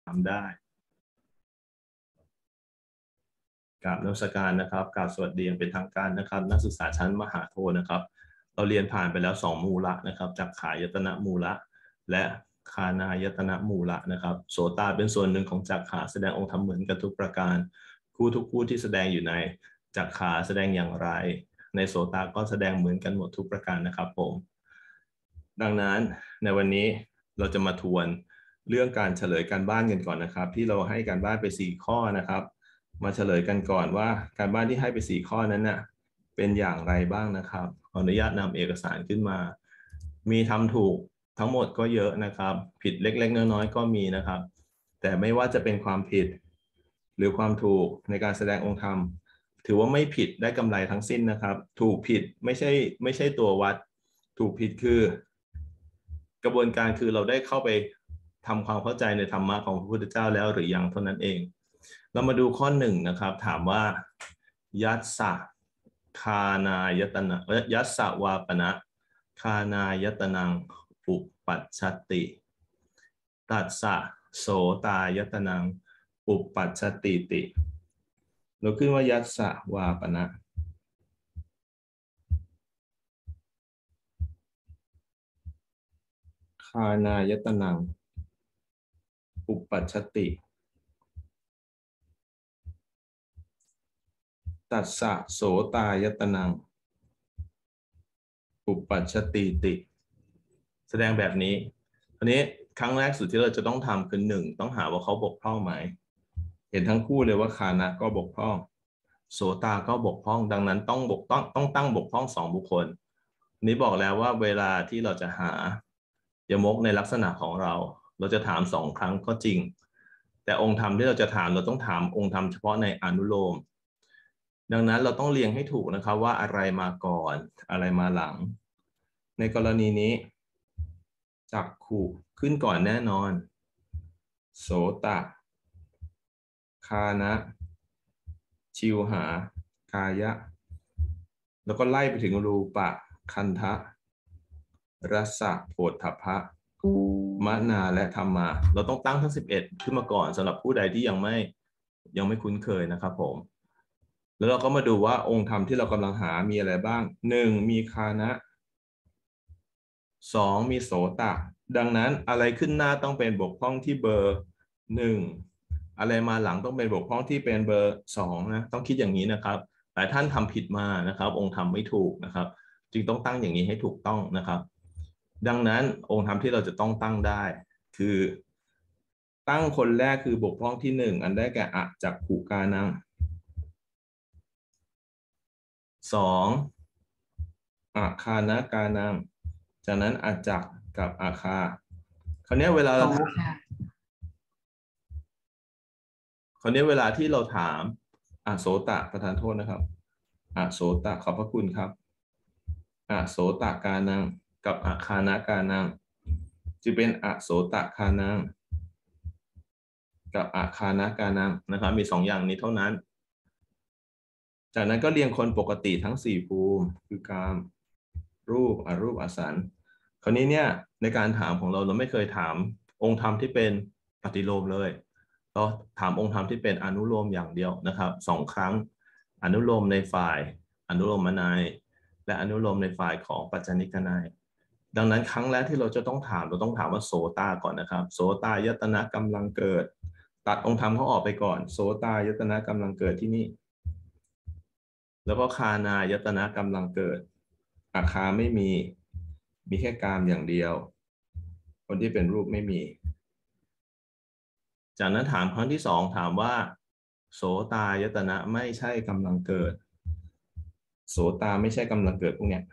ทำได้กราบนมัสการนะครับกราบสวัสดีอย่างเป็นทางการนะครับนักศึกษาชั้นมหาโทนะครับเราเรียนผ่านไปแล้ว2มูละนะครับจากขายตนะมูละและคานายตนะมูละนะครับโสตาเป็นส่วนหนึ่งของจักขาแสดงองค์ธรรมเหมือนกันทุกประการคู่ทุกคู่ที่แสดงอยู่ในจักขาแสดงอย่างไรในโสตาก็แสดงเหมือนกันหมดทุกประการนะครับผมดังนั้นในวันนี้เราจะมาทวนเรื่องการเฉลยการบ้านกันก่อนนะครับที่เราให้การบ้านไป4ข้อนะครับมาเฉลยกันก่อนว่าการบ้านที่ให้ไป4ข้อนั้นน่ะเป็นอย่างไรบ้างนะครับขออนุญาตนำเอกสารขึ้นมามีทำถูกทั้งหมดก็เยอะนะครับผิดเล็กๆน้อยๆก็มีนะครับแต่ไม่ว่าจะเป็นความผิดหรือความถูกในการแสดงองค์ธรรมถือว่าไม่ผิดได้กำไรทั้งสิ้นนะครับถูกผิดไม่ใช่ตัววัดถูกผิดคือกระบวนการคือเราได้เข้าไปทำความเข้าใจในธรรมะของพระพุทธเจ้าแล้วหรือยังเท่านั้นเองเรามาดูข้อ1นะครับถามว่ายัสสะคานายตนะยัสสะวาปนะคานายตนังอุปัชชติตัสสะโสตายตนังอุปัชชติติเราขึ้นว่ายัสสะวาปนะคานายตนังอุปัชชติตัสสะโสตายตนังอุปัชชติติแสดงแบบนี้ทีนี้ครั้งแรกสุดที่เราจะต้องทำคือ1ต้องหาว่าเขาบกพร่องไหมเห็นทั้งคู่เลยว่าคานะก็บกพร่องโสตาก็บกพร่องดังนั้นต้องตั้งบกพร่อง2บุคคลนี้บอกแล้วว่าเวลาที่เราจะหายมกในลักษณะของเราจะถาม2ครั้งก็จริงแต่องค์ธรรมที่เราจะถามเราต้องถามองค์ธรรมเฉพาะในอนุโลมดังนั้นเราต้องเรียงให้ถูกนะครับว่าอะไรมาก่อนอะไรมาหลังในกรณีนี้จักขุขึ้นก่อนแน่นอนโสตะคานะชิวหากายะแล้วก็ไล่ไปถึงรูปะคันทะรสะโผฏฐัพพะมนาและธรรมาเราต้องตั้งทั้ง11ขึ้นมาก่อนสำหรับผู้ใดที่ยังไม่คุ้นเคยนะครับผมแล้วเราก็มาดูว่าองค์ธรรมที่เรากำลังหามีอะไรบ้าง1มีคานะ2มีโสตะดังนั้นอะไรขึ้นหน้าต้องเป็นบกพร่องที่เบอร์1อะไรมาหลังต้องเป็นบกพร่องที่เป็นเบอร์2นะต้องคิดอย่างนี้นะครับหลายท่านทำผิดมานะครับองค์ธรรมไม่ถูกนะครับจึงต้องตั้งอย่างนี้ให้ถูกต้องนะครับดังนั้นองค์ธรรมที่เราจะต้องตั้งได้คือตั้งคนแรกคือบกพร่องที่1อันได้แก่อะจักขุกานัง2อาคานะกานังจากนั้นอาจักกับอาคาคราวนี้เวลาเราถามเวลาที่เราถามอโสตะประทานโทษนะครับอโสตะขอบพระคุณครับอโสตะกานังกับอาคานะกานังจะเป็นอโสตะคานังกับอาคานะกานังนะครับมี2อย่างนี้เท่านั้นจากนั้นก็เรียงคนปกติทั้ง4ภูมิคือกามรูปอรูปอสันคราวนี้เนี่ยในการถามของเราไม่เคยถามองค์ธรรมที่เป็นปฏิโลมเลยเราถามองค์ธรรมที่เป็นอนุโลมอย่างเดียวนะครับ2ครั้งอนุโลมในฝ่ายอนุโลมนัยและอนุโลมในฝ่ายของปัจจนิกนัยดังนั้นครั้งแรกที่เราจะต้องถามว่าโสตาก่อนนะครับโสตายตนะกำลังเกิดตัดองค์ธรรมเขาออกไปก่อนโสตายตนะกำลังเกิดที่นี่แล้วก็คานายตนะกำลังเกิดอาคาไม่มีแค่กามอย่างเดียวคนที่เป็นรูปไม่มีจากนั้นถามครั้งที่2ถามว่าโสตายตนะไม่ใช่กำลังเกิดโสตาไม่ใช่กำลังเกิดพวกเนี้ย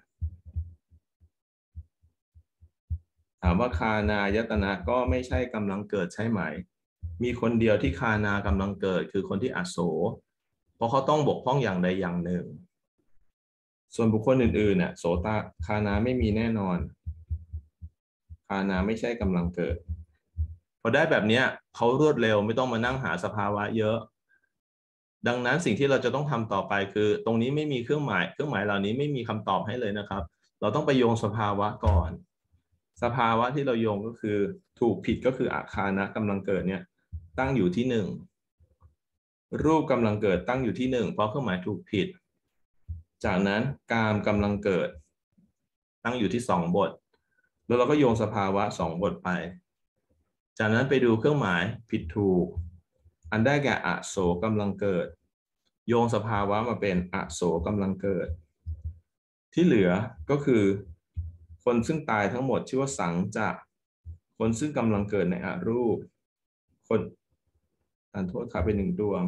ถามว่าคานายตนะก็ไม่ใช่กำลังเกิดใช่ไหมมีคนเดียวที่คานากำลังเกิดคือคนที่อโศเพราะเขาต้องบกพร่องอย่างใดอย่างหนึ่งส่วนบุคคลอื่นๆน่ะโสตาคานาไม่มีแน่นอนคานาไม่ใช่กำลังเกิดพอได้แบบนี้เขารวดเร็วไม่ต้องมานั่งหาสภาวะเยอะดังนั้นสิ่งที่เราจะต้องทำต่อไปคือตรงนี้ไม่มีเครื่องหมายเหล่านี้ไม่มีคำตอบให้เลยนะครับเราต้องไปโยงสภาวะก่อนสภาวะที่เราโยงก็คือถูกผิดก็คืออาคานะกำลังเกิดเนี่ยตั้งอยู่ที่หนึ่งรูปกำลังเกิดตั้งอยู่ที่หนึ่งเพราะเครื่องหมายถูกผิดจากนั้นกามกำลังเกิดตั้งอยู่ที่2 บทแล้วเราก็โยงสภาวะ2 บทไปจากนั้นไปดูเครื่องหมายผิดถูกอันได้แก่อโศกำลังเกิดโยงสภาวะมาเป็นอโศกำลังเกิดที่เหลือก็คือคนซึ่งตายทั้งหมดชื่อว่าสังจะคนซึ่งกำลังเกิดในอรูปคนโทษครับเป็น1 ดวง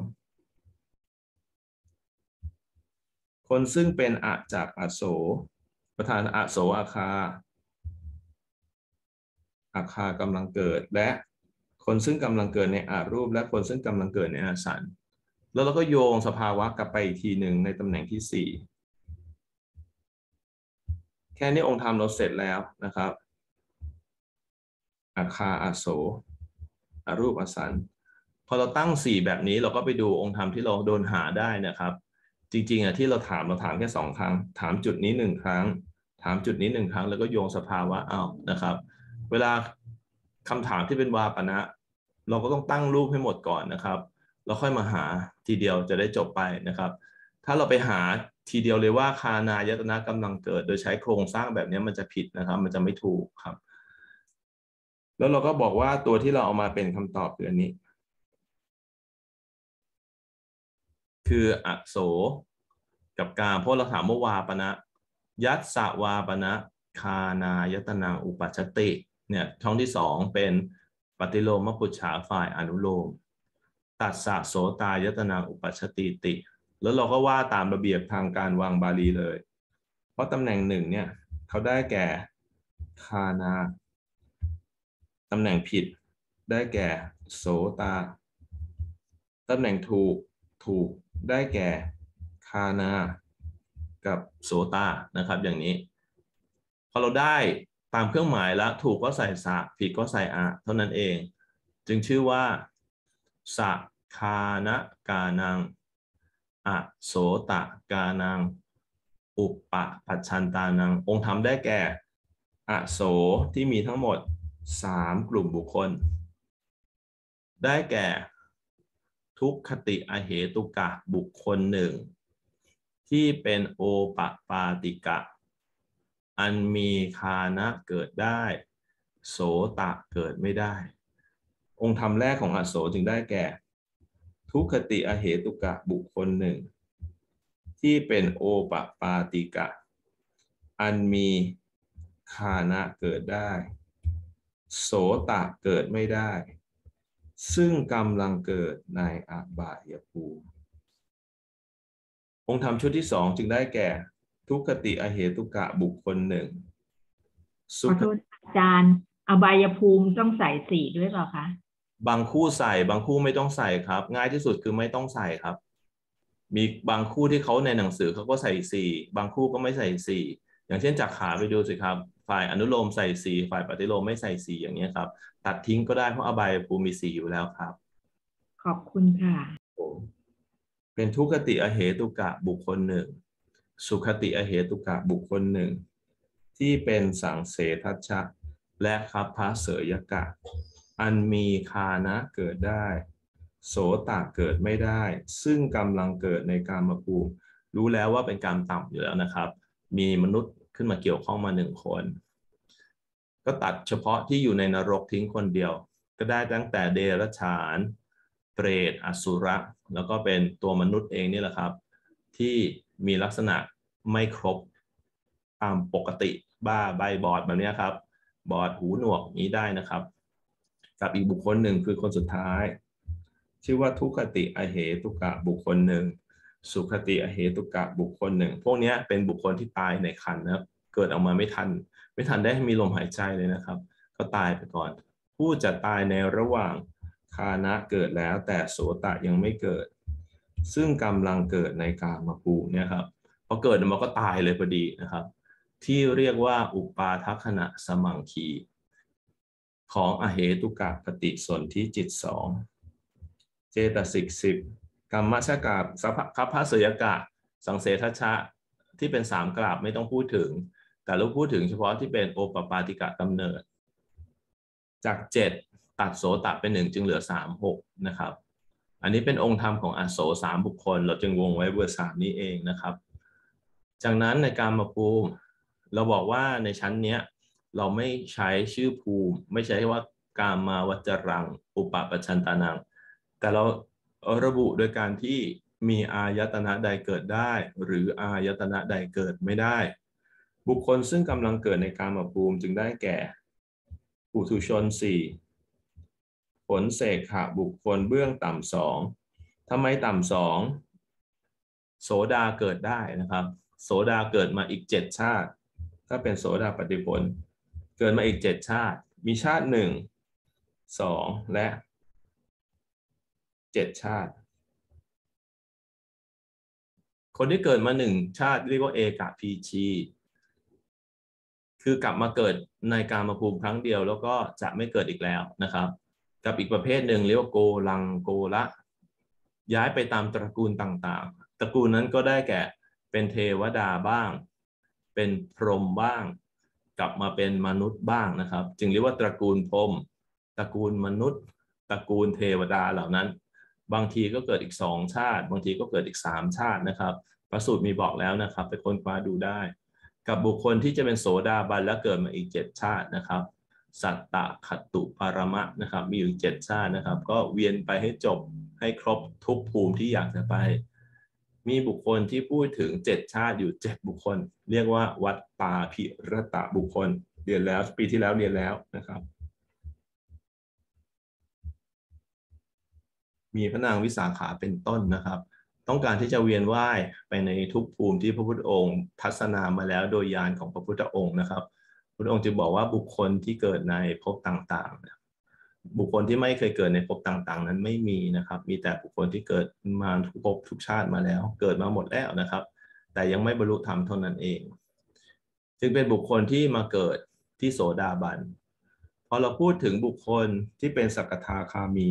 คนซึ่งเป็นอะจากอโศประธานอโศอาคากำลังเกิดและคนซึ่งกำลังเกิดในอารูปและคนซึ่งกำลังเกิดในอาสันแล้วเราก็โยงสภาวะกลับไปอีกทีหนึ่งในตำแหน่งที่4แค่นี้องค์ธรรมเราเสร็จแล้วนะครับอาคาอาโศอารูปอาสันพอเราตั้ง4แบบนี้เราก็ไปดูองค์ธรรมที่เราโดนหาได้นะครับจริงๆที่เราถามแค่2 ครั้งถามจุดนี้1 ครั้งถามจุดนี้1 ครั้งแล้วก็โยงสภาวะเอานะครับเวลาคำถามที่เป็นวาปนะเราก็ต้องตั้งรูปให้หมดก่อนนะครับแล้วค่อยมาหาทีเดียวจะได้จบไปนะครับถ้าเราไปหาทีเดียวเลยว่าคานายตนะกำลังเกิดโดยใช้โครงสร้างแบบนี้มันจะผิดนะครับมันจะไม่ถูกครับแล้วเราก็บอกว่าตัวที่เราเอามาเป็นคำตอบคืออันนี้คืออโศกับกามเพราะเราถามว่าวาปนะยัสสวาปนะคานายตนาอุปัชชติเนี่ยช่องที่2เป็นปฏิโลมปุจฉาฝ่ายอนุโลมตัสสะโสตายตนาอุปัชชติติแล้วเราก็ว่าตามระเบียบทางการวางบาลีเลยเพราะตำแหน่ง1เนี่ยเขาได้แก่คานาตำแหน่งผิดได้แก่โสตาตำแหน่งถูกได้แก่คานากับโสตานะครับอย่างนี้พอเราได้ตามเครื่องหมายแล้วถูกก็ใส่สะผิดก็ใส่อะเท่านั้นเองจึงชื่อว่าสะคานกานังอโสตกานังอุปปัชชันตานังองค์ธรรมได้แก่อโสที่มีทั้งหมด3 กลุ่มบุคคลได้แก่ทุกขติอเหตุกะบุคคล1ที่เป็นโอปปาติกะอันมีคานะเกิดได้โสตะเกิดไม่ได้องค์ธรรมแรกของอโศจึงได้แก่ทุกขติอเหตุกะบุคคล1ที่เป็นโอปปาติกะอันมีคานะเกิดได้โสตะเกิดไม่ได้ซึ่งกำลังเกิดในอบายภูมิองค์ธรรมชุดที่2จึงได้แก่ทุกขติอเหตุกะบุคคล1 ขอโทษอาจารย์อบายภูมิต้องใส่4ด้วยเปล่าคะบางคู่ใส่บางคู่ไม่ต้องใส่ครับง่ายที่สุดคือไม่ต้องใส่ครับมีบางคู่ที่เขาในหนังสือเขาก็ใส่4บางคู่ก็ไม่ใส่4อย่างเช่นจากขาไปดูสิครับฝ่ายอนุโลมใส่4ฝ่ายปฏิโลมไม่ใส่4อย่างนี้ครับตัดทิ้งก็ได้เพราะอบายภูมิมี4อยู่แล้วครับขอบคุณค่ะเป็นทุกขติอเหตุกะบุคคล1สุขติอเหตุกะบุคคล1ที่เป็นสังเสทัชชะและคัพพะเสยกะอันมีคานะเกิดได้โสตะเกิดไม่ได้ซึ่งกำลังเกิดในกามภูมิรู้แล้วว่าเป็นกามต่ำอยู่แล้วนะครับมีมนุษย์ขึ้นมาเกี่ยวข้องมา1 คนก็ตัดเฉพาะที่อยู่ในนรกทิ้งคนเดียวก็ได้ตั้งแต่เดรัจฉานเปรตอสุรแล้วก็เป็นตัวมนุษย์เองนี่แหละครับที่มีลักษณะไม่ครบตามปกติบ้าใบบอดแบบนี้ครับบอดหูหนวกนี้ได้นะครับกับอีกบุคคล1คือคนสุดท้ายชื่อว่าทุกขติอเหตุกะบุคคล1สุขติอเหตุกะบุคคล1พวกนี้เป็นบุคคลที่ตายในครรภ์นะครับเกิดออกมาไม่ทันได้มีลมหายใจเลยนะครับก็ตายไปก่อนผู้จะตายในระหว่างคานะเกิดแล้วแต่โสตะยังไม่เกิดซึ่งกำลังเกิดในกามภูมิเนี่ยครับพอเกิดมันก็ตายเลยพอดีนะครับที่เรียกว่าอุปาทัคขณะสมังคีของอเหตุกะปฏิสนธิจิต2เจตสิก10กรรมชกาคัพพะเสยกะสังเสทัชชะที่เป็น3 กราบไม่ต้องพูดถึงแต่เราพูดถึงเฉพาะที่เป็นโอปปาติกะกำเนิดจาก7 ตัดโสตะเป็น1จึงเหลือ3 6นะครับอันนี้เป็นองค์ธรรมของอโศ3 บุคคลเราจึงวงไว้เบอร์3นี้เองนะครับจากนั้นในกามภูมิเราบอกว่าในชั้นเนี้ยเราไม่ใช้ชื่อภูมิไม่ใช่ว่ากามาวัจรังอุปปัชชันตานังแต่เราระบุโดยการที่มีอายตนะใดเกิดได้หรืออายตนะใดเกิดไม่ได้บุคคลซึ่งกำลังเกิดในกามภูมิจึงได้แก่ปุถุชน4ผลเสกขะบุคคลเบื้องต่ำ2ทำไมต่ำ2โสดาเกิดได้นะครับโสดาเกิดมาอีก7 ชาติถ้าเป็นโสดาปฏิผลเกิดมาอีก7 ชาติมีชาติ1 2และ7 ชาติคนที่เกิดมา1 ชาติเรียกว่าเอกพีชีคือกลับมาเกิดในกามภูมิครั้งเดียวแล้วก็จะไม่เกิดอีกแล้วนะครับกับอีกประเภทหนึ่งเรียกว่าโกลังโกละย้ายไปตามตระกูลต่างๆตระกูลนั้นก็ได้แก่เป็นเทวดาบ้างเป็นพรหมบ้างกลับมาเป็นมนุษย์บ้างนะครับจึงเรียกว่าตระกูลพรหมตระกูลมนุษย์ตระกูลเทวดาเหล่านั้นบางทีก็เกิดอีก2 ชาติบางทีก็เกิดอีก3 ชาตินะครับพระสูตรมีบอกแล้วนะครับไปค้นคว้าดูได้กับบุคคลที่จะเป็นโสดาบันและเกิดมาอีก7 ชาตินะครับสัตตะขัตตุปารมะนะครับมีอยู่7 ชาตินะครับก็เวียนไปให้จบให้ครบทุกภูมิที่อยากจะไปมีบุคคลที่พูดถึง7 ชาติอยู่7 บุคคลเรียกว่าวัตตาภิรตะบุคคลเรียนแล้วปีที่แล้วเรียนแล้วนะครับมีพระนางวิสาขาเป็นต้นนะครับต้องการที่จะเวียนว่ายไปในทุกภูมิที่พระพุทธองค์ทัศนามาแล้วโดยญาณของพระพุทธองค์นะครับพระองค์จึงบอกว่าบุคคลที่เกิดในภพต่างๆบุคคลที่ไม่เคยเกิดในภพต่างๆนั้นไม่มีนะครับมีแต่บุคคลที่เกิดมาทุกภพทุกชาติมาแล้วเกิดมาหมดแล้วนะครับแต่ยังไม่บรรลุธรรมเท่านั้นเองจึงเป็นบุคคลที่มาเกิดที่โสดาบันพอเราพูดถึงบุคคลที่เป็นสกทาคามี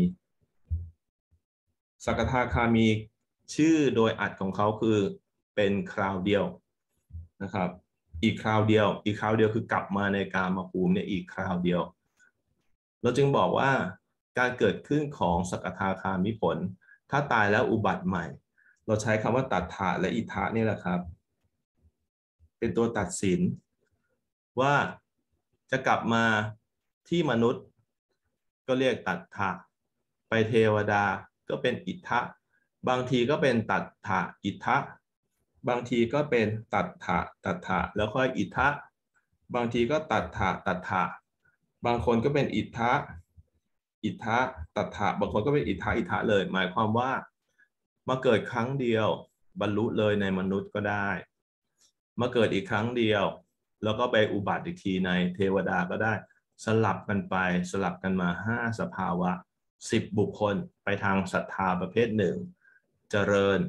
สกทาคามีชื่อโดยอัดของเขาคือเป็นคราวเดียวนะครับอีกคราวเดียวคือกลับมาในกามภูมิเนี่ยอีกคราวเดียวเราจึงบอกว่าการเกิดขึ้นของสกทาคามิผลถ้าตายแล้วอุบัติใหม่เราใช้คำว่าตัฏฐะและอิทธะนี่แหละครับเป็นตัวตัดสินว่าจะกลับมาที่มนุษย์ก็เรียกตัฏฐะไปเทวดาก็เป็นอิทธะบางทีก็เป็นตัฏฐะอิทธะบางทีก็เป็นตัฏฐะแล้วค่อยอิทธะบางทีก็ตัฏฐะบางคนก็เป็นอิทธะตัฏฐะบางคนก็เป็นอิทธะเลยหมายความว่ามาเกิดครั้งเดียวบรรลุเลยในมนุษย์ก็ได้มาเกิดอีกครั้งเดียวแล้วก็ไปอุบัติอีกทีในเทวดาก็ได้สลับกันไปสลับกันมา5 สภาวะ10 บุคคลไปทางศรัทธาประเภทหนึ่งเจริญ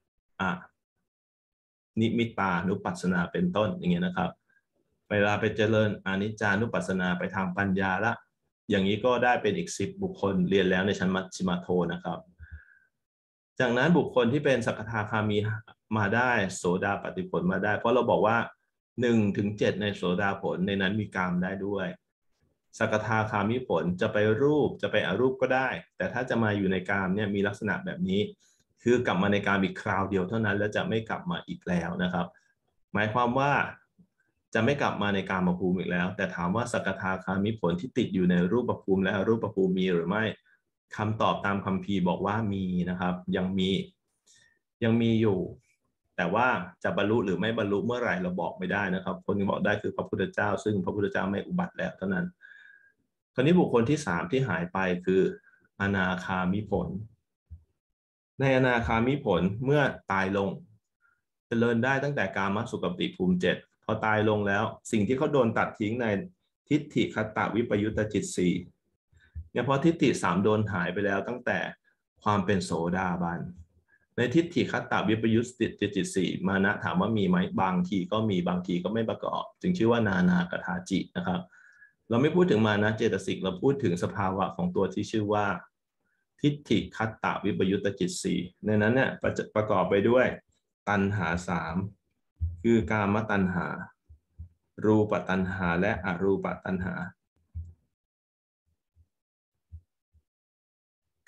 นิมิตานุปัสสนาเป็นต้นอย่างเงี้ยนะครับเวลาไปเจริญอนิจจานุปัสสนาไปทางปัญญาละอย่างนี้ก็ได้เป็นอีก10 บุคคลเรียนแล้วในชั้นมัชฌิมาโทนะครับจากนั้นบุคคลที่เป็นสกทาคามีมาได้โสดาปฏิผลมาได้เพราะเราบอกว่า1 ถึง 7ในโสดาผลในนั้นมีกามได้ด้วยสกทาคามิผลจะไปรูปจะไปอรูปก็ได้แต่ถ้าจะมาอยู่ในกามเนี่ยมีลักษณะแบบนี้คือกลับมาในกามอีกคราวเดียวเท่านั้นแล้วจะไม่กลับมาอีกแล้วนะครับหมายความว่าจะไม่กลับมาในกามภูมิอีกแล้วแต่ถามว่าสกทาคามิผลที่ติดอยู่ในรูปภูมิและอรูปภูมิมีหรือไม่คำตอบตามคัมภีร์บอกว่ามีนะครับยังมีอยู่แต่ว่าจะบรรลุหรือไม่บรรลุเมื่อไหร่เราบอกไม่ได้นะครับคนที่บอกได้คือพระพุทธเจ้าซึ่งพระพุทธเจ้าไม่อุบัติแล้วเท่านั้นคราวนี้บุคคลที่3ที่หายไปคืออนาคามิผลในอนาคามิผลเมื่อตายลงเจริญได้ตั้งแต่กามสุขติภูมิ7พอตายลงแล้วสิ่งที่เขาโดนตัดทิ้งในทิฏฐิคตวิปยุตตจิต4เนี่ยพอทิฏฐิ3โดนหายไปแล้วตั้งแต่ความเป็นโสดาบันในทิฏฐิคตวิปยุตตจิต4มานะถามว่ามีไหมบางทีก็มีบางทีก็ไม่ประกอบจึงชื่อว่านานากถาจินะครับเราไม่พูดถึงมานะเจตสิกเราพูดถึงสภาวะของตัวที่ชื่อว่าทิฏฐิคัตตวิปยุตตจิต4ในนั้นเนี่ยประกอบไปด้วยตัณหา3คือกามตัณหารูปตัณหาและอรูปตัณหา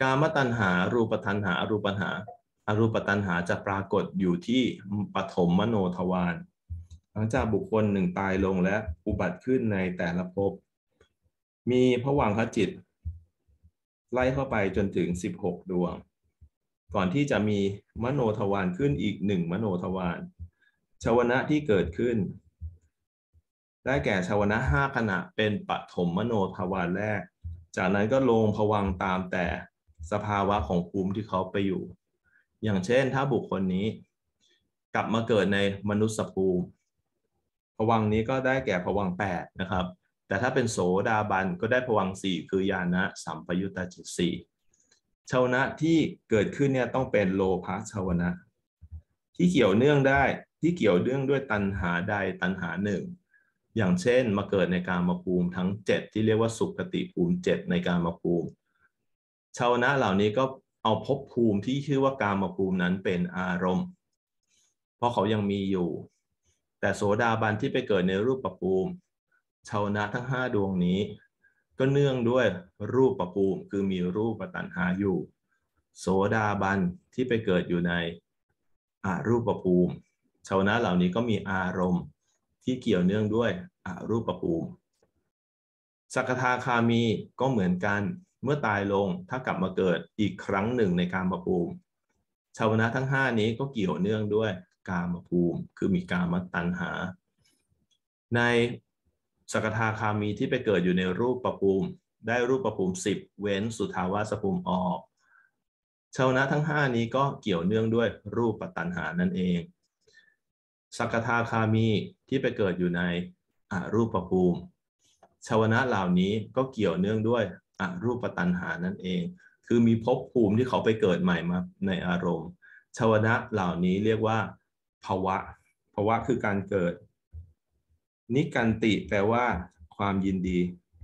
ามตัณหารูปตัณหาอรูปตัณหาอรูปตัณหาจะปรากฏอยู่ที่ปฐมมโนทวารหลังจากบุคคลหนึ่งตายลงและอุบัติขึ้นในแต่ละภพมีภวังคจิตไล่เข้าไปจนถึง16ดวงก่อนที่จะมีมโนทวารขึ้นอีก1มโนทวารชวนะที่เกิดขึ้นได้แก่ชวนะ5ขณะเป็นปฐมมโนทวารแรกจากนั้นก็ลงภวังค์ตามแต่สภาวะของภูมิที่เขาไปอยู่อย่างเช่นถ้าบุคคลนี้กลับมาเกิดในมนุษย์ภูมิภวังค์นี้ก็ได้แก่ภวังค์8นะครับแต่ถ้าเป็นโสดาบันก็ได้ภวังค์4คือญาณสัมปยุตตจิต4ชวนะที่เกิดขึ้นเนี่ยต้องเป็นโลภะชวนะที่เกี่ยวเนื่องได้ที่เกี่ยวเนื่องด้วยตัณหาใดตัณหาหนึ่งอย่างเช่นมาเกิดในกามภูมิทั้ง7ที่เรียกว่าสุคติภูมิ7ในกามภูมิชาวนะเหล่านี้ก็เอาภพภูมิที่ชื่อว่ากามภูมินั้นเป็นอารมณ์เพราะเขายังมีอยู่แต่โสดาบันที่ไปเกิดในรูปภูมิชาวนะทั้ง5ดวงนี้ก็เนื่องด้วยรูปภูมิคือมีรูปตัณหาอยู่โสดาบันที่ไปเกิดอยู่ในอรูปภูมิชาวนะเหล่านี้ก็มีอารมณ์ที่เกี่ยวเนื่องด้วยอรูปภูมิสกทาคามีก็เหมือนกันเมื่อตายลงถ้ากลับมาเกิดอีกครั้งหนึ่งในกามภูมิชาวนะทั้ง5นี้ก็เกี่ยวเนื่องด้วยกามภูมิคือมีกามตัณหาในสกทาคามีที่ไปเกิดอยู่ในรูปภูมิได้รูปภูมิ10เว้นสุทาวาสภูมิออกชาวนะทั้ง5นี้ก็เกี่ยวเนื่องด้วยรูปตัณหานั่นเองสกทาคามีที่ไปเกิดอยู่ในอรูปภูมิชาวนะเหล่านี้ก็เกี่ยวเนื่องด้วยอรูปตัณหานั่นเองคือมีภพภูมิที่เขาไปเกิดใหม่มาในอารมณ์ชาวนะเหล่านี้เรียกว่าภวะภวะคือการเกิดนิกันติแปลว่าความยินดี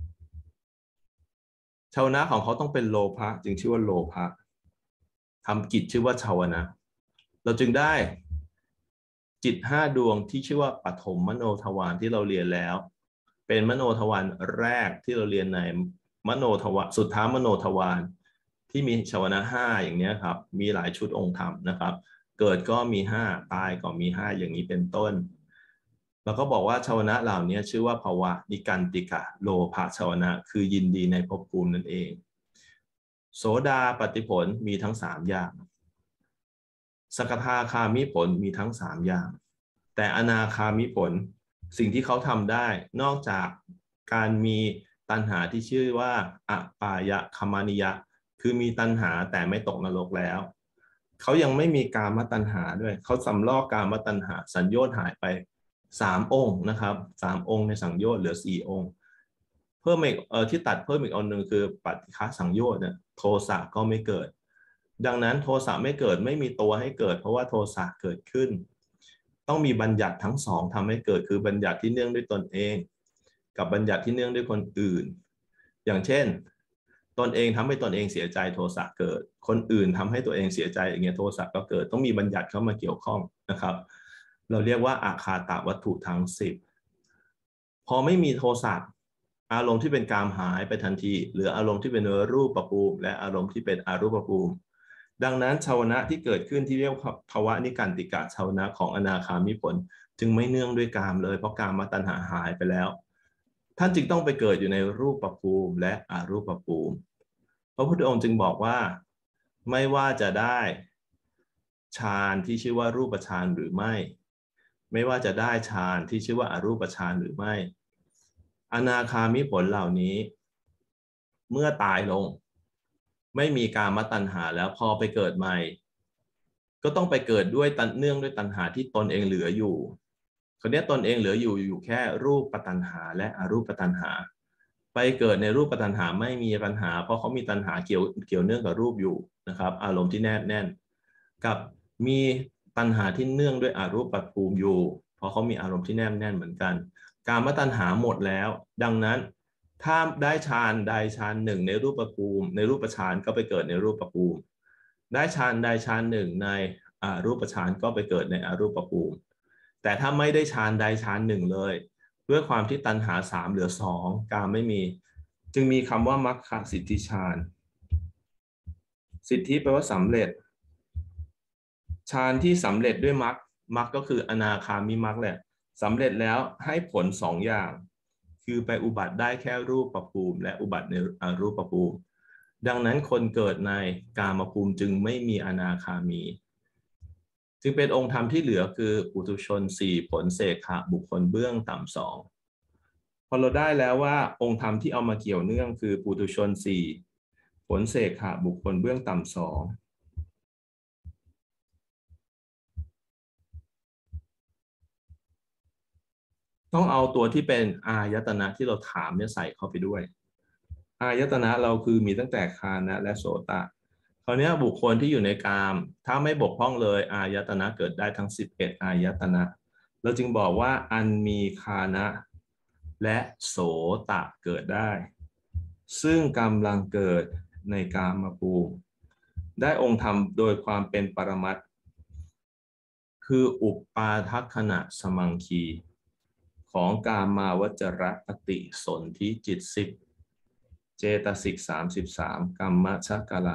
ชาวนะของเขาต้องเป็นโลภะจึงชื่อว่าโลภะทำกิจชื่อว่าชาวนะเราจึงได้จิต5ดวงที่ชื่อว่าปฐมมโนทวารที่เราเรียนแล้วเป็นมโนทวารแรกที่เราเรียนในมโนทวารสุทธามโนทวารที่มีชวนะ5อย่างนี้ครับมีหลายชุดองค์ธรรมนะครับเกิดก็มี5ตายก็มี5อย่างนี้เป็นต้นแล้วก็บอกว่าชวนะเหล่านี้ชื่อว่าภวะนิกันติกะโลภะชวนะคือยินดีในภพภูมินั่นเองโสดาปัตติผลมีทั้ง3อย่างสกทาคามิผลมีทั้ง3อย่างแต่อนาคามิผลสิ่งที่เขาทำได้นอกจากการมีตัณหาที่ชื่อว่าอปายะคมานิยะคือมีตัณหาแต่ไม่ตกนรกแล้วเขายังไม่มีกามตัณหาด้วยเขาสำลอกกามตัณหาสัญโยชน์หายไป3องค์นะครับ3องค์ในสังโยชน์เหลือ4องค์เพิ่มอีกที่ตัดเพิ่มอีกอันหนึ่งคือปฏิฆะสังโยชน์เนี่ยโทสะก็ไม่เกิดดังนั้นโทสะไม่เกิดไม่มีตัวให้เกิดเพราะว่าโทสะเกิดขึ้นต้องมีบัญญัติทั้งสองทำให้เกิดคือบัญญัติที่เนื่องด้วยตนเองกับบัญญัติที่เนื่องด้วยคนอื่นอย่างเช่นตนเองทำให้ตนเองเสียใจโทสะเกิดคนอื่นทำให้ตัวเองเสียใจอย่างเงี้ยโทสะก็เกิดต้องมีบัญญัติเข้ามาเกี่ยวข้องนะครับเราเรียกว่าอาคาตวัตถุทั้ง10พอไม่มีโทสะอารมณ์ที่เป็นกามหายไปทันทีเหลืออารมณ์ที่เป็นรูปภูมิและอารมณ์ที่เป็นอรูปภูมิดังนั้นชาวนะที่เกิดขึ้นที่เรียกว่าภวะนิกันติกะชาวนะของอนาคามิผลจึงไม่เนื่องด้วยกามเลยเพราะกามตัณหาหายไปแล้วท่านจึงต้องไปเกิดอยู่ในรูปภูมิและอรูปภูมิพระพุทธองค์จึงบอกว่าไม่ว่าจะได้ฌานที่ชื่อว่ารูปฌานหรือไม่ว่าจะได้ฌานที่ชื่อว่าอรูปฌานหรือไม่อนาคามิผลเหล่านี้เมื่อตายลงไม่มีกามตัณหาแล้วพอไปเกิดใหม่ก็ต้องไปเกิดด้วยเนื่องด้วยตัณหาที่ตนเองเหลืออยู่คนนี้ตนเองเหลืออยู่แค่รูปตัณหาและอรูปตัณหาไปเกิดในรูปตัณหาไม่มีปัญหาเพราะเขามีตัณหาเกี่ยวเนื่องกับรูปอยู่นะครับอารมณ์ที่แนบแน่นกับมีตัณหาที่เนื่องด้วยอรูปภูมิอยู่เพราะเขามีอารมณ์ที่แนบแน่นเหมือนกันกามตัณหาหมดแล้วดังนั้นถ้าได้ฌานใดฌานหนึ่งในรูปภูมิในรูปฌานก็ไปเกิดในรูปภูมิได้ฌานใดฌานหนึ่งในอรูปฌานก็ไปเกิดในอรูปภูมิแต่ถ้าไม่ได้ฌานใดฌานหนึ่งเลยด้วยความที่ตัณหา3เหลือ2กามไม่มีจึงมีคำว่ามัคคสิทธิฌานสิทธิแปลว่าสำเร็จฌานที่สำเร็จด้วยมรรคมรรคก็คืออนาคามิมรรคแหละสำเร็จแล้วให้ผล2 อย่างคือไปอุบัติได้แค่รูปภูมิและอุบัติในอรูปภูมิดังนั้นคนเกิดในกามภูมิจึงไม่มีอนาคามีจึงเป็นองค์ธรรมที่เหลือคือปุถุชน4ผลเสขะบุคคลเบื้องต่ำ2พอเราได้แล้วว่าองค์ธรรมที่เอามาเกี่ยวเนื่องคือปุถุชน4ผลเสขะบุคคลเบื้องต่ำ2ต้องเอาตัวที่เป็นอายตนะที่เราถามเนี่ยใส่เข้าไปด้วยอายตนะเราคือมีตั้งแต่คานะและโสตะคราวนี้บุคคลที่อยู่ในกามถ้าไม่บกพร่องเลยอายตนะเกิดได้ทั้ง11อายตนะเราจึงบอกว่าอันมีคานะและโสตะเกิดได้ซึ่งกำลังเกิดในกามภูมิได้องค์ธรรมโดยความเป็นปรมัตถ์คืออุปปาทัคขณะสมังคีของกามาวจรปฏิสนธิจิต10เจตสิก33กัมมชกละ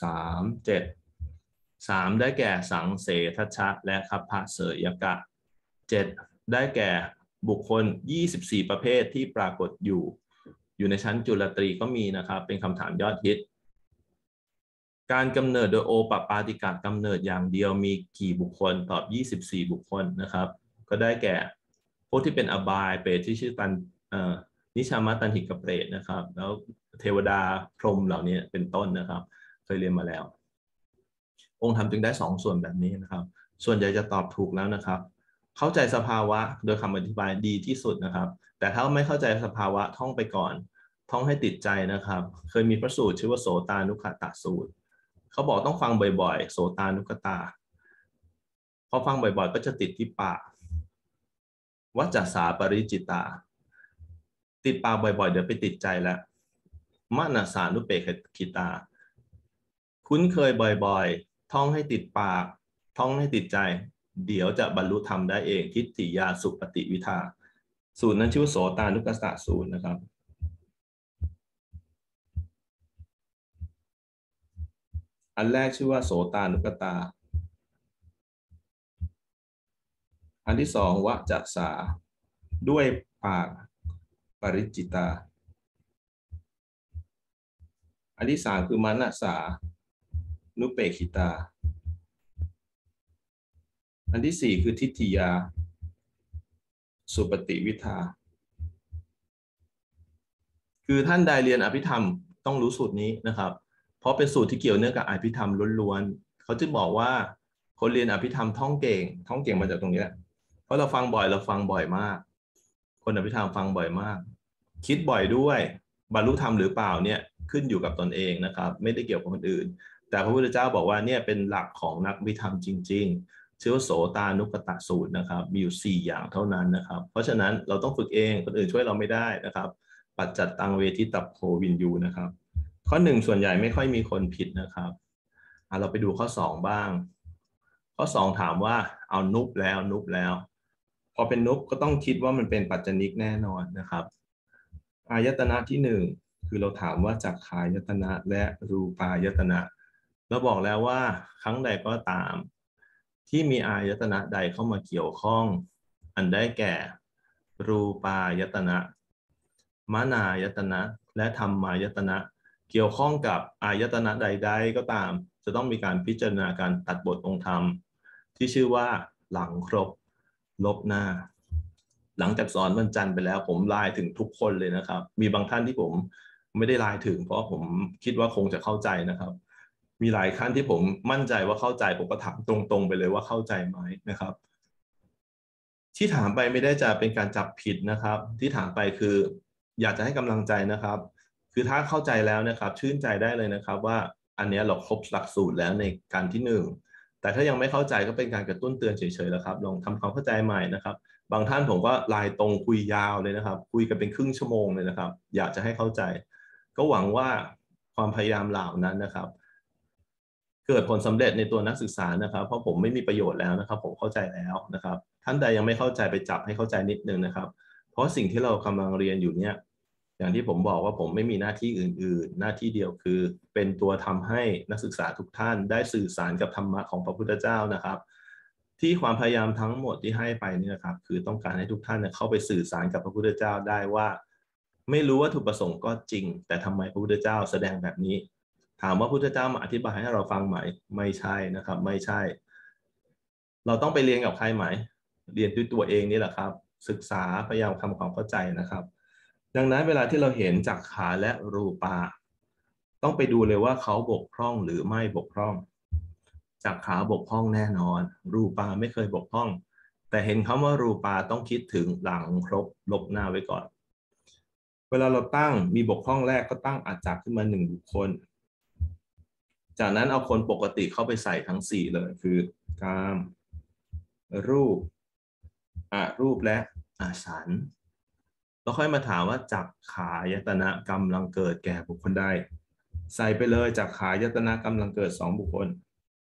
3 ได้แก่สังเสทัชชะและคัพพะเสยกะ7ได้แก่บุคคล24ประเภทที่ปรากฏอยู่ในชั้นจุลตรีก็มีนะครับเป็นคำถามยอดฮิตการกำเนิดโดยโอปปาติกะกำเนิดอย่างเดียวมีกี่บุคคลตอบ24บุคคลนะครับก็ได้แก่พวกที่เป็นอบายเปรตที่ชื่อตันนิชามะตันหิกเปรตนะครับแล้วเทวดาพรหมเหล่านี้เป็นต้นนะครับเคยเรียนมาแล้วองค์ธรรมจึงได้2ส่วนแบบนี้นะครับส่วนใหญ่จะตอบถูกแล้วนะครับเข้าใจสภาวะโดยคำอธิบายดีที่สุดนะครับแต่ถ้าไม่เข้าใจสภาวะท่องไปก่อนท่องให้ติดใจนะครับเคยมีพระสูตรชื่อว่าโสตานุขตสูตรเขาบอกต้องฟังบ่อยๆโสตานุกตาพอฟังบ่อยๆก็จะติดที่ปากวัจจสาปริจิตาติดปากบ่อยๆเดี๋ยวไปติดใจแล้วมนัสสานุเปกขิตาคุ้นเคยบ่อยๆท่องให้ติดปากท่องให้ติดใจเดี๋ยวจะบรรลุธรรมได้เองทิฏฐิยาสุปฏิวิทาสูตรนั้นชื่อโสตานุกตสูตรนะครับอันแรกชื่อว่าโสตานุกตาอันที่2วัจจสาด้วยปากปริจิตาอันที่3คือมนัสสานุเปขิตาอันที่4คือทิฏฐิยาสุปฏิวิทาคือท่านใดเรียนอภิธรรมต้องรู้สูตรนี้นะครับเพราะเป็นสูตรที่เกี่ยวเนื่องกับอภิธรรมล้วนๆเขาจะบอกว่าคนเรียนอภิธรรมท่องเก่งมาจากตรงนี้เพราะเราฟังบ่อยมากคนอภิธรรมฟังบ่อยมากคิดบ่อยด้วยบรรลุธรรมหรือเปล่าเนี่ยขึ้นอยู่กับตนเองนะครับไม่ได้เกี่ยวกับคนอื่นแต่พระพุทธเจ้าบอกว่าเนี่ยเป็นหลักของนักอภิธรรมจริงๆชื่อว่าโสตานุกตสูตรนะครับมีอยู่4อย่างเท่านั้นนะครับเพราะฉะนั้นเราต้องฝึกเองคนอื่นช่วยเราไม่ได้นะครับปัจจัตตังเวทิตัพโพวินยูนะครับข้อ1ส่วนใหญ่ไม่ค่อยมีคนผิดนะครับเราไปดูข้อ2บ้างข้อ2ถามว่าเอานุบแล้วพอเป็นนุบก็ต้องคิดว่ามันเป็นปัจจนิกแน่นอนนะครับอายตนะที่1คือเราถามว่าจักขายตนะและรูปายตนะเราบอกแล้วว่าครั้งใดก็ตามที่มีอายตนะใดเข้ามาเกี่ยวข้องอันได้แก่รูปายตนะมนายตนะและธรรมายตนะเกี่ยวข้องกับอายตนะใดๆก็ตามจะต้องมีการพิจารณาการตัดบทองค์ธรรมที่ชื่อว่าหลังครบลบหน้าหลังจากสอนวันจันทร์ไปแล้วผมไลน์ถึงทุกคนเลยนะครับมีบางท่านที่ผมไม่ได้ไลน์ถึงเพราะผมคิดว่าคงจะเข้าใจนะครับมีหลายท่านที่ผมมั่นใจว่าเข้าใจผมก็ถามตรงๆไปเลยว่าเข้าใจไหมนะครับที่ถามไปไม่ได้จะเป็นการจับผิดนะครับที่ถามไปคืออยากจะให้กำลังใจนะครับคือถ้าเข้าใจแล้วนะครับชื่นใจได้เลยนะครับว่าอันนี้เราครบหลักสูตรแล้วในการที่1แต่ถ้ายังไม่เข้าใจก็เป็นการกระตุ้นเตือนเฉยๆแล้วครับลองทำความเข้าใจใหม่นะครับบางท่านผมก็ไลน์ตรงคุยยาวเลยนะครับคุยกันเป็นครึ่งชั่วโมงเลยนะครับอยากจะให้เข้าใจก็หวังว่าความพยายามเหล่านั้นนะครับเกิดผลสำเร็จในตัวนักศึกษานะครับเพราะผมไม่มีประโยชน์แล้วนะครับผมเข้าใจแล้วนะครับท่านใดยังไม่เข้าใจไปจับให้เข้าใจนิดนึงนะครับเพราะสิ่งที่เรากำลังเรียนอยู่เนี่ยอย่างที่ผมบอกว่าผมไม่มีหน้าที่อื่นๆหน้าที่เดียวคือเป็นตัวทำให้นักศึกษาทุกท่านได้สื่อสารกับธรรมะของพระพุทธเจ้านะครับที่ความพยายามทั้งหมดที่ให้ไปเนี่ยครับคือต้องการให้ทุกท่านเข้าไปสื่อสารกับพระพุทธเจ้าได้ว่าไม่รู้วัตถุประสงค์ก็จริงแต่ทำไมพระพุทธเจ้าแสดงแบบนี้ถามว่าพระพุทธเจ้ามาอธิบายให้เราฟังไหมไม่ใช่นะครับไม่ใช่เราต้องไปเรียนกับใครไหมเรียนด้วยตัวเองนี่แหละครับศึกษาพยายามทำความเข้าใจนะครับดังนั้นเวลาที่เราเห็นจักขาและรูปาต้องไปดูเลยว่าเขาบกพร่องหรือไม่บกพร่องจักขาบกพร่องแน่นอนรูปาไม่เคยบกพร่องแต่เห็นคำว่ารูปาต้องคิดถึงหลังครบลบหน้าไว้ก่อนเวลาเราตั้งมีบกพร่องแรกก็ตั้งอาจักขึ้นมา1 บุคคลจากนั้นเอาคนปกติเข้าไปใส่ทั้ง4เลยคือกามรูปรูปและอาสันแล้วค่อยมาถามว่าจักขายตนะกำลังเกิดแก่บุคคลใดใส่ไปเลยจักขายตนะกำลังเกิด2 บุคคล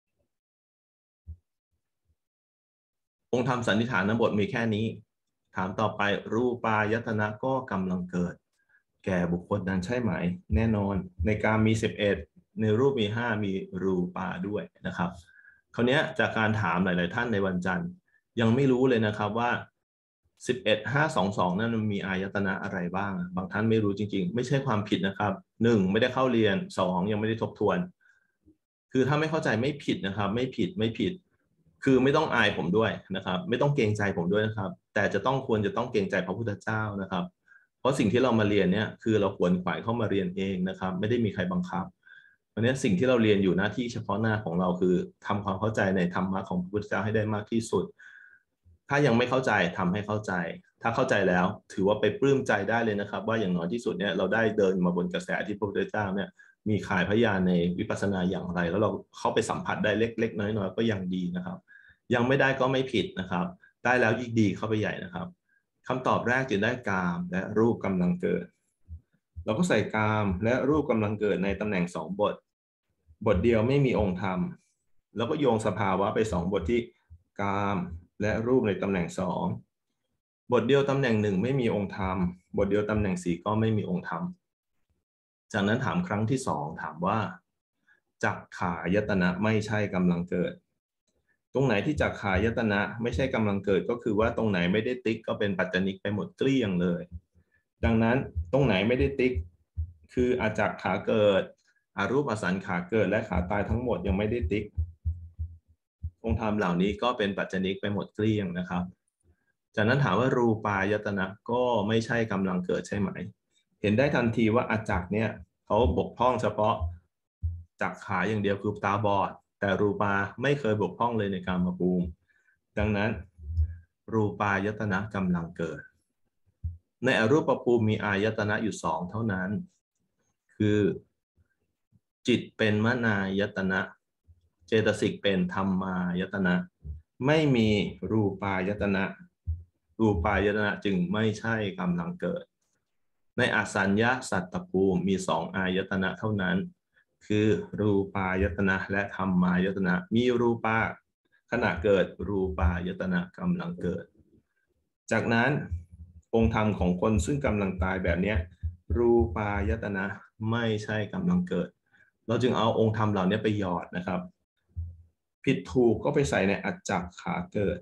องค์ธรรมสันนิษฐานบทมีแค่นี้ถามต่อไปรูปายตนะก็กำลังเกิดแก่บุคคลนั้นใช่ไหมแน่นอนในกามมี11ในรูปมี5มีรูปาด้วยนะครับคราวนี้จากการถามหลายๆท่านในวันจันทร์ยังไม่รู้เลยนะครับว่า11 5 2 2นั้นมันมีอายตนะอะไรบ้างบางท่านไม่รู้จริงๆไม่ใช่ความผิดนะครับ1ไม่ได้เข้าเรียน2ยังไม่ได้ทบทวนคือถ้าไม่เข้าใจไม่ผิดนะครับไม่ผิดคือไม่ต้องอายผมด้วยนะครับไม่ต้องเกรงใจผมด้วยนะครับแต่ควรจะต้องเกรงใจพระพุทธเจ้านะครับเพราะสิ่งที่เรามาเรียนเนี่ยคือเราควรขวายเข้ามาเรียนเองนะครับไม่ได้มีใครบังคับเพราะฉะนั้นสิ่งที่เราเรียนอยู่หน้าที่เฉพาะหน้าของเราคือทำความเข้าใจในธรรมะของพระพุทธเจ้าให้ได้มากที่สุดถ้ายังไม่เข้าใจทำให้เข้าใจถ้าเข้าใจแล้วถือว่าไปปลื้มใจได้เลยนะครับว่าอย่างน้อยที่สุดเนี่ยเราได้เดินมาบนกระแสที่พระพุทธเจ้าเนี่ยมีข่ายพยานในวิปัสสนาอย่างไรแล้วเราเข้าไปสัมผัสได้เล็กๆน้อยๆก็ยังดีนะครับยังไม่ได้ก็ไม่ผิดนะครับได้แล้วยิ่งดีเข้าไปใหญ่นะครับคำตอบแรกจะได้กามและรูปกำลังเกิดเราก็ใส่กามและรูปกำลังเกิดในตำแหน่ง2 บทบทเดียวไม่มีองค์ธรรมแล้วก็โยงสภาวะไป2 บทที่กามและรูปในตำแหน่ง2บทเดียวตำแหน่ง1ไม่มีองค์ธรรมบทเดียวตำแหน่ง4ก็ไม่มีองค์ธรรมจากนั้นถามครั้งที่2ถามว่าจักขายตนะไม่ใช่กำลังเกิดตรงไหนที่จักขายตนะไม่ใช่กำลังเกิดก็คือว่าตรงไหนไม่ได้ติ๊กก็เป็นปัจจนิกไปหมดเกลี้ยงเลยดังนั้นตรงไหนไม่ได้ติ๊กคืออาจักขาเกิดอารูปอสันขาเกิดและขาตายทั้งหมดยังไม่ได้ติ๊กองค์ธรรมเหล่านี้ก็เป็นปัจจนิกไปหมดเกลี้ยงนะครับจากนั้นถามว่ารูปายตนะก็ไม่ใช่กำลังเกิดใช่ไหมเห็นได้ทันทีว่าอาจักเนี่ยเขาบกพร่องเฉพาะจักขาอย่างเดียวคือตาบอดแต่รูปาไม่เคยบกพร่องเลยในกามภูมิดังนั้นรูปายตนะกำลังเกิดในอรูปภูมิมีอายตนะอยู่2เท่านั้นคือจิตเป็นมนายตนะเจตสิกเป็นธรรมายตนะไม่มีรูปายตนะรูปายตนะจึงไม่ใช่กำลังเกิดในอสัญญาสัตตภูมิมี2อายตนะเท่านั้นคือรูปายตนะและธรรมายตนะมีรูปาขณะเกิดรูปายตนะกำลังเกิดจากนั้นองค์ธรรมของคนซึ่งกำลังตายแบบนี้รูปายตนะไม่ใช่กำลังเกิดเราจึงเอาองค์ธรรมเหล่านี้ไปหยอดนะครับผิดถูกก็ไปใส่ในอัจจักขาเกิด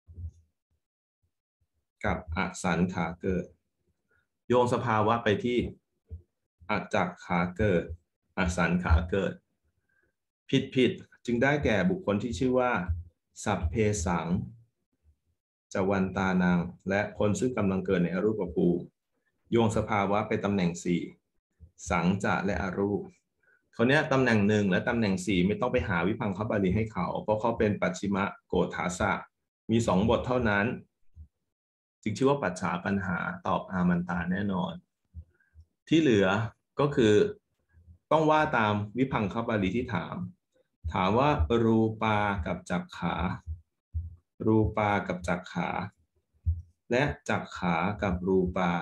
กับอสันขาเกิดโยงสภาวะไปที่อัจจักขาเกิดอสันขาเกิดผิดจึงได้แก่บุคคลที่ชื่อว่าสัพเพสังจวันตานังและคนซึ่งกำลังเกิดในอรูปภูมิโยงสภาวะไปตำแหน่ง4สังจะและอรูปเขาเนี้ยตำแหน่ง1และตำแหน่ง4ไม่ต้องไปหาวิพังคบาลีให้เขาเพราะเขาเป็นปัจฉิมโกฏฐาสะมี2 บทเท่านั้นจึงชื่อว่าปัจฉาปัญหาตอบอามันตาแน่นอนที่เหลือก็คือต้องว่าตามวิพังคบาลีที่ถามว่ารูปากับจักขารูปากับจักขาและจักขากับรูปา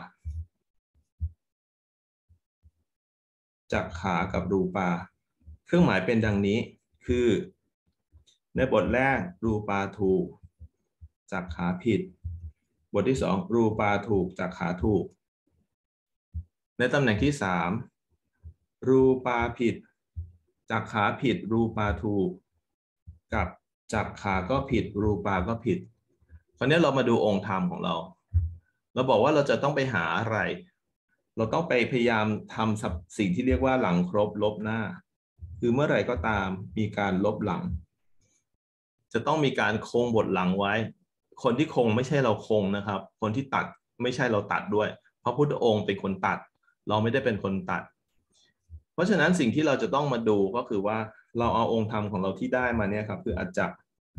จักขากับรูปาเครื่องหมายเป็นดังนี้คือในบทแรกรูปาถูกจักขาผิดบทที่2รูปาถูกจักขาถูกในตำแหน่งที่3รูปาผิดจักขาผิดรูปาถูกกับจักขาก็ผิดรูปาก็ผิดคราวนี้เรามาดูองค์ธรรมของเราบอกว่าเราจะต้องไปหาอะไร เราต้องไปพยายามทำสิ่งที่เรียกว่าหลังครบลบหน้าคือเมื่อไหร่ก็ตามมีการลบหลังจะต้องมีการคงบทหลังไว้คนที่คงไม่ใช่เราคงนะครับคนที่ตัดไม่ใช่เราตัดด้วยเพราะพุทธองค์เป็นคนตัดเราไม่ได้เป็นคนตัดเพราะฉะนั้นสิ่งที่เราจะต้องมาดูก็คือว่าเราเอาองค์ธรรมของเราที่ได้มาเนี่ยครับคืออัจจ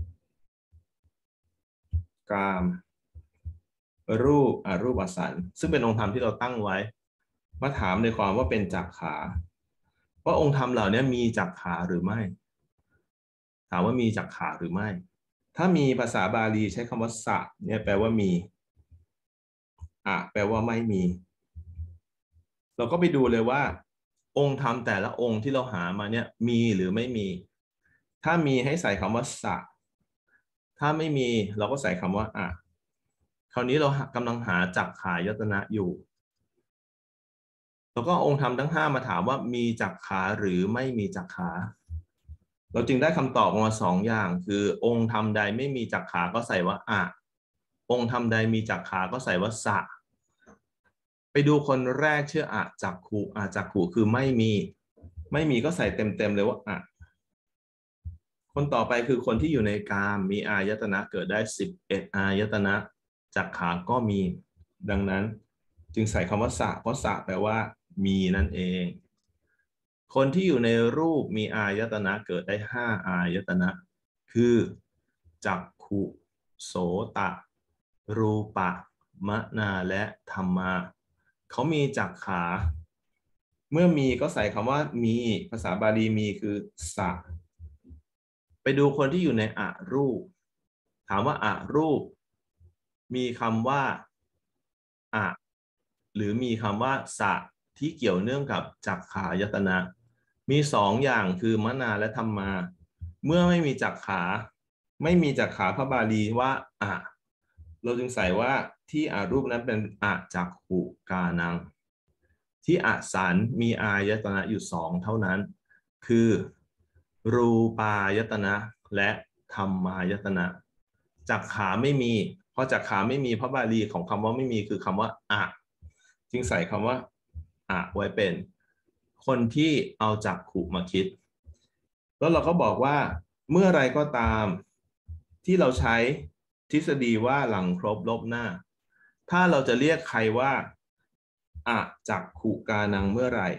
กามรูปอรูปอสันซึ่งเป็นองค์ธรรมที่เราตั้งไว้มาถามในความว่าเป็นจักขาว่าองค์ธรรมเหล่านี้มีจักขาหรือไม่ถามว่ามีจักขาหรือไม่ถ้ามีภาษาบาลีใช้คำว่าสะเนี่ยแปลว่ามีแปลว่าไม่มีเราก็ไปดูเลยว่าองค์ธรรมแต่ละองค์ที่เราหามาเนี่ยมีหรือไม่มีถ้ามีให้ใส่คำว่าสะถ้าไม่มีเราก็ใส่คำว่าคราวนี้เรากำลังหาจักขายตนะอยู่แล้วก็องค์ธรรมทั้ง5มาถามว่ามีจักขาหรือไม่มีจักขาเราจึงได้คำตอบมา2อย่างคือองค์ธรรมใดไม่มีจักขาก็ใส่ว่าองค์ธรรมใดมีจักขาก็ใส่ว่าสะไปดูคนแรกชื่อจักขุจักขุคือไม่มีก็ใส่เต็มเลยว่าคนต่อไปคือคนที่อยู่ในกามมีอายตนะเกิดได้11อายตนะจักขาก็มีดังนั้นจึงใส่คำว่าสะเพราะสะแปลว่ามีนั่นเองคนที่อยู่ในรูปมีอายตนะเกิดได้5อายตนะคือจักขุโสตรูปะมนาและธัมมาเขามีจักขาเมื่อมีก็ใส่คำว่ามีภาษาบาลีมีคือสะไปดูคนที่อยู่ในรูปถามว่ารูปมีคำว่าหรือมีคำว่าสะที่เกี่ยวเนื่องกับจักขายตนะมี2อย่างคือมนาและธัมมาเมื่อไม่มีจักขาพระบาลีว่าเราจึงใส่ว่าที่รูปนั้นเป็นจักขุกานังที่สันมีอายตนะอยู่2เท่านั้นคือรูปายตนะและธัมมายตนะจักขาไม่มีเพราะจักขาไม่มีพระบาลีของคำว่าไม่มีคือคำว่าจึงใส่คำว่าไว้เป็นคนที่เอาจักขุมาคิดแล้วเราก็บอกว่าเมื่อไรก็ตามที่เราใช้ทฤษฎีว่าหลังครบลบหน้าถ้าเราจะเรียกใครว่าจักขุกานังเมื่อไหร่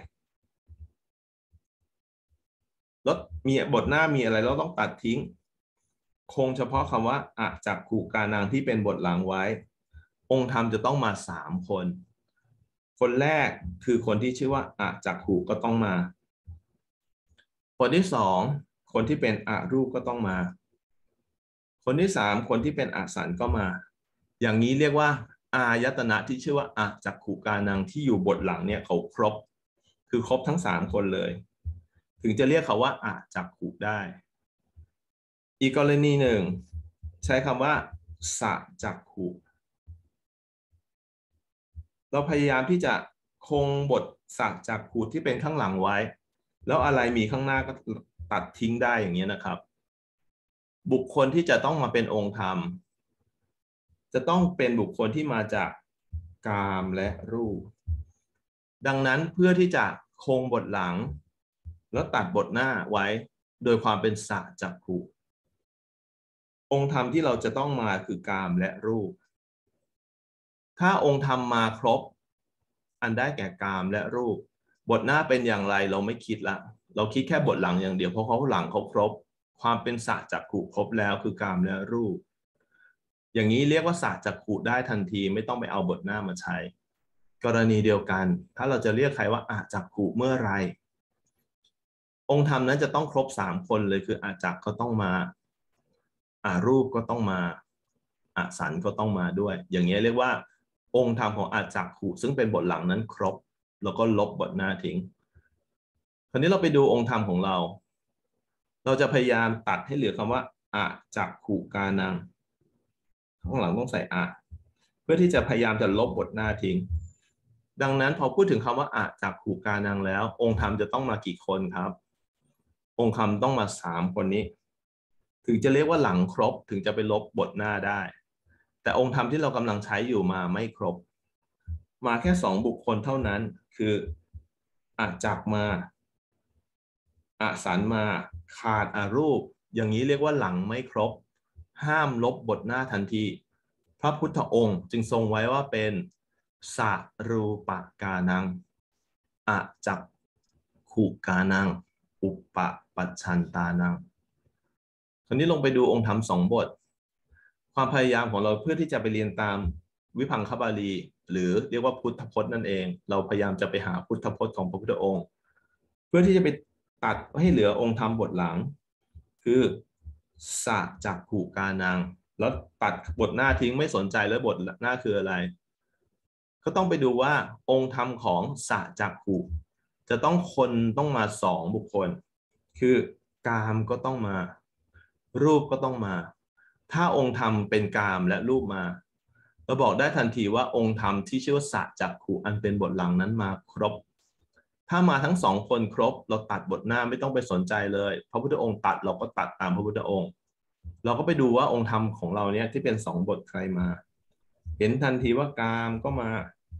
แล้วมีบทหน้ามีอะไรเราต้องตัดทิ้งคงเฉพาะคำว่าจักขุกานังที่เป็นบทหลังไว้องค์ธรรมจะต้องมา3คนคนแรกคือคนที่ชื่อว่าจักขุก็ต้องมาคนที่2คนที่เป็นรูปก็ต้องมาคนที่3คนที่เป็นอสันก็มาอย่างนี้เรียกว่าอายตนะที่ชื่อว่าจักขุกานังที่อยู่บทหลังเนี่ยเขาครบคือครบทั้ง3คนเลยถึงจะเรียกเขาว่าจักขุได้อีกกรณีหนึ่งใช้คำว่าสะจักขุเราพยายามที่จะคงบทสะจักขุที่เป็นข้างหลังไว้แล้วอะไรมีข้างหน้าก็ตัดทิ้งได้อย่างนี้นะครับบุคคลที่จะต้องมาเป็นองค์ธรรมจะต้องเป็นบุคคลที่มาจากกามและรูปดังนั้นเพื่อที่จะคงบทหลังแล้วตัดบทหน้าไว้โดยความเป็นสะจักขุองค์ธรรมที่เราจะต้องมาคือกามและรูปถ้าองค์ธรรมมาครบอันได้แก่กามและรูปบทหน้าเป็นอย่างไรเราไม่คิดละเราคิดแค่บทหลังอย่างเดียวเพราะเขาหลังเขาครบความเป็นสะจักขุครบแล้วคือกามและรูปอย่างนี้เรียกว่าสะจักขุได้ทันทีไม่ต้องไปเอาบทหน้ามาใช้กรณีเดียวกันถ้าเราจะเรียกใครว่าจักขุเมื่อไรองค์ธรรมนั้นจะต้องครบ3คนเลยคือจักก็ต้องมารูปก็ต้องมาสันก็ต้องมาด้วยอย่างนี้เรียกว่าองค์ธรรมของจักขุซึ่งเป็นบทหลังนั้นครบแล้วก็ลบบทหน้าทิ้งคราวนี้เราไปดูองค์ธรรมของเราจะพยายามตัดให้เหลือคำว่าจักขุกานังข้างหลังต้องใส่เพื่อที่จะพยายามจะลบบทหน้าทิ้งดังนั้นพอพูดถึงคำว่าอะจักขุกานังแล้วองค์ธรรมจะต้องมากี่คนครับ องค์ธรรมต้องมา3 คนนี้ถึงจะเรียกว่าหลังครบถึงจะไปลบบทหน้าได้แต่องค์ธรรมที่เรากำลังใช้อยู่มาไม่ครบมาแค่2 บุคคลเท่านั้นคืออะจักมาอะสันมาขาดอะรูปอย่างนี้เรียกว่าหลังไม่ครบห้ามลบบทหน้าทันทีพระพุทธองค์จึงทรงไว้ว่าเป็นสรูปกานังอะจักขุกานังอุปปัชชันตานังคราวนี้ลงไปดูองค์ธรรม2 บทความพยายามของเราเพื่อที่จะไปเรียนตามวิพังคบาลีหรือเรียกว่าพุทธพจน์นั่นเองเราพยายามจะไปหาพุทธพจน์ของพระพุทธองค์เพื่อที่จะไปตัดให้เหลือองค์ธรรมบทหลังคือสะจักขุกานังแล้วตัดบทหน้าทิ้งไม่สนใจแล้วบทหน้าคืออะไรก็ต้องไปดูว่าองค์ธรรมของสะจักขุจะต้องมา2 บุคคลคือกามก็ต้องมารูปก็ต้องมาถ้าองค์ธรรมเป็นกามและรูปมาเราบอกได้ทันทีว่าองค์ธรรมที่ชื่อว่าสะจักขุอันเป็นบทหลังนั้นมาครบถ้ามาทั้ง2 คนครบเราตัดบทหน้าไม่ต้องไปสนใจเลยพระพุทธองค์ตัดเราก็ตัดตามพระพุทธองค์เราก็ไปดูว่าองค์ธรรมของเราเนี่ยที่เป็น2 บทใครมาเห็นทันทีว่ากามก็มา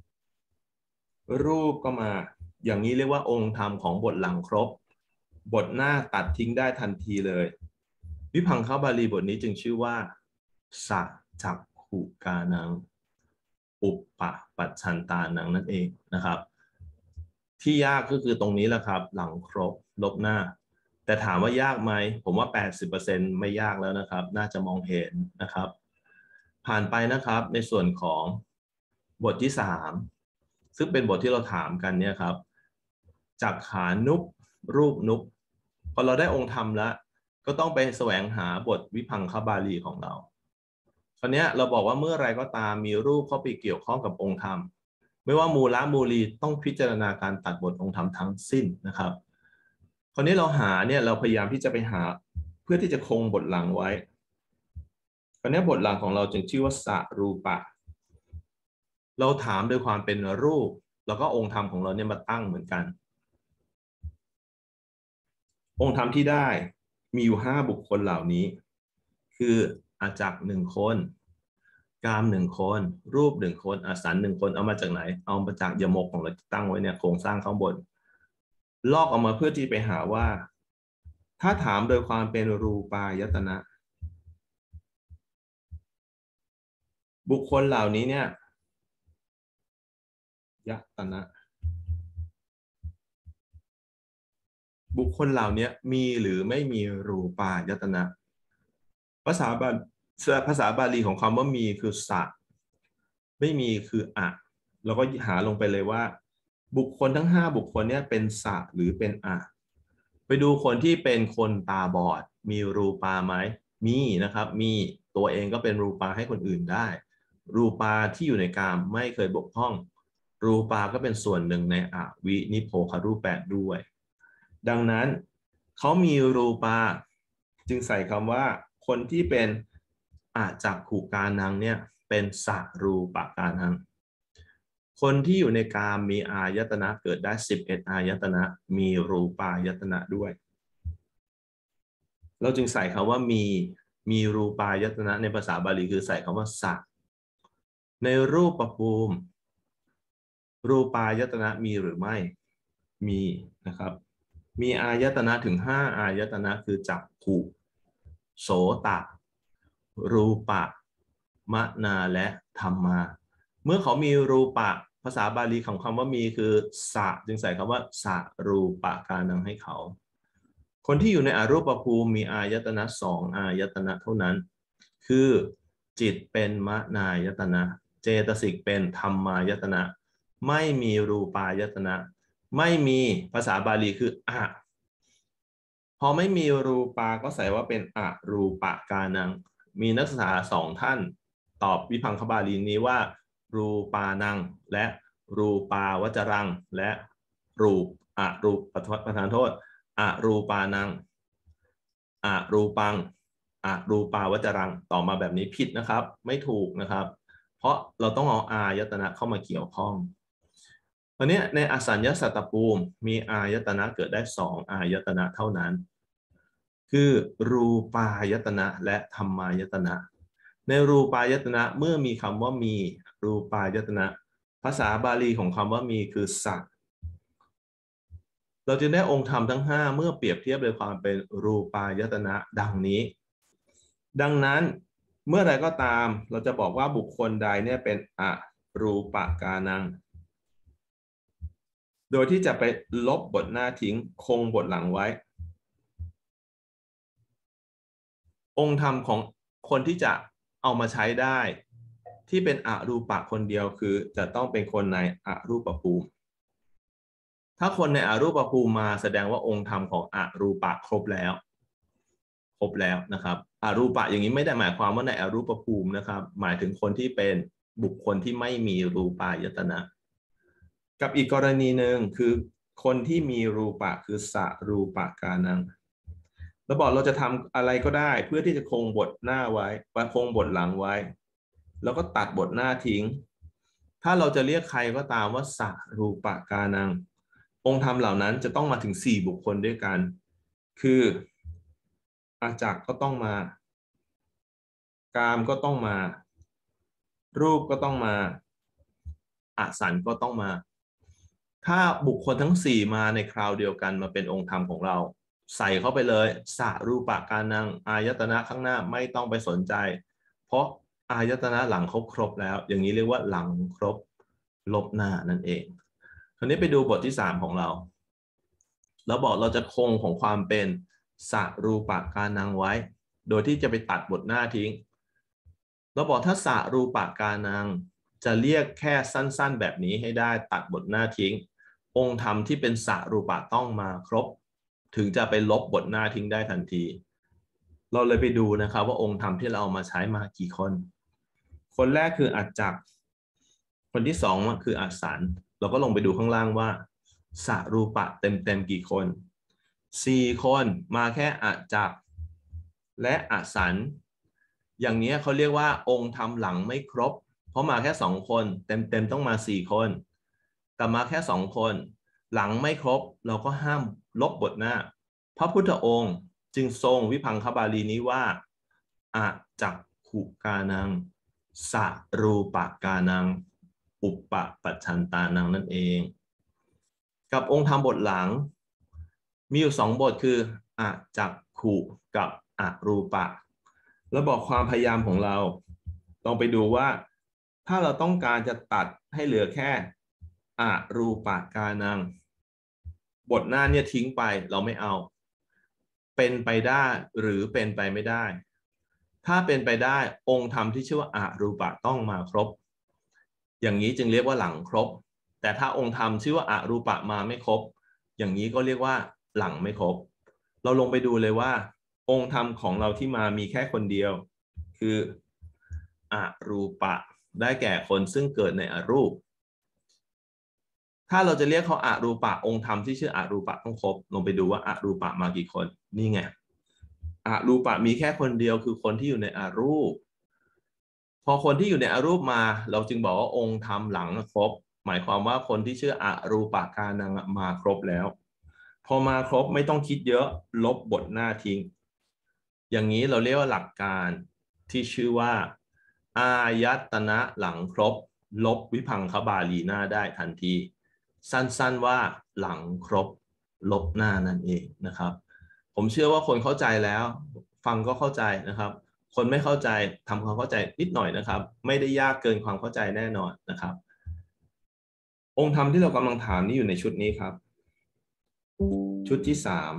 รูปก็มาอย่างนี้เรียกว่าองค์ธรรมของบทหลังครบบทหน้าตัดทิ้งได้ทันทีเลยวิพังคบาลีบทนี้จึงชื่อว่าสะจักขุกานังอุปปัชชันตานังนั่นเองนะครับที่ยากก็คือตรงนี้แหละครับหลังครบลบหน้าแต่ถามว่ายากไหมผมว่า 80% ไม่ยากแล้วนะครับน่าจะมองเห็นนะครับผ่านไปนะครับในส่วนของบทที่3ซึ่งเป็นบทที่เราถามกันเนี่ยครับจักขานุปรูปนุปพอเราได้องค์ธรรมแล้วก็ต้องไปแสวงหาบทวิพังคบาลีของเราคราวนี้เราบอกว่าเมื่อไรก็ตามมีรูปเข้าไปเกี่ยวข้องกับองค์ธรรมไม่ว่ามูละมูลีต้องพิจารณาการตัดบทองค์ธรรมทั้งสิ้นนะครับคราวนี้เราหาเนี่ยเราพยายามที่จะไปหาเพื่อที่จะคงบทหลังไว้คราวนี้บทหลังของเราจึงชื่อว่าสรูปะเราถามโดยความเป็นรูปแล้วก็องค์ธรรมของเราเนี่ยมาตั้งเหมือนกันองค์ธรรมที่ได้มีอยู่5 บุคคลเหล่านี้คืออาจัก1 คนกาม1 คนรูป1 คนอสัน1 คนเอามาจากไหนเอามาจากยมกของเราที่ตั้งไว้เนี่ยโครงสร้างข้างบนลอกออกมาเพื่อที่ไปหาว่าถ้าถามโดยความเป็นรูปายตนะบุคคลเหล่านี้เนี่ยยตนะบุคคลเหล่านี้มีหรือไม่มีรูปายตนะภาษาบาลีของคำว่ามีคือสะไม่มีคืออะเราก็หาลงไปเลยว่าบุคคลทั้ง5 บุคคลเนี่ยเป็นสะหรือเป็นอะไปดูคนที่เป็นคนตาบอดมีรูปาไหมมีนะครับมีตัวเองก็เป็นรูปาให้คนอื่นได้รูปาที่อยู่ในกามไม่เคยบกพร่องรูปาก็เป็นส่วนหนึ่งในอวินิโพครูป8ด้วยดังนั้นเขามีรูปาจึงใส่คำว่าคนที่เป็นอาจักขุกานังเนี่ยเป็นสรูปกานังคนที่อยู่ในกามมีอายตนะเกิดได้11 อายตนะมีรูปายตนะด้วยเราจึงใส่คำว่ามีรูปายตนะในภาษาบาลีคือใส่คำว่าสะในรูปภูมิรูปายตนะมีหรือไม่มีนะครับมีอายตนะถึง5 อายตนะคือจักขุโสตะรูปะมนาและธัมมาเมื่อเขามีรูปะภาษาบาลีของคำว่ามีคือสะจึงใส่คำว่าสะรูปะกานังให้เขาคนที่อยู่ในอรูปภูมิมีอายตนะ2 อายตนะเท่านั้นคือจิตเป็นมนายตนะเจตสิกเป็นธรรมายตนะไม่มีรูปายตนะไม่มีภาษาบาลีคืออะพอไม่มีรูปาก็ใส่ว่าเป็นอรูปกานังมีนักศึกษา2 ท่านตอบวิพังคบาลีนี้ว่ารูปานังและรูปาวจรังและรูปประธานโทษอรูปานังอรูปังอรูปาวจรังต่อมาแบบนี้ผิดนะครับไม่ถูกนะครับเพราะเราต้องเอาอายตนะเข้ามาเกี่ยวข้องวันนี้ในอสัญญสัตตภูมิมีอายตนะเกิดได้2อายตนะเท่านั้นคือรูปายตนะและธรรมายตนะในรูปายตนะเมื่อมีคำว่ามีรูปายตนะภาษาบาลีของคำว่ามีคือสักเราจึงได้องค์ธรรมทั้ง5เมื่อเปรียบเทียบโดยความเป็นรูปายตนะดังนี้ดังนั้นเมื่อใดก็ตามเราจะบอกว่าบุคคลใดเนี่ยเป็นอรูปกานังโดยที่จะไปลบบทหน้าทิ้งคงบทหลังไว้องค์ธรรมของคนที่จะเอามาใช้ได้ที่เป็นอรูปะคนเดียวคือจะต้องเป็นคนในอรูปภูมิถ้าคนในอรูปภูมิมาแสดงว่าองค์ธรรมของอรูปะครบแล้วนะครับอรูปะอย่างนี้ไม่ได้หมายความว่าในอรูปภูมินะครับหมายถึงคนที่เป็นบุคคลที่ไม่มีรูปายตนะกับอีกกรณีหนึ่งคือคนที่มีรูปะคือสรูปกานังเราบอกเราจะทำอะไรก็ได้เพื่อที่จะคงบทหน้าไว้คงบทหลังไว้แล้วก็ตัดบทหน้าทิ้งถ้าเราจะเรียกใครก็ตามว่าสรูปกานังองค์ธรรมเหล่านั้นจะต้องมาถึง4บุคคลด้วยกันคืออาจักก็ต้องมากามก็ต้องมารูปก็ต้องมาอสันก็ต้องมาถ้าบุคคลทั้ง4มาในคราวเดียวกันมาเป็นองค์ธรรมของเราใส่เข้าไปเลยสรูปกานังอายตนะข้างหน้าไม่ต้องไปสนใจเพราะอายตนะหลังเขาครบแล้วอย่างนี้เรียกว่าหลังครบลบหน้านั่นเองคราวนี้ไปดูบทที่3ของเราแล้วบอกเราจะคงของความเป็นสรูปกานังไว้โดยที่จะไปตัดบทหน้าทิ้งเราบอกถ้าสรูปกานังจะเรียกแค่สั้นๆแบบนี้ให้ได้ตัดบทหน้าทิ้งองค์ธรรมที่เป็นสรูปะต้องมาครบถึงจะไปลบบทหน้าทิ้งได้ทันทีเราเลยไปดูนะครับว่าองค์ธรรมที่เราเอามาใช้มากี่คนคนแรกคืออาจักคนที่2คืออาสันเราก็ลงไปดูข้างล่างว่าสรูปะเต็มกี่คน4คนมาแค่อาจักและอาสันอย่างนี้เขาเรียกว่าองค์ธรรมหลังไม่ครบเพราะมาแค่2คนเต็มต้องมา4คนแต่มาแค่2คนหลังไม่ครบเราก็ห้ามลบบทหน้าพระพุทธองค์จึงทรงวิพังคบาลีนี้ว่าอาจักขุกานังสรูปกานังอุปปัชชันตานังนั่นเองกับองค์ธรรมบทหลังมีอยู่2บทคืออาจักขุกับอรูปะแล้วบอกความพยายามของเราต้องไปดูว่าถ้าเราต้องการจะตัดให้เหลือแค่อรูปกานังบทหน้าเนี่ยทิ้งไปเราไม่เอาเป็นไปได้หรือเป็นไปไม่ได้ถ้าเป็นไปได้องค์ธรรมที่ชื่อว่าอรูปะต้องมาครบอย่างนี้จึงเรียกว่าหลังครบแต่ถ้าองค์ธรรมชื่อว่าอรูปะมาไม่ครบอย่างนี้ก็เรียกว่าหลังไม่ครบเราลงไปดูเลยว่าองค์ธรรมของเราที่มามีแค่คนเดียวคืออรูปะได้แก่คนซึ่งเกิดในอรูปถ้าเราจะเรียกเขาอรูปะองค์ธรรมที่ชื่ออรูปะต้องครบลงไปดูว่าอรูปะมากี่คนนี่ไงอรูปะมีแค่คนเดียวคือคนที่อยู่ในอรูปพอคนที่อยู่ในอรูปมาเราจึงบอกว่าองค์ธรรมหลังครบหมายความว่าคนที่ชื่ออรูปกานังมาครบแล้วพอมาครบไม่ต้องคิดเยอะลบบทหน้าทิ้งอย่างนี้เราเรียกว่าหลักการที่ชื่อว่าอายตนะหลังครบลบวิพังคบาลีหน้าได้ทันทีสั้นๆว่าหลังครบลบหน้านั่นเองนะครับผมเชื่อว่าคนเข้าใจแล้วฟังก็เข้าใจนะครับคนไม่เข้าใจทำความเข้าใจนิดหน่อยนะครับไม่ได้ยากเกินความเข้าใจแน่นอนนะครับองค์ธรรมที่เรากำลังถามนี้อยู่ในชุดนี้ครับชุดที่3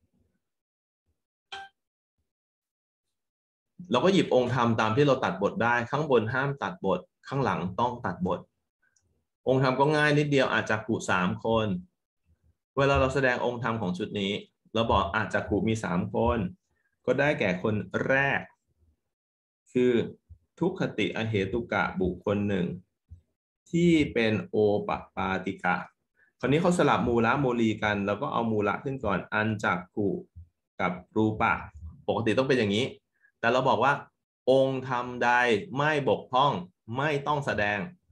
เราก็หยิบองค์ธรรมตามที่เราตัดบทได้ข้างบนห้ามตัดบทข้างหลังต้องตัดบทองค์ธรรมก็ง่ายนิดเดียวอาจจะกุ3คนเวลาเราแสดงองค์ธรรมของชุดนี้เราบอกอาจจะกุมี3คนก็ได้แก่คนแรกคือทุกขติอเหตุกะบุคคลหนึ่งที่เป็นโอปปาติกะคราวนี้เขาสลับมูละโมลีกันแล้วก็เอามูละขึ้นก่อนอันจักกุกับรูปะปกติต้องเป็นอย่างนี้แต่เราบอกว่าองค์ธรรมใดไม่บกพร่องไม่ต้องแสดง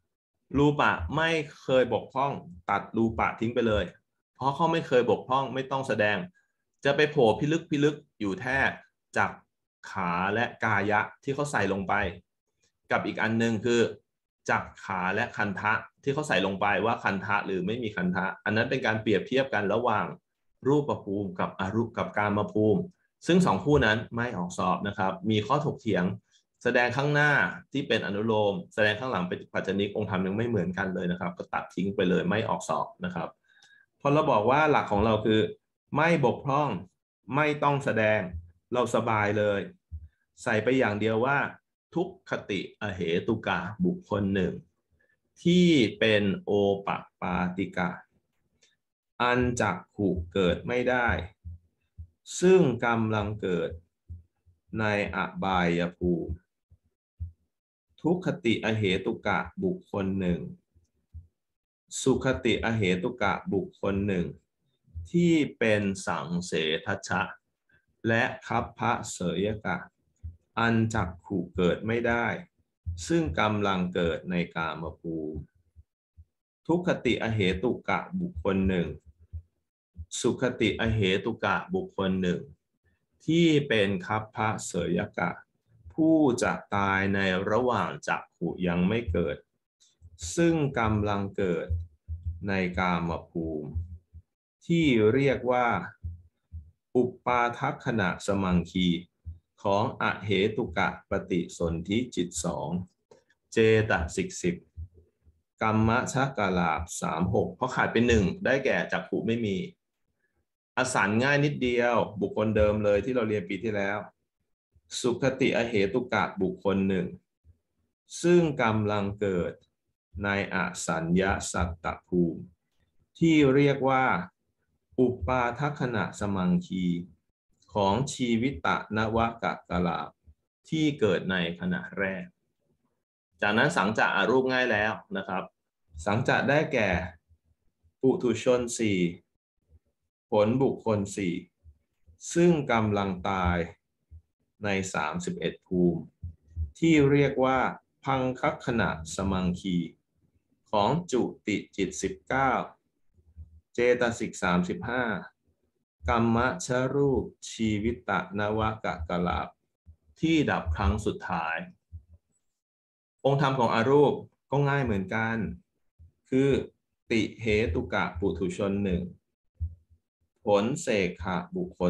รูปะไม่เคยบกพร่องตัดรูปะทิ้งไปเลยเพราะเขาไม่เคยบกพร่องไม่ต้องแสดงจะไปโผล่พิลึกอยู่แท้จากขาและกายะที่เขาใส่ลงไปกับอีกอันหนึ่งคือจากขาและคันทะที่เขาใส่ลงไปว่าคันทะหรือไม่มีคันทะอันนั้นเป็นการเปรียบเทียบกันระหว่างรูปภูมิกับอรูปกับกามภูมิซึ่งสองคู่นั้นไม่ออกสอบนะครับมีข้อถกเถียงแสดงข้างหน้าที่เป็นอนุโลมแสดงข้างหลังเป็นปัจจนิกองค์ธรรมยังไม่เหมือนกันเลยนะครับก็ตัดทิ้งไปเลยไม่ออกสอบนะครับพอเราบอกว่าหลักของเราคือไม่บกพร่องไม่ต้องแสดงเราสบายเลยใส่ไปอย่างเดียวว่าทุกขติอเหตุกะบุคคลหนึ่งที่เป็นโอปปาติกะอันจักขุเกิดไม่ได้ซึ่งกำลังเกิดในอบายภูมิทุกขติอเหตุกะบุคคลหนึ่งสุขติอเหตุกะบุคคลหนึ่งที่เป็นสังเสทัชชะและคัพพะเสยกะอันจักขุเกิดไม่ได้ซึ่งกำลังเกิดในกามภูมิทุกขติอเหตุกะบุคคลหนึ่งสุขติอเหตุกะบุคคลหนึ่งที่เป็นคัพพะเสยกะผู้จะตายในระหว่างจักขุยังไม่เกิดซึ่งกำลังเกิดในกามภูมิที่เรียกว่าอุปปาทัคขณะสมังคีของอเหตุกะปฏิสนธิจิตสองเจตสิกสิบกรรมชกลาภ36เพราะขาดเป็นหนึ่งได้แก่จักขุไม่มีอสันง่ายนิดเดียวบุคคลเดิมเลยที่เราเรียนปีที่แล้วสุขติอเหตุกะบุคคลหนึ่งซึ่งกำลังเกิดในอสัญญาสัตตภูมิที่เรียกว่าอุปปาทัคขณะสมังคีของชีวิตนวกกลาภที่เกิดในขณะแรกจากนั้นสังจะอารูปง่ายแล้วนะครับสังจะได้แก่ปุถุชนสี่ผลบุคคลสี่ซึ่งกำลังตายใน31ภูมิที่เรียกว่าพังคัคขณะสมังคีของจุติจิต19เจตสิก35กรรมชรูปชีวิตนวกกลาภที่ดับครั้งสุดท้ายองค์ธรรมของอารูปก็ง่ายเหมือนกันคือติเหตุกะปุถุชนหนึ่งผลเสกขะบุคคล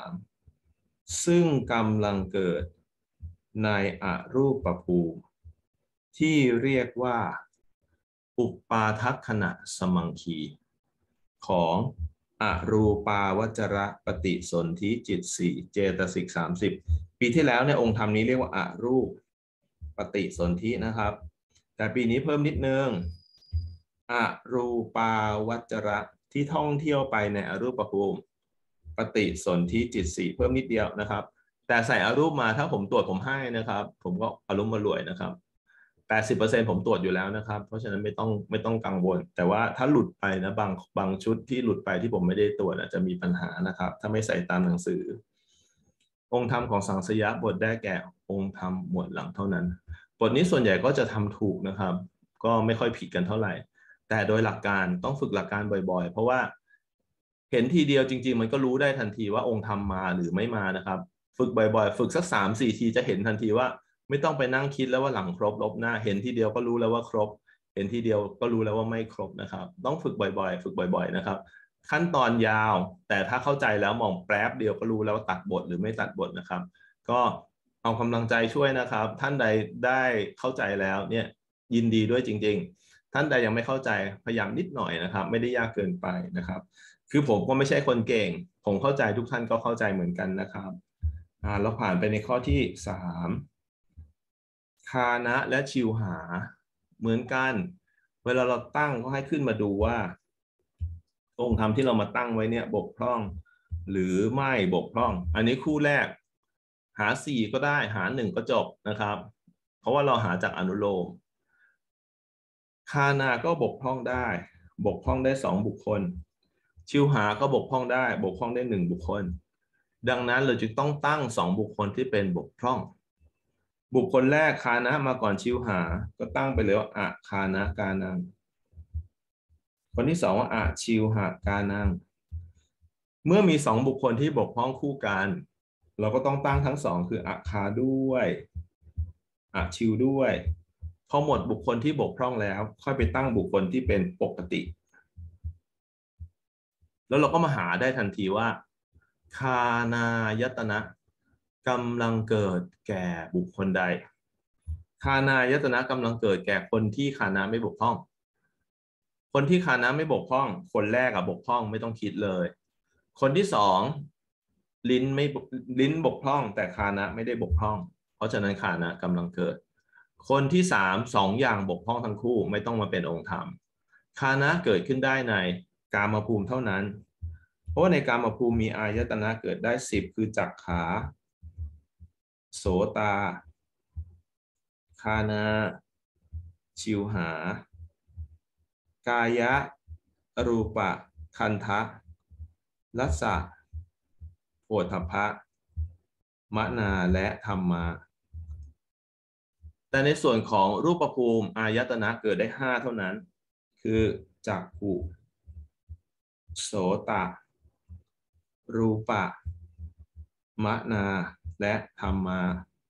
3ซึ่งกำลังเกิดในอรูปภูมิที่เรียกว่าอุปปาทัคขณะสมังคีของอรูปาวจระปฏิสนธิจิต4เจตสิก30ปีที่แล้วเนี่ยองค์ธรรมนี้เรียกว่าอรูปปฏิสนธินะครับแต่ปีนี้เพิ่มนิดนึงอรูปาวจระที่ท่องเที่ยวไปในอรูปภูมิปฏิสนธิจิต4เพิ่มนิดเดียวนะครับแต่ใส่อรูปมาถ้าผมตรวจผมให้นะครับผมก็อารมณ์มารวยนะครับ80%ผมตรวจอยู่แล้วนะครับเพราะฉะนั้นไม่ต้องกังวลแต่ว่าถ้าหลุดไปนะบางชุดที่หลุดไปที่ผมไม่ได้ตรวจอาจจะมีปัญหานะครับถ้าไม่ใส่ตามหนังสือองค์ธรรมของสังสยะบทได้แก่องค์ธรรมหมวดหลังเท่านั้นบทนี้ส่วนใหญ่ก็จะทำถูกนะครับก็ไม่ค่อยผิดกันเท่าไหร่แต่โดยหลักการต้องฝึกหลักการบ่อยๆเพราะว่าเห็นทีเดียวจริงๆมันก็รู้ได้ทันทีว่าองค์ธรรมมาหรือไม่มานะครับฝึกบ่อยๆฝึกสัก3-4 ทีจะเห็นทันทีว่าไม่ต้องไปนั่งคิดแล้วว่าหลังครบลบหน้าเห็นทีเดียวก็รู้แล้วว่าครบเห็นทีเดียวก็รู้แล้วว่าไม่ครบนะครับต้องฝึกบ่อยๆฝึกบ่อยๆนะครับขั้นตอนยาวแต่ถ้าเข้าใจแล้วมองแป๊บเดียวก็รู้แล้วว่าตัดบทหรือไม่ตัดบทนะครับก็เอากำลังใจช่วยนะครับท่านใดได้เข้าใจแล้วเนี่ยยินดีด้วยจริงๆท่านใดยังไม่เข้าใจพยายามนิดหน่อยนะครับไม่ได้ยากเกินไปนะครับคือผมก็ไม่ใช่คนเก่งผมเข้าใจทุกท่านก็เข้าใจเหมือนกันนะครับเราผ่านไปในข้อที่3คานะและชิวหาเหมือนกันเวลาเราตั้งก็ให้ขึ้นมาดูว่าองค์ธรรมที่เรามาตั้งไว้เนี่ยบกพร่องหรือไม่บกพร่องอันนี้คู่แรกหา4ก็ได้หา1ก็จบนะครับเพราะว่าเราหาจากอนุโลมคานาก็บกพร่องได้บกพร่องได้2บุคคลชิวหาก็บกพร่องได้บกพร่องได้1บุคคลดังนั้นเราจึงต้องตั้ง2บุคคลที่เป็นบกพร่องบุคคลแรกคานะมาก่อนชิวหาก็ตั้งไปเลยว่าอะคานะกานังคนที่สองว่าอะชิวหากานังเมื่อมีสองบุคคลที่บกพร่องคู่กันเราก็ต้องตั้งทั้งสองคืออะคาด้วยอะชิวด้วยพอหมดบุคคลที่บกพร่องแล้วค่อยไปตั้งบุคคลที่เป็นปกติแล้วเราก็มาหาได้ทันทีว่าคานายตนะกำลังเกิดแก่บุคคลใดคานายตนะกำลังเกิดแก่คนที่คานะไม่บกพร่องคนที่คานะไม่บกพร่องคนแรกบกพร่องไม่ต้องคิดเลยคนที่สองลิ้นบกพร่องแต่คานะไม่ได้บกพร่องเพราะฉะนั้นคานะกำลังเกิดคนที่สามสองอย่างบกพร่องทั้งคู่ไม่ต้องมาเป็นองค์ธรรมคานะเกิดขึ้นได้ในกามภูมิเท่านั้นเพราะว่าในกามภูมิมีอายตนะเกิดได้10คือจักขาโสตาคานะชิวหากายะรูปะคันทะรัสสะโผฏฐัพพะมนาและธัมมาแต่ในส่วนของรูปภูมิอายตนะเกิดได้5เท่านั้นคือจักขุโสตะรูปะมนาและธัมมา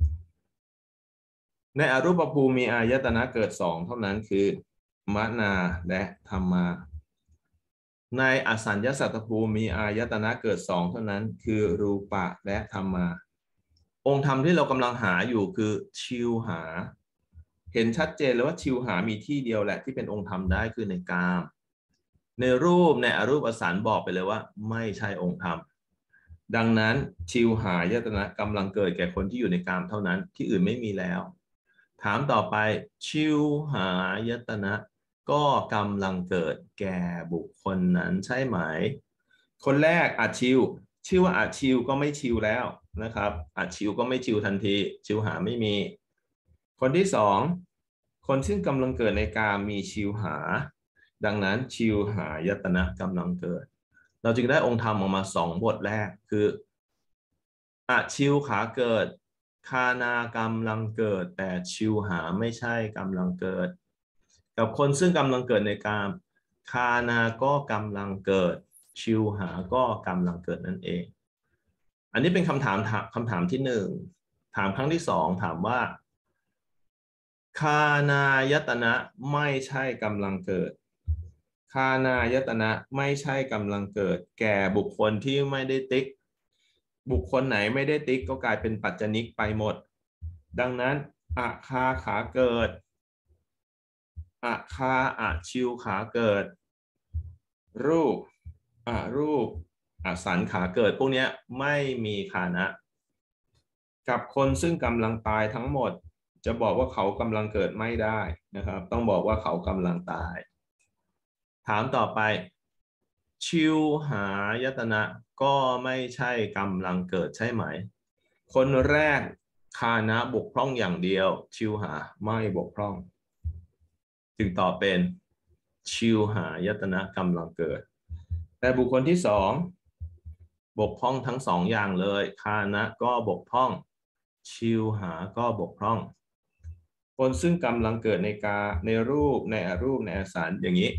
ในอรูปภูมิมีอายตนะเกิด2เท่านั้นคือมนาและธัมมาในอสัญญสัตตภูมิมีอายตนะเกิด2เท่านั้นคือรูปะและธัมมาองค์ธรรมที่เรากำลังหาอยู่คือชิวหาเห็นชัดเจนเลยว่าชิวหามีที่เดียวแหละที่เป็นองค์ธรรมได้คือในกามในรูปในอรูปอสันบอกไปเลยว่าไม่ใช่องค์ธรรมดังนั้นชิวหายตนะกำลังเกิดแก่คนที่อยู่ในกามเท่านั้นที่อื่นไม่มีแล้วถามต่อไปชิวหายตนะก็กำลังเกิดแก่บุคคลนั้นใช่ไหมคนแรกอาชิวชื่อว่าอาชิวก็ไม่ชิวแล้วนะครับอาชิวก็ไม่ชิวทันทีชิวหาไม่มีคนที่สองคนซึ่งกำลังเกิดในกามมีชิวหาดังนั้นชิวหายตนะกำลังเกิดเราจึงได้องค์ธรรมออกมา2บทแรกคืออาชิวขาเกิดคานากำลังเกิดแต่ชิวหาไม่ใช่กำลังเกิดกับคนซึ่งกำลังเกิดในกามคานาก็กำลังเกิดชิวหาก็กำลังเกิดนั่นเองอันนี้เป็นคำถามที่1ถามครั้งที่2ถามว่าคานายตนะไม่ใช่กำลังเกิดคานายตนะไม่ใช่กำลังเกิดแก่บุคคลที่ไม่ได้ติ๊กบุคคลไหนไม่ได้ติ๊กก็กลายเป็นปัจจนิกไปหมดดังนั้นอาคาขาเกิดอาคาอาชิวขาเกิดรูปรูปสันขาเกิดพวกนี้ไม่มีคานะกับคนซึ่งกำลังตายทั้งหมดจะบอกว่าเขากำลังเกิดไม่ได้นะครับต้องบอกว่าเขากำลังตายถามต่อไปชิวหายตนะก็ไม่ใช่กำลังเกิดใช่ไหมคนแรกคานะบกพร่องอย่างเดียวชิวหาไม่บกพร่องจึงตอบเป็นชิวหายตนะกำลังเกิดแต่บุคคลที่2บกพร่องทั้ง2อย่างเลยคานะก็บกพร่องชิวหาก็บกพร่องคนซึ่งกำลังเกิดในรูปในอรูปในอสันอย่างนี้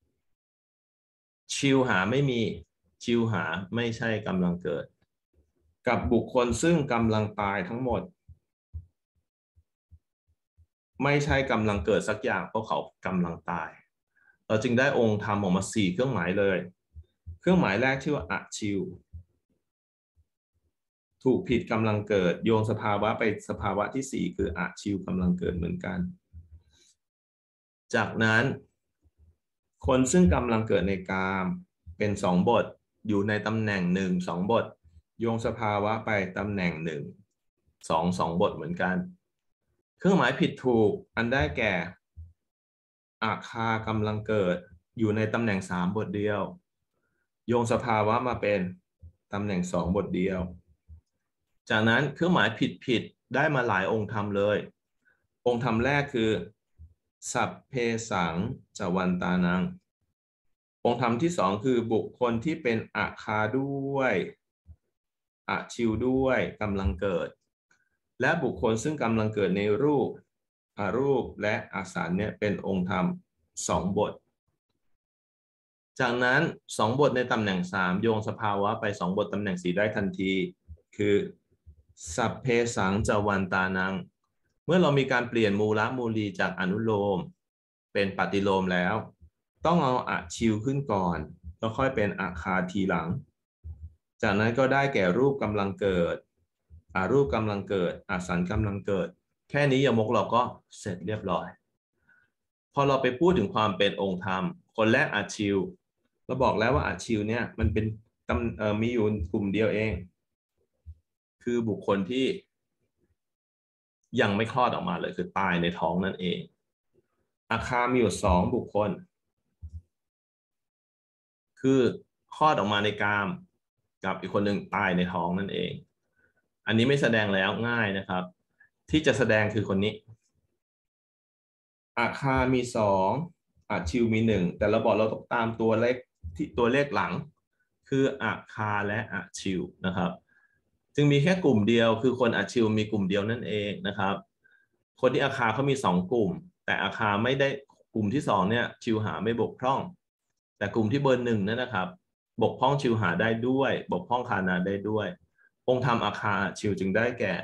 ชิวหาไม่มีชิวหาไม่ใช่กำลังเกิดกับบุคคลซึ่งกำลังตายทั้งหมดไม่ใช่กำลังเกิดสักอย่างเพราะเขากำลังตายเราจึงได้องค์ธรรมออกมา4เครื่องหมายเลยเครื่องหมายแรกชื่อว่าอะชิวถูกผิดกำลังเกิดโยงสภาวะไปสภาวะที่4คืออะชิวกำลังเกิดเหมือนกันจากนั้นคนซึ่งกำลังเกิดในกามเป็น2บทอยู่ในตำแหน่ง1 2บทโยงสภาวะไปตำแหน่ง1 2 บทเหมือนกันเครื่องหมายผิดถูกอันได้แก่อาคากำลังเกิดอยู่ในตำแหน่ง3บทเดียวโยงสภาวะมาเป็นตำแหน่ง2บทเดียวจากนั้นเครื่องหมายผิดได้มาหลายองค์ธรรมเลยองค์ธรรมแรกคือสัพเพสังจวันตานังองค์ธรรมที่2คือบุคคลที่เป็นอาคาด้วยอาชิวด้วยกำลังเกิดและบุคคลซึ่งกำลังเกิดในรูปอรูปและอสันเนี่ยเป็นองค์ธรรม2 บทจากนั้น2 บทในตำแหน่ง3โยงสภาวะไป2 บทตำแหน่ง4ได้ทันทีคือสัพเพสังจวันตานังเมื่อเรามีการเปลี่ยนมูลมูลีจากอนุโลมเป็นปฏิโลมแล้วต้องเอาอะชิวขึ้นก่อนแล้วค่อยเป็นอาคาทีหลังจากนั้นก็ได้แก่รูปกำลังเกิดอารูปกำลังเกิดอสันกำลังเกิดแค่นี้ยมกเราก็เสร็จเรียบร้อยพอเราไปพูดถึงความเป็นองค์ธรรมคนแรกอาชิวเราบอกแล้วว่าอาชิวเนี่ยมันเป็นมีอยู่กลุ่มเดียวเองคือบุคคลที่ยังไม่คลอดออกมาเลยคือตายในท้องนั่นเองอาคามีอยู่2 บุคคลคือคลอดออกมาในกามกับอีกคนหนึ่งตายในท้องนั่นเองอันนี้ไม่แสดงแล้วง่ายนะครับที่จะแสดงคือคนนี้อาคามี2อาชิวมี1แต่เราบอกเราต้องตามตัวเลขที่ตัวเลขหลังคืออาคาและอาชิวนะครับจึงมีแค่กลุ่มเดียวคือคนอาชิวมีกลุ่มเดียวนั่นเองนะครับคนที่อาคาเขามี2 กลุ่มแต่อาคาไม่ได้กลุ่มที่2เนี่ยชิวหาไม่บกพร่องแต่กลุ่มที่เบอร์1นั่นนะครับบกพร่องชิวหาได้ด้วยบกพร่องคานาได้ด้วยองค์ธรรมอาคาชิวจึงได้แก่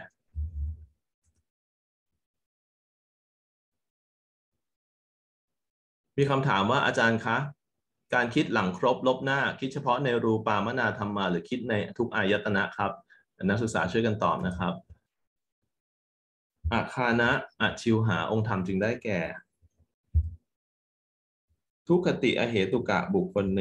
มีคำถามว่าอาจารย์คะการคิดหลังครบลบหน้าคิดเฉพาะในรูปามนาธรรมาหรือคิดในทุกอายตนะครับนักศึกษาช่วยกันตอบนะครับอาคานะอชิวหาองค์ธรรมจึงได้แก่ทุกขติอเหตุกะบุคคล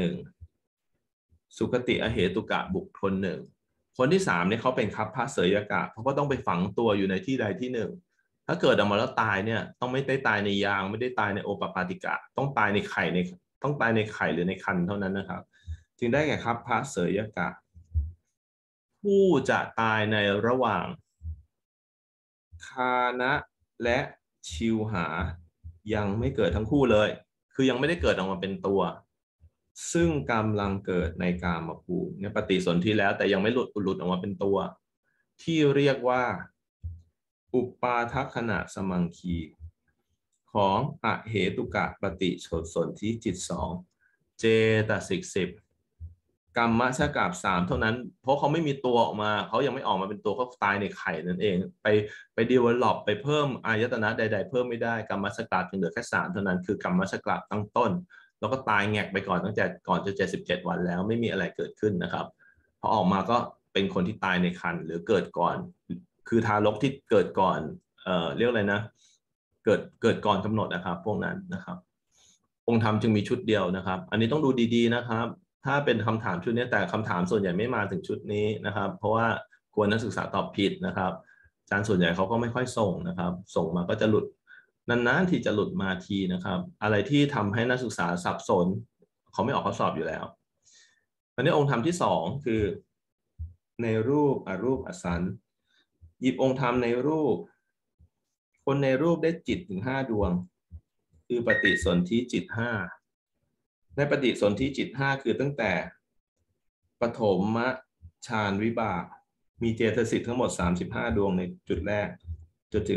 1สุขติอเหตุกะบุคคล1คนที่3เนี่ยเขาเป็นคัพพะเสยกะเขาก็ต้องไปฝังตัวอยู่ในที่ใดที่หนึ่งถ้าเกิดออกมาแล้วตายเนี่ยต้องไม่ได้ตายในยางไม่ได้ตายในโอปปาติกะต้องตายในไข่ต้องตายในไข่หรือในครรภ์เท่านั้นนะครับจึงได้แก่คัพพะเสยกะผู้จะตายในระหว่างคานะและชิวหายังไม่เกิดทั้งคู่เลยคือยังไม่ได้เกิดออกมาเป็นตัวซึ่งกำลังเกิดในกามภูมิเนี่ยปฏิสนธิแล้วแต่ยังไม่หลุดออกมาเป็นตัวที่เรียกว่าอุปาทัคขณะสมังคีของอเหตุกะปฏิสนธิจิต2เจตสิก10กรรมชกาบ3เท่านั้นเพราะเขาไม่มีตัวออกมาเขายังไม่ออกมาเป็นตัวเขาตายในไข่นั่นเองไปdevelopไปเพิ่มอายตนะใดๆเพิ่มไม่ได้กรรมชกาบจึงเหลือแค่3เท่านั้นคือกรรมชกาบตั้งต้นแล้วก็ตายแงกไปก่อนตั้งแต่ก่อนจะ77 วันแล้วไม่มีอะไรเกิดขึ้นนะครับพอออกมาก็เป็นคนที่ตายในครรภ์หรือเกิดก่อนคือทารกที่เกิดก่อนเรียกอะไรนะเกิดก่อนกำหนดนะครับพวกนั้นนะครับองค์ธรรมจึงมีชุดเดียวนะครับอันนี้ต้องดูดีๆนะครับถ้าเป็นคำถามชุดนี้แต่คำถามส่วนใหญ่ไม่มาถึงชุดนี้นะครับเพราะว่ากลัวนักศึกษาตอบผิดนะครับอาจารย์ส่วนใหญ่เขาก็ไม่ค่อยส่งนะครับส่งมาก็จะหลุดนานๆที่จะหลุดมาทีนะครับอะไรที่ทำให้นักศึกษาสับสนเขาไม่ออกข้อสอบอยู่แล้วอันนี้องค์ธรรมที่2คือในรูปอรูปอสันหยิบองค์ธรรมในรูปคนในรูปได้จิตถึง5 ดวงคือปฏิสนธิจิต5ในปฏิสนธิจิต5คือตั้งแต่ปฐมฌานวิบากมีเจตสิกทั้งหมด35 ดวงในจุดแรกจนถึง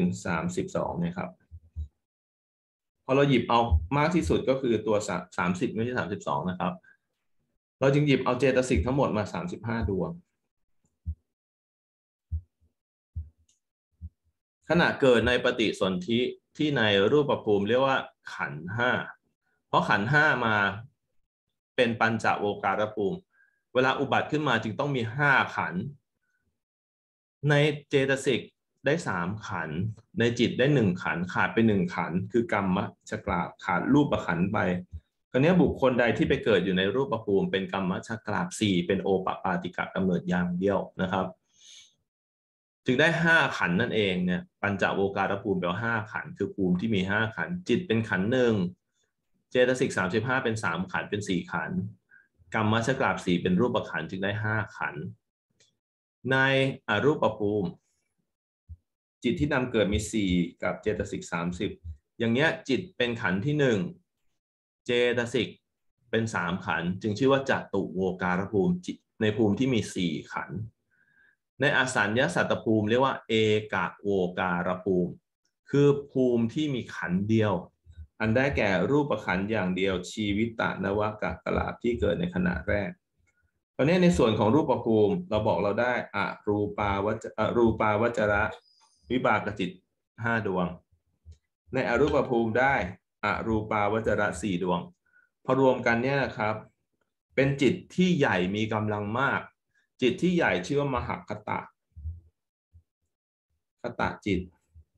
32นะครับพอเราหยิบเอามากที่สุดก็คือตัว30ไม่ใช่32นะครับเราจึงหยิบเอาเจตสิกทั้งหมดมา35 ดวงขณะเกิดในปฏิสนธิที่ในรูปภูมิเรียกว่าขันธ์5เพราะขันธ์5มาเป็นปัญจโวการภูมิเวลาอุบัติขึ้นมาจึงต้องมี5 ขันธ์ในเจตสิกได้3 ขันธ์ในจิตได้1 ขันธ์ขาดไป1 ขันธ์คือกรรมชกราบขาดรูปขันธ์ไปคราวนี้บุคคลใดที่ไปเกิดอยู่ในรูปภูมิเป็นกรรมชกราบ4เป็นโอปปาติกะกำเนิดอย่างเดียวนะครับจึงได้5 ขันธ์นั่นเองเนี่ยปัญจโวการภูมิแปลว่า5 ขันธ์คือภูมิที่มี5 ขันธ์จิตเป็นขันธ์1เจตสิก35เป็น3 ขันธ์เป็น4 ขันธ์กรรมชกราบ4เป็นรูปขันธ์จึงได้5 ขันธ์ในอรูปภูมิจิตที่นำเกิดมี4กับเจตสิก30อย่างเงี้ยจิตเป็นขันธ์ที่1เจตสิกเป็น3 ขันธ์จึงชื่อว่าจัตุโวการภูมิจิตในภูมิที่มี4 ขันธ์ในอสัญญสัตตภูมิเรียกว่าเอกโวการภูมิคือภูมิที่มีขันธ์เดียวอันได้แก่รูปขันธ์อย่างเดียวชีวิตนวกะกลาภที่เกิดในขณะแรกตอนนี้ในส่วนของรูปภูมิเราบอกเราได้อรูปาวจระวิบากจิต5 ดวงในอรูปภูมิได้อรูปาวจระ4 ดวงพอรวมกันเนี่ยนะครับเป็นจิตที่ใหญ่มีกำลังมากจิตที่ใหญ่ชื่อว่ามหคตะจิต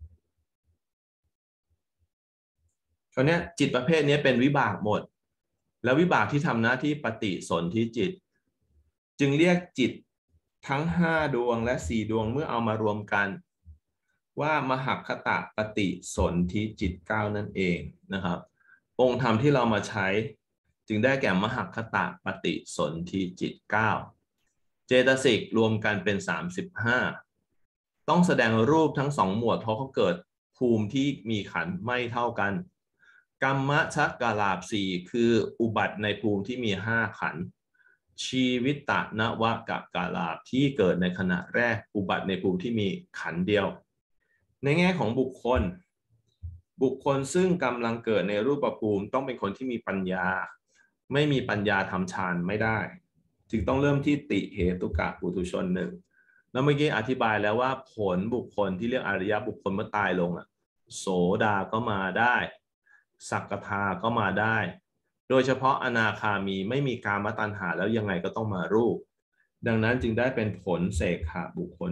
คราวนี้จิตประเภทนี้เป็นวิบากหมดแล้ววิบากที่ทำหน้าที่ปฏิสนธิจิตจึงเรียกจิตทั้ง5 ดวงและ4 ดวงเมื่อเอามารวมกันว่ามหคตะปฏิสนธิจิต9นั่นเองนะครับองค์ธรรมที่เรามาใช้จึงได้แก่มหคตะปฏิสนธิจิต9เจตสิกรวมกันเป็น35ต้องแสดงรูปทั้ง2 หมวดเพราะเขาเกิดภูมิที่มีขันธ์ไม่เท่ากันกรรมชักกาลาภ4คืออุบัติในภูมิที่มี5 ขันธ์ชีวิตนวกะกาลาภที่เกิดในขณะแรกอุบัติในภูมิที่มีขันธ์เดียวในแง่ของบุคคลซึ่งกำลังเกิดในรูปภูมิต้องเป็นคนที่มีปัญญาไม่มีปัญญาทำฌานไม่ได้จึงต้องเริ่มที่ติเหตุกะปุถุชน 1แล้วเมื่อกี้อธิบายแล้วว่าผลบุคคลที่เรียกอริยบุคคลเมื่อตายลงโสดาก็มาได้สักกทาก็มาได้โดยเฉพาะอนาคามีไม่มีกามตัณหาแล้วยังไงก็ต้องมารูปดังนั้นจึงได้เป็นผลเสกขะบุคคล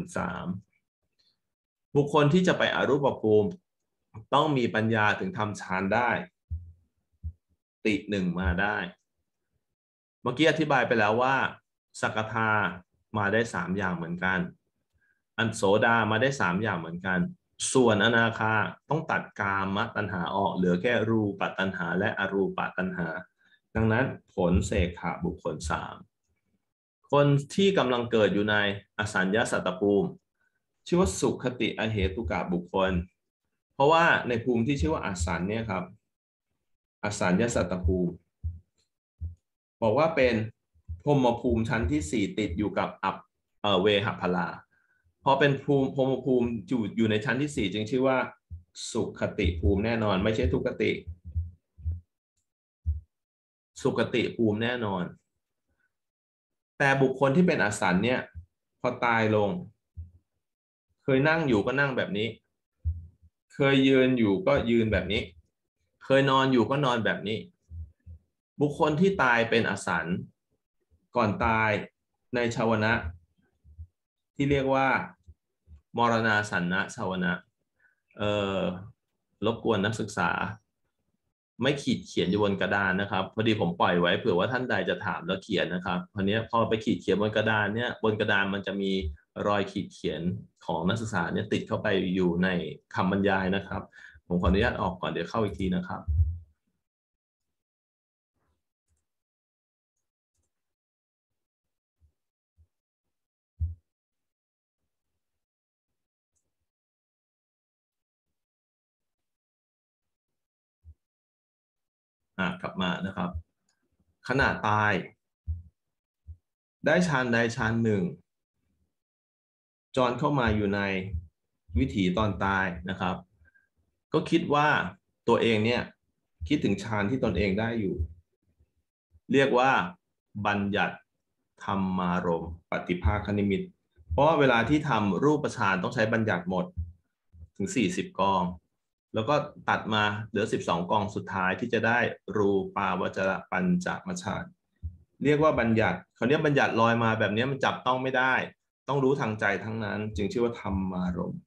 3บุคคลที่จะไปอรูปภูมิต้องมีปัญญาถึงทำฌานได้ติ 1มาได้เมื่อกี้อธิบายไปแล้วว่าสักกทามาได้3 อย่างเหมือนกันอันโสดามาได้3 อย่างเหมือนกันส่วนอนาคาต้องตัดกามตัณหาออกเหลือแค่รูปตัณหาและอรูปตัณหาดังนั้นผลเสกขะบุคคล3คนที่กำลังเกิดอยู่ในอสัญญสัตตภูมิชื่อว่าสุขติอเหตุกะบุคคลเพราะว่าในภูมิที่ชื่อว่าอสัญเนี่ยครับอสัญญสัตตภูมิบอกว่าเป็นพรหมภูมิชั้นที่4ติดอยู่กับเวหพลาพอเป็นพรหมภูมิอยู่ในชั้นที่4จึงชื่อว่าสุขติภูมิแน่นอนไม่ใช่ทุกขติสุขติภูมิแน่นอนแต่บุคคลที่เป็นอสัญเนี่ยพอตายลงเคยนั่งอยู่ก็นั่งแบบนี้เคยยืนอยู่ก็ยืนแบบนี้เคยนอนอยู่ก็นอนแบบนี้บุคคลที่ตายเป็นอสัญก่อนตายในชาวนะที่เรียกว่ามรณาสันนะชาวนะรบกวนนักศึกษาไม่ขีดเขียนอยู่บนกระดานนะครับพอดีผมปล่อยไว้เผื่อว่าท่านใดจะถามแล้วเขียนนะครับคราวนี้พอไปขีดเขียนบนกระดานเนี่ยบนกระดานมันจะมีรอยขีดเขียนของนักศึกษาเนี่ยติดเข้าไปอยู่ในคำบรรยายนะครับผมขออนุญาตออกก่อนเดี๋ยวเข้าอีกทีนะครับกลับมานะครับขณะตายได้ฌานใดฌานหนึ่งจรเข้ามาอยู่ในวิถีตอนตายนะครับก็คิดว่าตัวเองเนี่ยคิดถึงฌานที่ตนเองได้อยู่เรียกว่าบัญญัติธรรมารมณ์ปฏิภาคนิมิตเพราะว่าเวลาที่ทำรูปฌานต้องใช้บัญญัติหมดถึง40 กองแล้วก็ตัดมาเหลือ12 กองสุดท้ายที่จะได้รูปาวจรปัญจมฌานเรียกว่าบัญญัติเขาเรียกบัญญัติลอยมาแบบนี้มันจับต้องไม่ได้ต้องรู้ทางใจทั้งนั้นจึงชื่อว่าธรรมารมณ์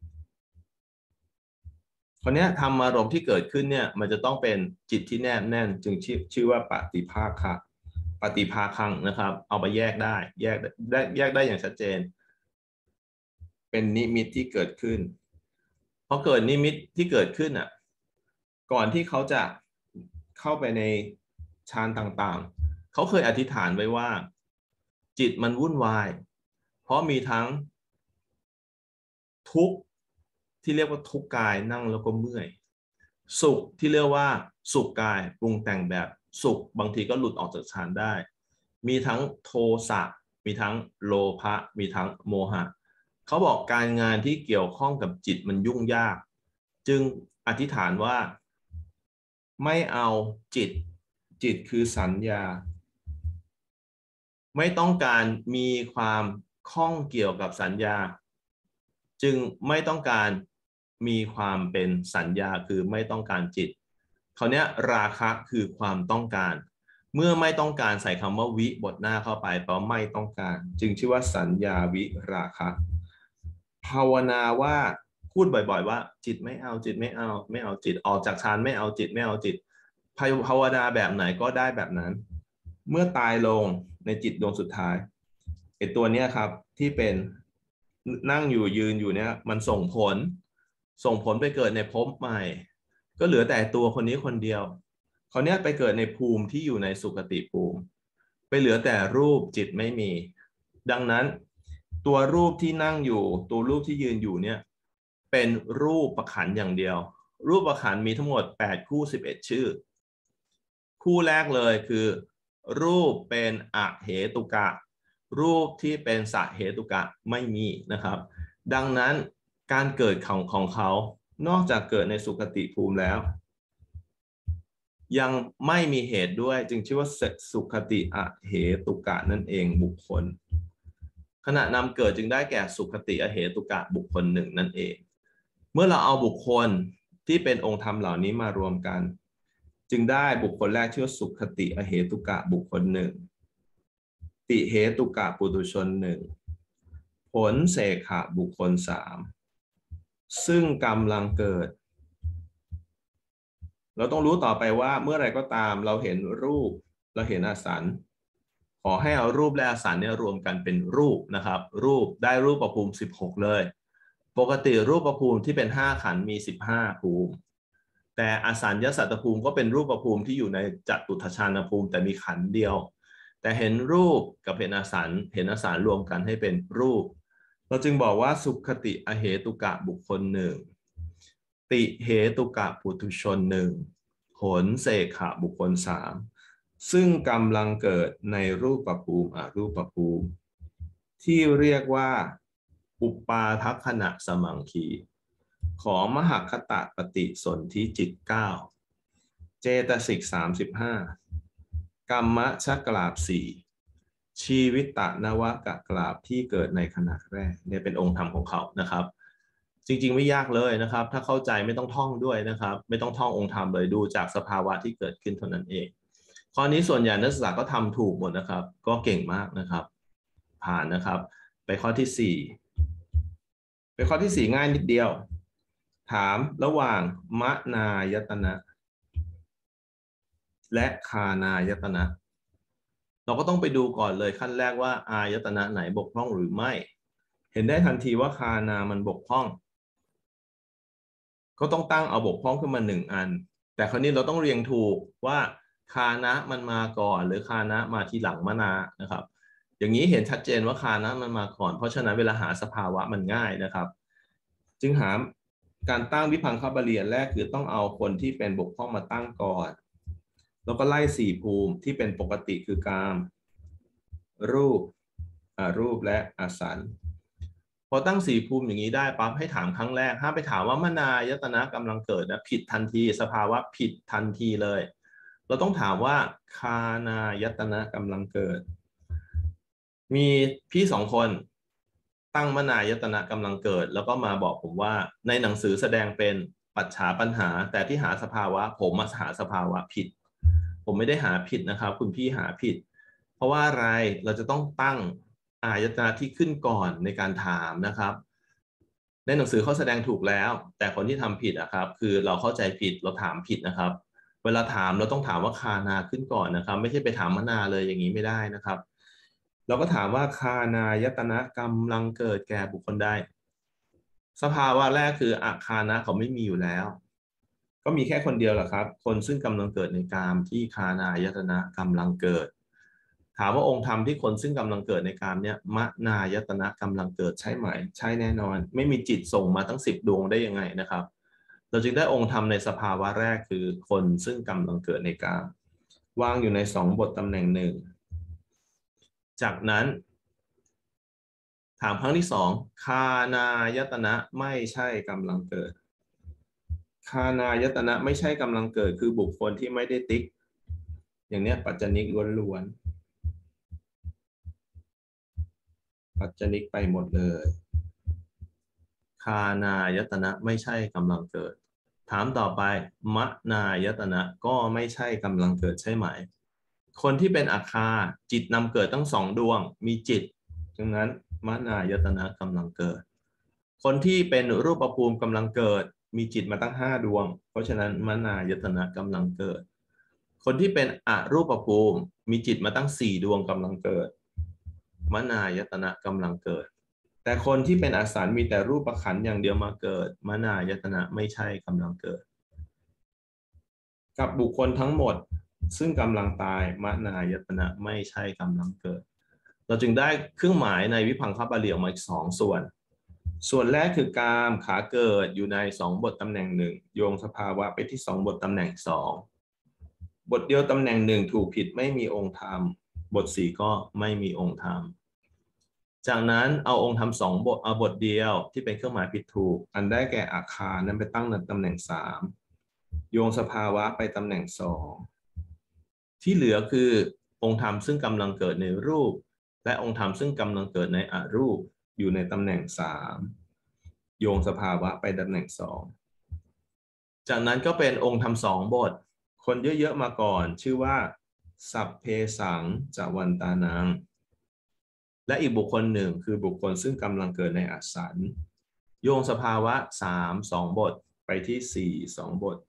คราวนี้ธรรมารมณ์ที่เกิดขึ้นเนี่ยมันจะต้องเป็นจิตที่แนบแน่นจึงชื่อว่าปฏิภาคังนะครับเอาไปแยกได้แยกได้อย่างชัดเจนเป็นนิมิตที่เกิดขึ้นพอเกิดนิมิตที่เกิดขึ้นก่อนที่เขาจะเข้าไปในฌานต่างๆเขาเคยอธิษฐานไว้ว่าจิตมันวุ่นวายเพราะมีทั้งทุกข์ที่เรียกว่าทุกข์กายนั่งแล้วก็เมื่อยสุขที่เรียกว่าสุขกายปรุงแต่งแบบสุขบางทีก็หลุดออกจากฌานได้มีทั้งโทสะมีทั้งโลภะมีทั้งโมหะเขาบอกการงานที่เกี่ยวข้องกับจิตมันยุ่งยากจึงอธิษฐานว่าไม่เอาจิตคือสัญญาไม่ต้องการมีความข้องเกี่ยวกับสัญญาจึงไม่ต้องการมีความเป็นสัญญาคือไม่ต้องการจิตคราวนี้ราคะคือความต้องการเมื่อไม่ต้องการใส่คำว่าวิบทหน้าเข้าไปแปลว่าไม่ต้องการจึงชื่อว่าสัญญาวิราคะภาวนาว่าพูดบ่อยๆว่าจิตไม่เอาจิตไม่เอาไม่เอาจิตออกจากฌานไม่เอาจิตไม่เอาจิตภาวนาแบบไหนก็ได้แบบนั้นเมื่อตายลงในจิตดวงสุดท้ายไอ้ตัวเนี้ยครับที่เป็นนั่งอยู่ยืนอยู่เนี้ยมันส่งผลไปเกิดในภพใหม่ก็เหลือแต่ตัวคนนี้คนเดียวเขาเนี้ยไปเกิดในภูมิที่อยู่ในสุคติภูมิไปเหลือแต่รูปจิตไม่มีดังนั้นตัวรูปที่นั่งอยู่ตัวรูปที่ยืนอยู่เนี่ยเป็นรูปประขันอย่างเดียวรูปประขันมีทั้งหมด8คู่11ชื่อคู่แรกเลยคือรูปเป็นอเหตุกะรูปที่เป็นสเหตุกะไม่มีนะครับดังนั้นการเกิดของเขานอกจากเกิดในสุคติภูมิแล้วยังไม่มีเหตุด้วยจึงชื่อว่าสุคติอเหตุกะนั่นเองบุคคลขณะนำเกิดจึงได้แก่สุคติอเหตุกะบุคคลหนึ่งนั่นเองเมื่อเราเอาบุคคลที่เป็นองค์ธรรมเหล่านี้มารวมกันจึงได้บุคคลแรกชื่อสุคติอเหตุกะบุคคลหนึ่งติเหตุกะปุถุชนหนึ่งผลเสขะบุคคลสามซึ่งกำลังเกิดเราต้องรู้ต่อไปว่าเมื่อไรก็ตามเราเห็นรูปเราเห็นอสันขอให้เอารูปและอสันเนี่ยรวมกันเป็นรูปนะครับรูปได้รูปภูมิ16เลยปกติรูปภูมิที่เป็น5ขันธ์มี15ภูมิแต่อสัญญสัตตภูมิก็เป็นรูปภูมิที่อยู่ในจตุทัชฌานภูมิแต่มีขันธ์เดียวแต่เห็นรูปกับเห็นอสันรวมกันให้เป็นรูปเราจึงบอกว่าสุขติอเหตุกะบุคคลหนึ่งติเหตุกะปุถุชนหนึ่งผลเสขะบุคคลสามซึ่งกำลังเกิดในรูปภูมิอรูปภูมิที่เรียกว่าอุปาทัคขณะสมังคีของมหคตปฏิสนธิจิต9เจตสิก35กรรมชกราบ4ชีวิตตนวกกราบที่เกิดในขณะแรกเนี่ยเป็นองค์ธรรมของเขานะครับจริงๆไม่ยากเลยนะครับถ้าเข้าใจไม่ต้องท่องด้วยนะครับไม่ต้องท่ององค์ธรรมเลยดูจากสภาวะที่เกิดขึ้นเท่านั้นเองข้อนี้ส่วนใหญ่นักศึกษาก็ทำถูกหมดนะครับก็เก่งมากนะครับผ่านนะครับไปข้อที่4ไปข้อที่4ง่ายนิดเดียวถามระหว่างมนายตนะและคานายตนะเราก็ต้องไปดูก่อนเลยขั้นแรกว่าอายตนะไหนบกพร่องหรือไม่เห็นได้ทันทีว่าคานามันบกพร่องก็ต้องตั้งเอาบกพร่องขึ้นมา1อันแต่คราวนี้เราต้องเรียงถูกว่าคานะมันมาก่อนหรือคานะมาทีหลังมนานะครับอย่างนี้เห็นชัดเจนว่าคานะมันมาก่อนเพราะฉะนั้นเวลาหาสภาวะมันง่ายนะครับจึงหาการตั้งวิภังคบริยแรกคือต้องเอาคนที่เป็นบกพร่องมาตั้งก่อนแล้วก็ไล่4ภูมิที่เป็นปกติคือกามรูปอรูปและอสันพอตั้ง4ภูมิอย่างนี้ได้ปั๊บให้ถามครั้งแรกห้ามไปถามว่ามนายตนะกำลังเกิดนะผิดทันทีสภาวะผิดทันทีเลยเราต้องถามว่าคานายตนะกำลังเกิดมีพี่2คนตั้งมนายตนะกำลังเกิดแล้วก็มาบอกผมว่าในหนังสือแสดงเป็นปัจฉาปัญหาแต่ที่หาสภาวะผมมาหาสภาวะผิดผมไม่ได้หาผิดนะครับคุณพี่หาผิดเพราะว่าอะไรเราจะต้องตั้งอายตนะที่ขึ้นก่อนในการถามนะครับในหนังสือเขาแสดงถูกแล้วแต่คนที่ทำผิดนะครับคือเราเข้าใจผิดเราถามผิดนะครับเวลาถามเราต้องถามว่าคานาขึ้นก่อนนะครับไม่ใช่ไปถามมนาเลยอย่างนี้ไม่ได้นะครับเราก็ถามว่าคานายตนะกำลังเกิดแก่บุคคลใดสภาวะแรกคืออาคานะเขาไม่มีอยู่แล้วก็มีแค่คนเดียวแหละครับคนซึ่งกำลังเกิดในกามที่คานายตนะกำลังเกิดถามว่าองค์ธรรมที่คนซึ่งกำลังเกิดในกามเนี่ยมนายตนะกำลังเกิดใช่ไหมใช่แน่นอนไม่มีจิตส่งมาทั้ง10ดวงได้ยังไงนะครับเราจึงได้องค์ธรรมในสภาวะแรกคือคนซึ่งกำลังเกิดในกามวางอยู่ใน2บทตำแหน่งหนึ่งจากนั้นถามครั้งที่สองคานายตนะไม่ใช่กำลังเกิดคานายตนะไม่ใช่กำลังเกิดคือบุคคลที่ไม่ได้ติ๊กอย่างเนี้ยปัจจนิกล้วนๆปัจจนิกไปหมดเลยคานายตนะไม่ใช่กำลังเกิดถามต่อไปมนายตนะก็ไม่ใช่กำลังเกิดใช่ไหมคนที่เป็นอาคาจิตนำเกิดตั้ง2 ดวงมีจิตดังนั้นมนายตนะกำลังเกิดคนที่เป็นรูปภูมิกำลังเกิดมีจิตมาตั้ง5 ดวงเพราะฉะนั้นมนายตนะกำลังเกิดคนที่เป็นอรูปภูมิมีจิตมาตั้ง4 ดวงกำลังเกิดมนายตนะกำลังเกิดแต่คนที่เป็นอสันมีแต่รูปขันธ์อย่างเดียวมาเกิดมนายตนะไม่ใช่กำลังเกิดกับบุคคลทั้งหมดซึ่งกำลังตายมนายตนะไม่ใช่กำลังเกิดเราจึงได้เครื่องหมายในวิพังคบาลีออกมาอีก2 ส่วนส่วนแรกคือกามขาเกิดอยู่ใน2 บทตำแหน่ง1โยงสภาวะไปที่2 บทตำแหน่ง2บทเดียวตำแหน่ง1ถูกผิดไม่มีองค์ธรรมบท4ก็ไม่มีองค์ธรรมจากนั้นเอาองค์ธรรม2 บทเอาบทเดียวที่เป็นเครื่องหมายผิดถูกอันได้แก่อาคารนั้นไปตั้งในตำแหน่ง3โยงสภาวะไปตำแหน่ง2ที่เหลือคือองค์ธรรมซึ่งกำลังเกิดในรูปและองค์ธรรมซึ่งกำลังเกิดในอรูปอยู่ในตำแหน่ง3โยงสภาวะไปตำแหน่ง2จากนั้นก็เป็นองค์ธรรม2 บทคนเยอะๆมาก่อนชื่อว่าสัพเพสังจวันตานังและอีกบุคคลหนึ่งคือบุคคลซึ่งกำลังเกิดในอสันโยงสภาวะ2 บทไปที่2 บท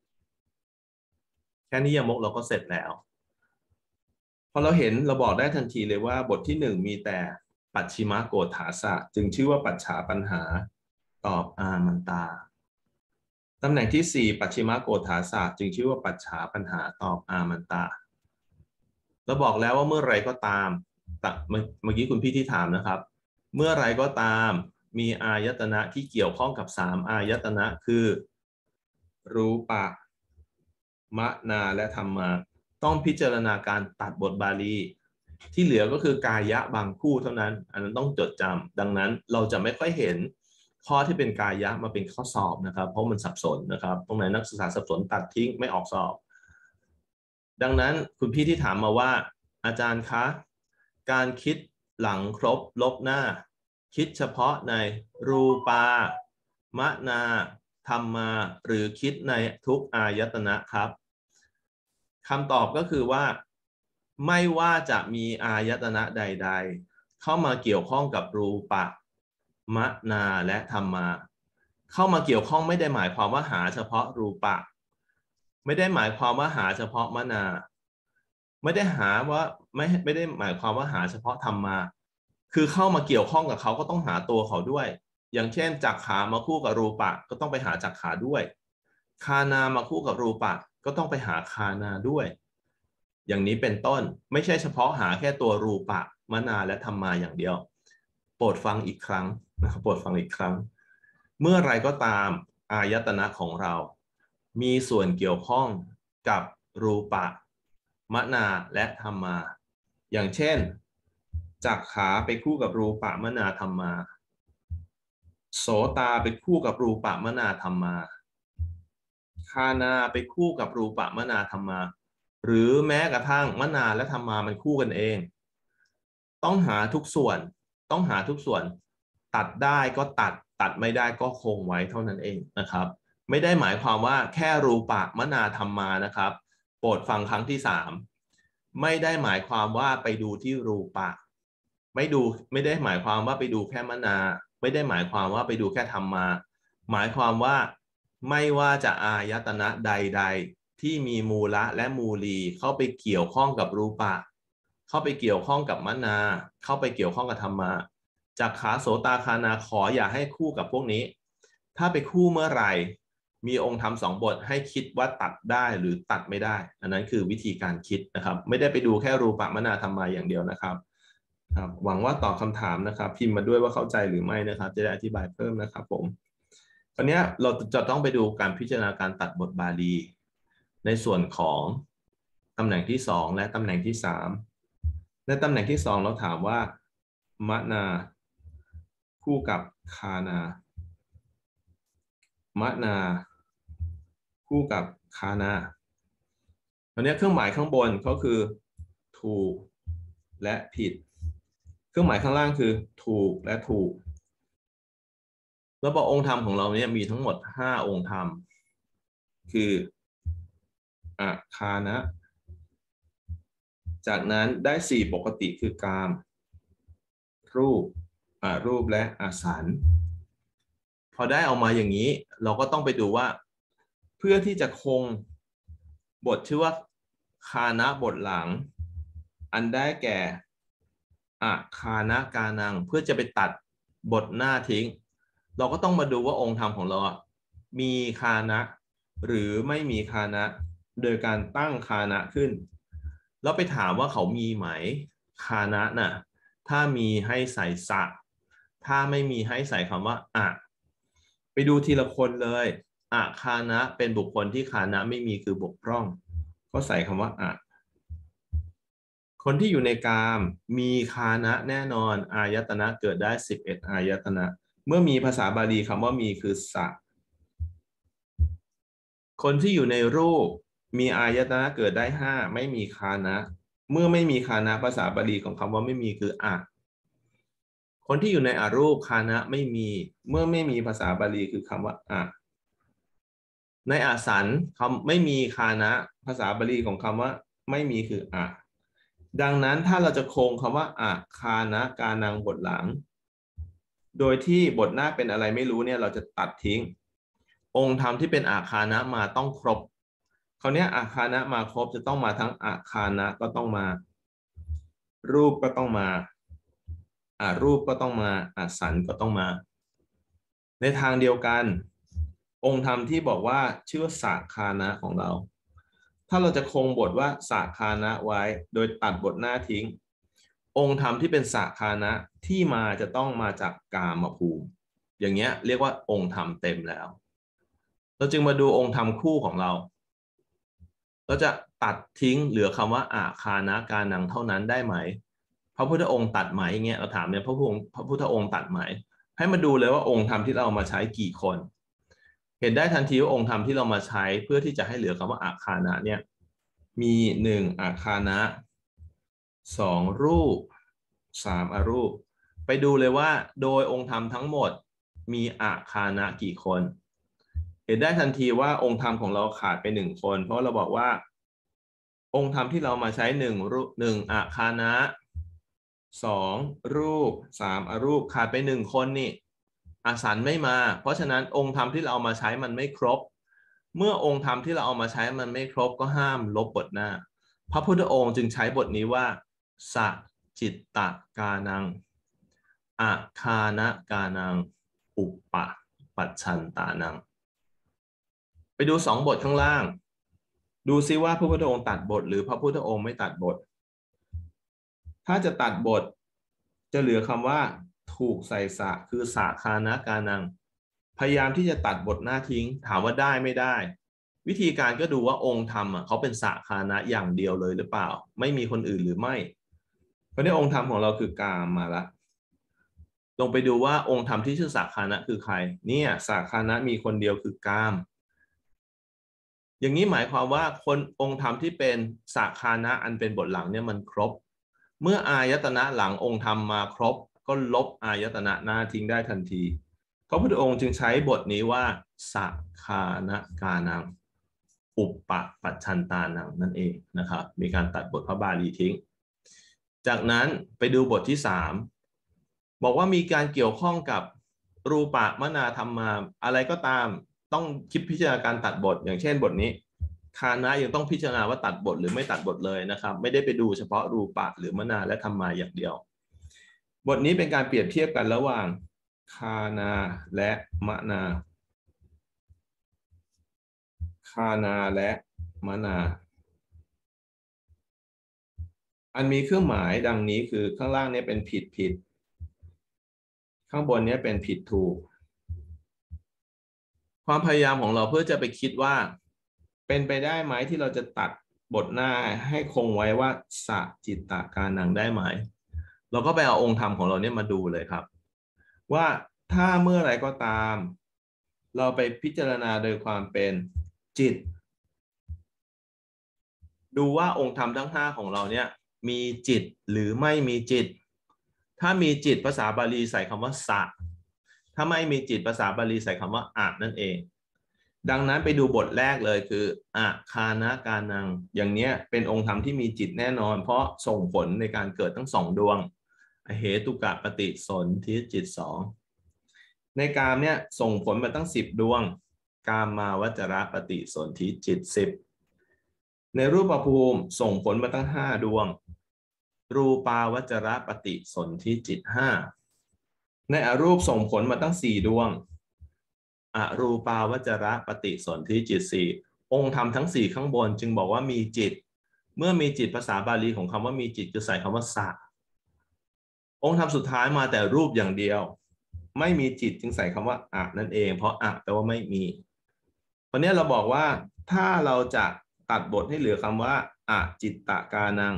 แค่นี้ยมกเราก็เสร็จแล้วพอเราเห็นเราบอกได้ทันทีเลยว่าบทที่1มีแต่ปัจฉิมโกฏฐาสะจึงชื่อว่าปัจฉาปัญหาตอบอามันตาตำแหน่งที่4ปัจฉิมโกฏฐาสะจึงชื่อว่าปัจฉาปัญหาตอบอามันตาเราบอกแล้วว่าเมื่อไรก็ตามเมื่อกี้คุณพี่ที่ถามนะครับเมื่อไรก็ตามมีอายตนะที่เกี่ยวข้องกับ3 อายตนะคือรูปะมนาและธรรมะต้องพิจารณาการตัดบทบาลีที่เหลือก็คือกายะบางคู่เท่านั้นอันนั้นต้องจดจำดังนั้นเราจะไม่ค่อยเห็นข้อที่เป็นกายะมาเป็นข้อสอบนะครับเพราะมันสับสนนะครับตรงไหนนักศึกษาสับสนตัดทิ้งไม่ออกสอบดังนั้นคุณพี่ที่ถามมาว่าอาจารย์คะการคิดหลังครบลบหน้าคิดเฉพาะในรูปามนาธรรมาหรือคิดในทุกอายตนะครับคำตอบก็คือว่าไม่ว่าจะมีอายตนะใดๆเข้ามาเกี่ยวข้องกับรูปะมนาและธรรมาเข้ามาเกี่ยวข้องไม่ได้หมายความว่าหาเฉพาะรูปะไม่ได้หมายความว่าหาเฉพาะมนาไม่ได้หาว่าไม่ได้หมายความว่าหาเฉพาะธรรมาคือเข้ามาเกี่ยวข้องกับเขาก็ต้องหาตัวเขาด้วยอย่างเช่นจักขามาคู่กับรูปะก็ต้องไปหาจักขาด้วยคานามาคู่กับรูปะก็ต้องไปหาคานาด้วยอย่างนี้เป็นต้นไม่ใช่เฉพาะหาแค่ตัวรูปะมนาและธรรมาอย่างเดียวโปรดฟังอีกครั้งนะครับโปรดฟังอีกครั้งเมื่อไรก็ตามอายตนะของเรามีส่วนเกี่ยวข้องกับรูปะมนาและธรรมาอย่างเช่นจักขาไปคู่กับรูปะมนาธรรมาโสตาไปคู่กับรูปะมนาธรรมาคานาไปคู่กับรูปะมนาธรรมาหรือแม้กระทั่งมนาและธรรมามันคู่กันเองต้องหาทุกส่วนต้องหาทุกส่วนตัดได้ก็ตัดไม่ได้ก็คงไว้เท่านั้นเองนะครับไม่ได้หมายความว่าแค่รูปะมนาธรรมานะครับโปรดฟังครั้งที่3ไม่ได้หมายความว่าไปดูที่รูปะไม่ได้หมายความว่าไปดูแค่มนาไม่ได้หมายความว่าไปดูแค่ธรรมาหมายความว่าไม่ว่าจะอายตนะใดๆที่มีมูละและมูลีเข้าไปเกี่ยวข้องกับรูปะเข้าไปเกี่ยวข้องกับมนาเข้าไปเกี่ยวข้องกับธรรมะจากขาโสตาคานาขออย่าให้คู่กับพวกนี้ถ้าไปคู่เมื่อไหร่มีองค์ธรรม2 บทให้คิดว่าตัดได้หรือตัดไม่ได้อันนั้นคือวิธีการคิดนะครับไม่ได้ไปดูแค่รูปะมนาธรรมะอย่างเดียวนะครับหวังว่าตอบคำถามนะครับพิมพ์มาด้วยว่าเข้าใจหรือไม่นะครับจะได้อธิบายเพิ่มนะครับผมตอนนี้เราจะต้องไปดูการพิจารณาการตัดบทบาลีในส่วนของตำแหน่งที่2และตำแหน่งที่3ในตำแหน่งที่2เราถามว่ามนาคู่กับคานามะนาคู่กับคานาตอนนี้เครื่องหมายข้างบนก็คือถูกและผิดเครื่องหมายข้างล่างคือถูกและถูกระบบองค์ธรรมของเราเนี่ยมีทั้งหมด5องค์ธรรมคืออาคานะจากนั้นได้4ปกติคือกามรูปรูปและอาสันพอได้ออกมาอย่างนี้เราก็ต้องไปดูว่าเพื่อที่จะคงบทชื่อว่าคานะบทหลังอันได้แก่อาคานะกานังเพื่อจะไปตัดบทหน้าทิ้งเราก็ต้องมาดูว่าองค์ธรรมของเรามีคานะหรือไม่มีคานะโดยการตั้งคานะขึ้นแล้วไปถามว่าเขามีไหมคานะน่ะถ้ามีให้ใส่สะถ้าไม่มีให้ใส่คำว่าอะไปดูทีละคนเลยอะคานะเป็นบุคคลที่คานะไม่มีคือบกพร่องก็ใส่คำว่าอะคนที่อยู่ในกามมีคานะแน่นอนอายตนะเกิดได้11อายตนะเมื่อมีภาษาบาลีคำว่ามีคือสะคนที่อยู่ในรูปมีอายตนะเกิดได้5ไม่มีคานะเมื่อไม่มีคานะภาษาบาลีของคำว่าไม่มีคืออะคนที่อยู่ในอรูปคานะไม่มีเมื่อไม่มีภาษาบาลีคือคำว่าอะในอสันคำไม่มีคานะภาษาบาลีของคำว่าไม่มีคืออะดังนั้นถ้าเราจะคงคำว่าอะคานะกานังบทหลังโดยที่บทหน้าเป็นอะไรไม่รู้เนี่ยเราจะตัดทิ้งองค์ธรรมที่เป็นอาคานะมาต้องครบคราวนี้อาคานะมาครบจะต้องมาทั้งอาคานะก็ต้องมารูปก็ต้องมารูปก็ต้องมาสันก็ต้องมาในทางเดียวกันองค์ธรรมที่บอกว่าชื่อสาคานะของเราถ้าเราจะคงบทว่าสาคานะไว้โดยตัดบทหน้าทิ้งองค์ธรรมที่เป็นสาคานะที่มาจะต้องมาจากกามภูมิอย่างเงี้ยเรียกว่าองค์ธรรมเต็มแล้วเราจึงมาดูองค์ธรรมคู่ของเราเราจะตัดทิ้งเหลือคำว่าอาคานะกานังเท่านั้นได้ไหมพระพุทธองค์ตัดไหมอย่างเงี้ยเราถามเนี่ยพระพุทธองค์ตัดไหมให้มาดูเลยว่าองค์ธรรมที่เรามาใช้กี่คนเห็นได้ทันทีว่าองค์ธรรมที่เรามาใช้เพื่อที่จะให้เหลือคำว่าอาคานะเนี่ยมี1อาคานะ2รูป3อรูปไปดูเลยว่าโดยองค์ธรรมทั้งหมดมีอาคานะกี่คนเห็นได้ทันทีว่าองค์ธรรมของเราขาดไป1คนเพราะเราบอกว่าองค์ธรรมที่เรามาใช้1อาคานะ2รูป3อรูปขาดไป1คนนี่อาสันไม่มาเพราะฉะนั้นองค์ธรรมที่เราเอามาใช้มันไม่ครบเมื่อองค์ธรรมที่เราเอามาใช้มันไม่ครบก็ห้ามลบบทหน้าพระพุทธองค์จึงใช้บทนี้ว่าสัจิตตกานังอาคานะกานังอุปปัชชันตานังไปดู2บทข้างล่างดูซิว่าพระพุทธองค์ตัดบทหรือพระพุทธองค์ไม่ตัดบทถ้าจะตัดบทจะเหลือคำว่าถูกใส่สะคือสาคานะกานังพยายามที่จะตัดบทหน้าทิ้งถามว่าได้ไม่ได้วิธีการก็ดูว่าองค์ธรรมเขาเป็นสาคานะอย่างเดียวเลยหรือเปล่าไม่มีคนอื่นหรือไม่เพราะในองค์ธรรมของเราคือกามมาละลงไปดูว่าองค์ธรรมที่ชื่อสาคานะคือใครเนี่ยสาคานะมีคนเดียวคือกามอย่างนี้หมายความว่าคนองค์ธรรมที่เป็นสาคานะอันเป็นบทหลังเนี่ยมันครบเมื่ออายตนะหลังองค์ธรรมมาครบก็ลบอายตนะหน้าทิ้งได้ทันทีพระพุทธองค์จึงใช้บทนี้ว่าสักคานะกานังอุปปปัชชันตานังนั่นเองนะครับมีการตัดบทพระบาลีทิ้งจากนั้นไปดูบทที่3บอกว่ามีการเกี่ยวข้องกับรูปะมนาธรรมาอะไรก็ตามต้องคิดพิจารณาการตัดบทอย่างเช่นบทนี้คานะยังต้องพิจารณาว่าตัดบทหรือไม่ตัดบทเลยนะครับไม่ได้ไปดูเฉพาะรูปะหรือมนาและธรรมาอย่างเดียวบทนี้เป็นการเปรียบเทียบกันระหว่างคานาและมนาคานาและมนาอันมีเครื่องหมายดังนี้คือข้างล่างนี้เป็นผิดข้างบนนี้เป็นผิดถูกความพยายามของเราเพื่อจะไปคิดว่าเป็นไปได้ไหมที่เราจะตัดบทหน้าให้คงไว้ว่าสัจิตตกานังได้ไหมเราก็ไปเอาองค์ธรรมของเราเนี่ยมาดูเลยครับว่าถ้าเมื่อไรก็ตาม เราไปพิจารณาโดยความเป็นจิต ดูว่าองค์ธรรมทั้ง5ของเราเนี่ยมีจิตหรือไม่มีจิต ถ้ามีจิตภาษาบาลีใส่คำว่าสะถ้าไม่มีจิตภาษาบาลีใส่คำว่าอะนั่นเองดังนั้นไปดูบทแรกเลยคืออะคานะกานังอย่างเนี้ยเป็นองค์ธรรมที่มีจิตแน่นอนเพราะส่งผลในการเกิดทั้ง2 ดวงเหตุกะปฏิสนธิจิต2ในกามเนี่ยส่งผลมาตั้ง10 ดวงกามาวจระปฏิสนธิจิต10ในรูปภูมิส่งผลมาตั้ง5 ดวงรูปาวจระปฏิสนธิจิต5ในอรูปส่งผลมาตั้ง4 ดวงอรูปาวจระปฏิสนธิจิต4องค์ธรรมทั้ง4ข้างบนจึงบอกว่ามีจิตเมื่อมีจิตภาษาบาลีของคำว่ามีจิตจะใส่คำว่าสะองค์ธรรมสุดท้ายมาแต่รูปอย่างเดียวไม่มีจิตจึงใส่คำว่าอะนั่นเองเพราะอะแปลว่าไม่มีตอนนี้เราบอกว่าถ้าเราจะตัดบทให้เหลือคำว่าอะจิตตกานัง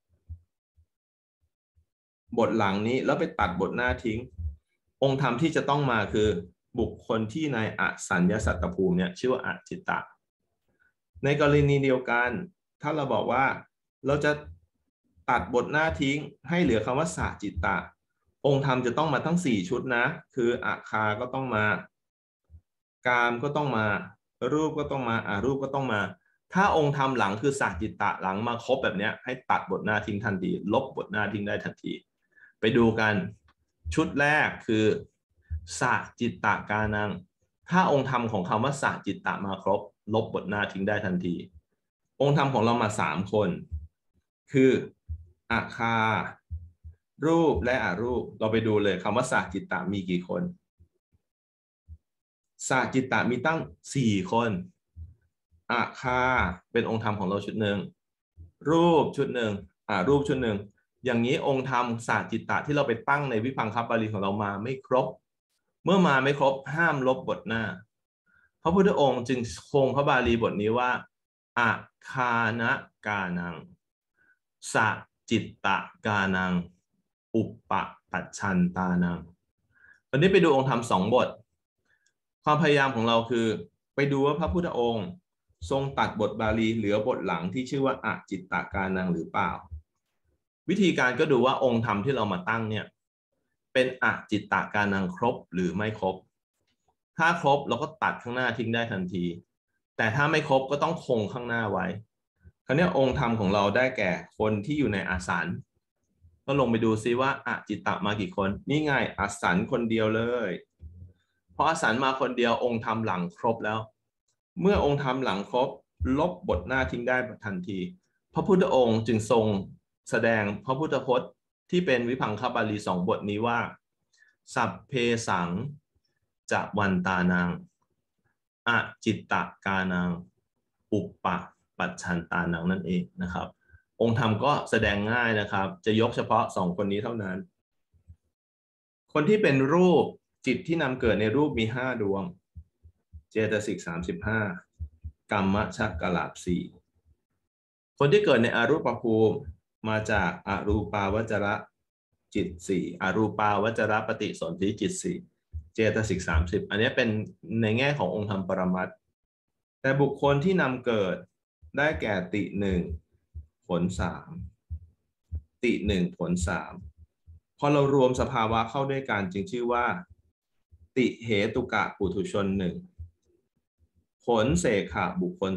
บทหลังนี้แล้วไปตัดบทหน้าทิ้งองค์ธรรมที่จะต้องมาคือบุคคลที่ในอสัญญสัตตภูมิเนี่ยชื่อว่าอจิตตะในกรณีเดียวกันถ้าเราบอกว่าเราจะตัดบทหน้าทิ้งให้เหลือคำว่าสาจิตตะองค์ธรรมจะต้องมาทั้ง4 ชุดนะคืออาคาก็ต้องมากามก็ต้องมารูปก็ต้องมาอารูปก็ต้องมาถ้าองค์ธรรมหลังคือสาจิตตะหลังมาครบแบบนี้ให้ตัดบทหน้าทิ้งทันทีลบบทหน้าทิ้งได้ทันทีไปดูกันชุดแรกคือสะจิตตกานังถ้าองค์ธรรมของคำว่าสะจิตตมาครบลบบทหน้าทิ้งได้ทันทีองค์ธรรมของเรามา3 คนคืออาคารูปและอารูปเราไปดูเลยคำว่าสะจิตตมีกี่คนสะจิตตมีตั้ง4 คนอาคาเป็นองค์ธรรมของเราชุดหนึ่งรูปชุดหนึ่งรูปชุดหนึ่งอย่างนี้องค์ธรรมศาสตร์จิตตะที่เราไปตั้งในวิพังคับบาลีของเรามาไม่ครบเมื่อมาไม่ครบห้ามลบบทหน้าพระพุทธองค์จึงคงพระบาลีบทนี้ว่าอาคานะกานังสะจิตตะกานังอุปปปัชชันตานังวันนี้ไปดูองค์ธรรม2 บทความพยายามของเราคือไปดูว่าพระพุทธองค์ทรงตัดบทบาลีเหลือบทหลังที่ชื่อว่าอจิตตกานังหรือเปล่าวิธีการก็ดูว่าองค์ธรรมที่เรามาตั้งเนี่ยเป็นอจิตตกานังครบหรือไม่ครบถ้าครบเราก็ตัดข้างหน้าทิ้งได้ทันทีแต่ถ้าไม่ครบก็ต้องคงข้างหน้าไว้คราวนี้องค์ธรรมของเราได้แก่คนที่อยู่ในอาสันก็ลงไปดูซิว่าอจิตตมากี่คนนี่ไงอาสันคนเดียวเลยเพราะอาสันมาคนเดียวองค์ธรรมหลังครบแล้วเมื่อองค์ธรรมหลังครบลบบทหน้าทิ้งได้ทันทีพระพุทธองค์จึงทรงแสดงพระพุทธพจน์ที่เป็นวิพังคบาลี2 บทนี้ว่าสัพเพสังจะวันตานังอจิตตกานังอุปปปัชชันตานังนั่นเองนะครับองค์ธรรมก็แสดงง่ายนะครับจะยกเฉพาะ2 คนนี้เท่านั้นคนที่เป็นรูปจิตที่นำเกิดในรูปมี5 ดวงเจตสิก35กัมมะชักกลาบ4คนที่เกิดในอรูปภูมิมาจากอรูปาวจระจิต4อรูปาวจระปฏิสนธิจิต4เจตสิก30อันนี้เป็นในแง่ขององค์ธรรมปรมัตถ์แต่บุคคลที่นำเกิดได้แก่ติ1ผล3ติ1ผล3พอเรารวมสภาวะเข้าด้วยกันจึงชื่อว่าติเหตุกะปุถุชน1ผลเสขะบุคคล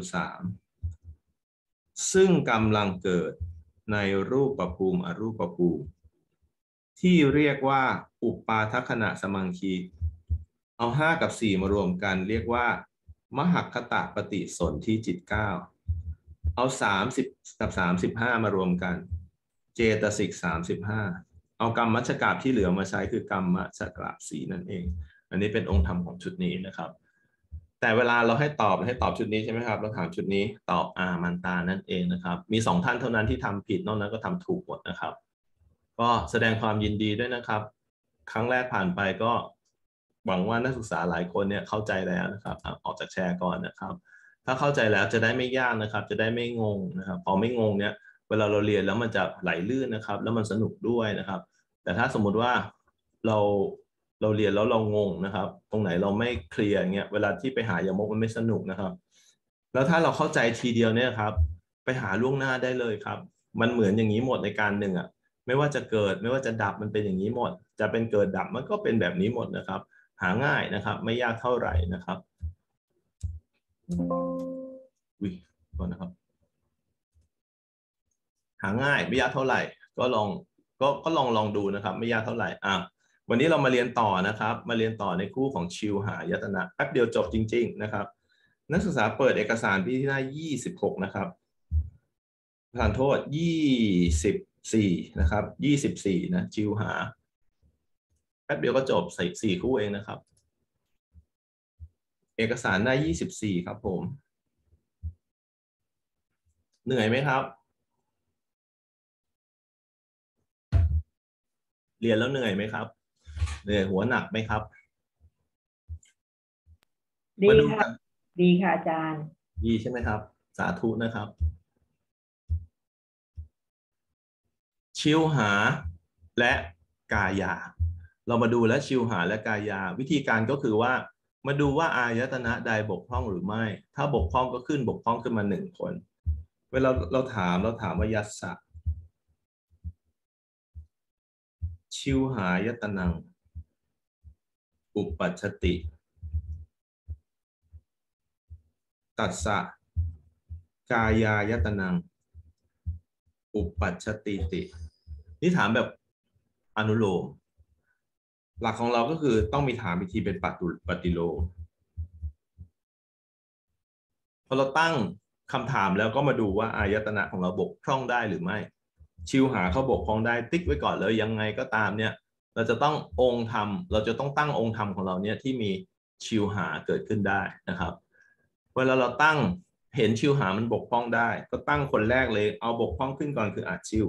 3ซึ่งกำลังเกิดในรูปภูมิอรูปภูมิที่เรียกว่าอุปปาทขณะสมังคีเอา5 กับ 4มารวมกันเรียกว่ามหัคคตปฏิสนธิจิต9เอา30 กับ 35มารวมกันเจตสิก35เอากรรมมัชกาบที่เหลือมาใช้คือกรรมมัชกาบ4นั่นเองอันนี้เป็นองค์ธรรมของชุดนี้นะครับแต่เวลาเราให้ตอบชุดนี้ใช่ไหมครับเราถามชุดนี้ตอบมันตานั่นเองนะครับมี2 ท่านเท่านั้นที่ทำผิดนอกนั้นก็ทำถูกหมดนะครับก็แสดงความยินดีด้วยนะครับครั้งแรกผ่านไปก็หวังว่านักศึกษาหลายคนเนี่ยเข้าใจแล้วนะครับออกจากแชร์ก่อนนะครับถ้าเข้าใจแล้วจะได้ไม่ยากนะครับจะได้ไม่งงนะครับพอไม่งงเนี่ยเวลาเราเรียนแล้วมันจะไหลลื่นนะครับแล้วมันสนุกด้วยนะครับแต่ถ้าสมมุติว่าเราเราเรียนแล้วเรางงนะครับตรงไหนเราไม่เคลียร์เงี้ยเวลาที่ไปหายมกมันไม่สนุกนะครับแล้วถ้าเราเข้าใจทีเดียวเนี่ยครับไปหาล่วงหน้าได้เลยครับมันเหมือนอย่างนี้หมดในการหนึ่งอ่ะไม่ว่าจะเกิดไม่ว่าจะดับมันเป็นอย่างนี้หมดจะเป็นเกิดดับมันก็เป็นแบบนี้หมดนะครับหาง่ายนะครับไม่ยากเท่าไหร่นะครับก่อนนะครับหาง่ายไม่ยากเท่าไหร่ก็ลองลองดูนะครับไม่ยากเท่าไหร่วันนี้เรามาเรียนต่อนะครับมาเรียนต่อในคู่ของชิวหายตนะแป๊บเดียวจบจริงๆนะครับนักศึกษาเปิดเอกสารที่หน้า26นะครับประธานโทษ24นะครับ24นะชิวหาแป๊บเดียวก็จบใส่4คู่เองนะครับเอกสารหน้า24ครับผมเหนื่อยไหมครับเรียนแล้วเหนื่อยไหมครับเหนื่อยหัวหนักไหมครับดีค่ะดีค่ะอาจารย์ดีใช่ไหมครับสาธุนะครับชิวหาและกายาเรามาดูและชิวหาและกายาวิธีการก็คือว่ามาดูว่าอายตนะใดบกพร่องหรือไม่ถ้าบกพร่องก็ขึ้นบกพร่องขึ้นมา1คนเวลาเราถามว่ายัสสะชิวหายตนังอุปัชชติตัสสะกายายตนังอุปัชชติตินี่ถามแบบอนุโลมหลักของเราก็คือต้องมีถามวิธีเป็นปฏิโลมพอเราตั้งคำถามแล้วก็มาดูว่าอายตนะของเราบกพร่องได้หรือไม่ชิวหาเขาบกพร่องได้ติ๊กไว้ก่อนเลยยังไงก็ตามเนี่ยเราจะต้ององค์ธรรมเราจะต้องตั้งองค์ธรรมของเราเนี่ยที่มีชิวหาเกิดขึ้นได้นะครับเวลาเราตั้งเห็นชิวหามันบกพร่องได้ก็ตั้งคนแรกเลยเอาบกพร่องขึ้นก่อนคืออาชิว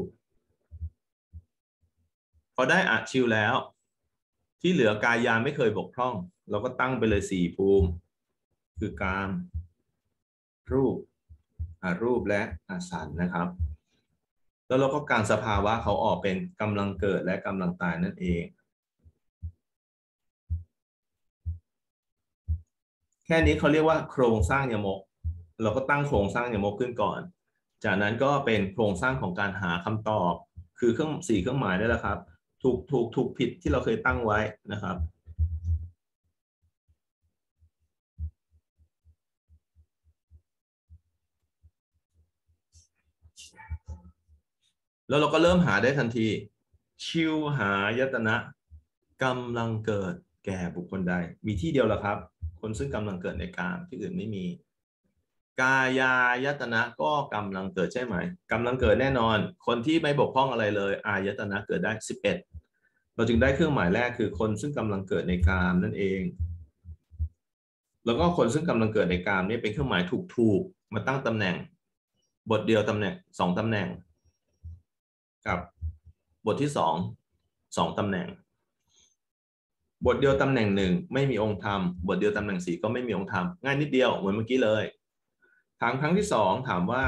พอได้อาชิวแล้วที่เหลือกายาไม่เคยบกพร่องเราก็ตั้งไปเลย4ภูมิคือกามรูปรูปและอาสันนะครับแล้วเราก็การสภาวะเขาออกเป็นกำลังเกิดและกำลังตายนั่นเองแค่นี้เขาเรียกว่าโครงสร้างยมกเราก็ตั้งโครงสร้างยมกขึ้นก่อนจากนั้นก็เป็นโครงสร้างของการหาคำตอบคือ4 เครื่องหมายนี่แหละครับถูกผิดที่เราเคยตั้งไว้นะครับแล้วเราก็เริ่มหาได้ทันทีชิวหายตนะกำลังเกิดแก่บุคคลใดมีที่เดียวแหละครับคนซึ่งกำลังเกิดในกามที่อื่นไม่มีกายายตนะก็กำลังเกิดใช่ไหมกำลังเกิดแน่นอนคนที่ไม่บกพร่องอะไรเลยอายตนะเกิดได้11เราจึงได้เครื่องหมายแรกคือคนซึ่งกำลังเกิดในกามนั่นเองแล้วก็คนซึ่งกำลังเกิดในกามนี่เป็นเครื่องหมายถูกมาตั้งตำแหน่งบทเดียวตำแหน่ง2 ตำแหน่งกับบทที่2 ตำแหน่งบทเดียวตำแหน่ง1ไม่มีองค์ธรรมบทเดียวตำแหน่ง4ก็ไม่มีองค์ธรรมง่ายนิดเดียวเหมือนเมื่อกี้เลยถามครั้งที่2ถามว่า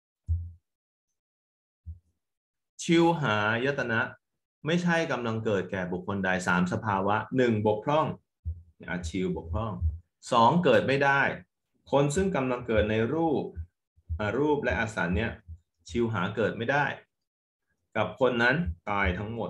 ชิวหายตนะไม่ใช่กำลังเกิดแก่บุคคลใด3 สภาวะ1บกพร่องชิวบกพร่อง2เกิดไม่ได้คนซึ่งกำลังเกิดในรูปและอาสันเนี่ยชิวหาเกิดไม่ได้กับคนนั้นตายทั้งหมด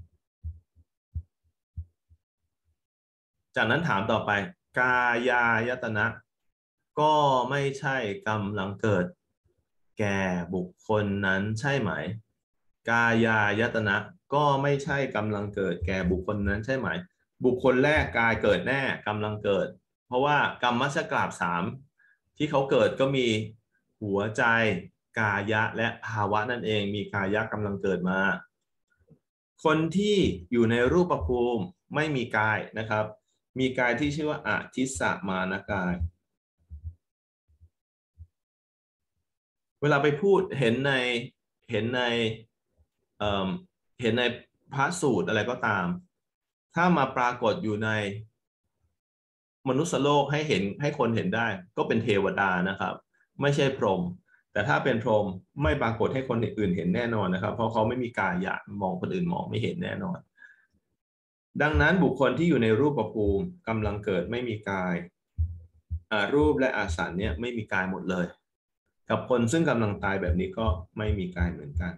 จากนั้นถามต่อไปกายายตนะก็ไม่ใช่กำลังเกิดแก่บุคคลนั้นใช่ไหมกายายตนะก็ไม่ใช่กำลังเกิดแก่บุคคลนั้นใช่ไหมบุคคลแรกกายเกิดแน่กำลังเกิดเพราะว่ากรรมมัชกราบ3ที่เขาเกิดก็มีหัวใจกายะและภาวะนั่นเองมีกายะกำลังเกิดมาคนที่อยู่ในรูปภูมิไม่มีกายนะครับมีกายที่ชื่อว่าอทิสสมานกายเวลาไปพูดเห็นในเห็นในเห็นในพระสูตรอะไรก็ตามถ้ามาปรากฏอยู่ในมนุษย์โลกให้เห็นให้คนเห็นได้ก็เป็นเทวดานะครับไม่ใช่พรหมแต่ถ้าเป็นพรหมไม่ปรากฏให้คนอื่นเห็นแน่นอนนะครับเพราะเขาไม่มีกายะมองคนอื่นมองไม่เห็นแน่นอนดังนั้นบุคคลที่อยู่ในรูปภูมิกำลังเกิดไม่มีกายรูปและอาสันเนี่ยไม่มีกายหมดเลยกับคนซึ่งกำลังตายแบบนี้ก็ไม่มีกายเหมือนกัน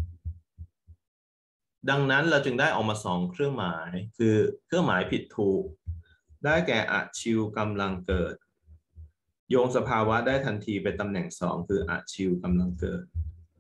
ดังนั้นเราจึงได้ออกมา2เครื่องหมายคือเครื่องหมายผิดถูกได้แก่อะชิวกำลังเกิดโยงสภาวะได้ทันทีเป็นตำแหน่ง2คืออะชิวกำลังเกิด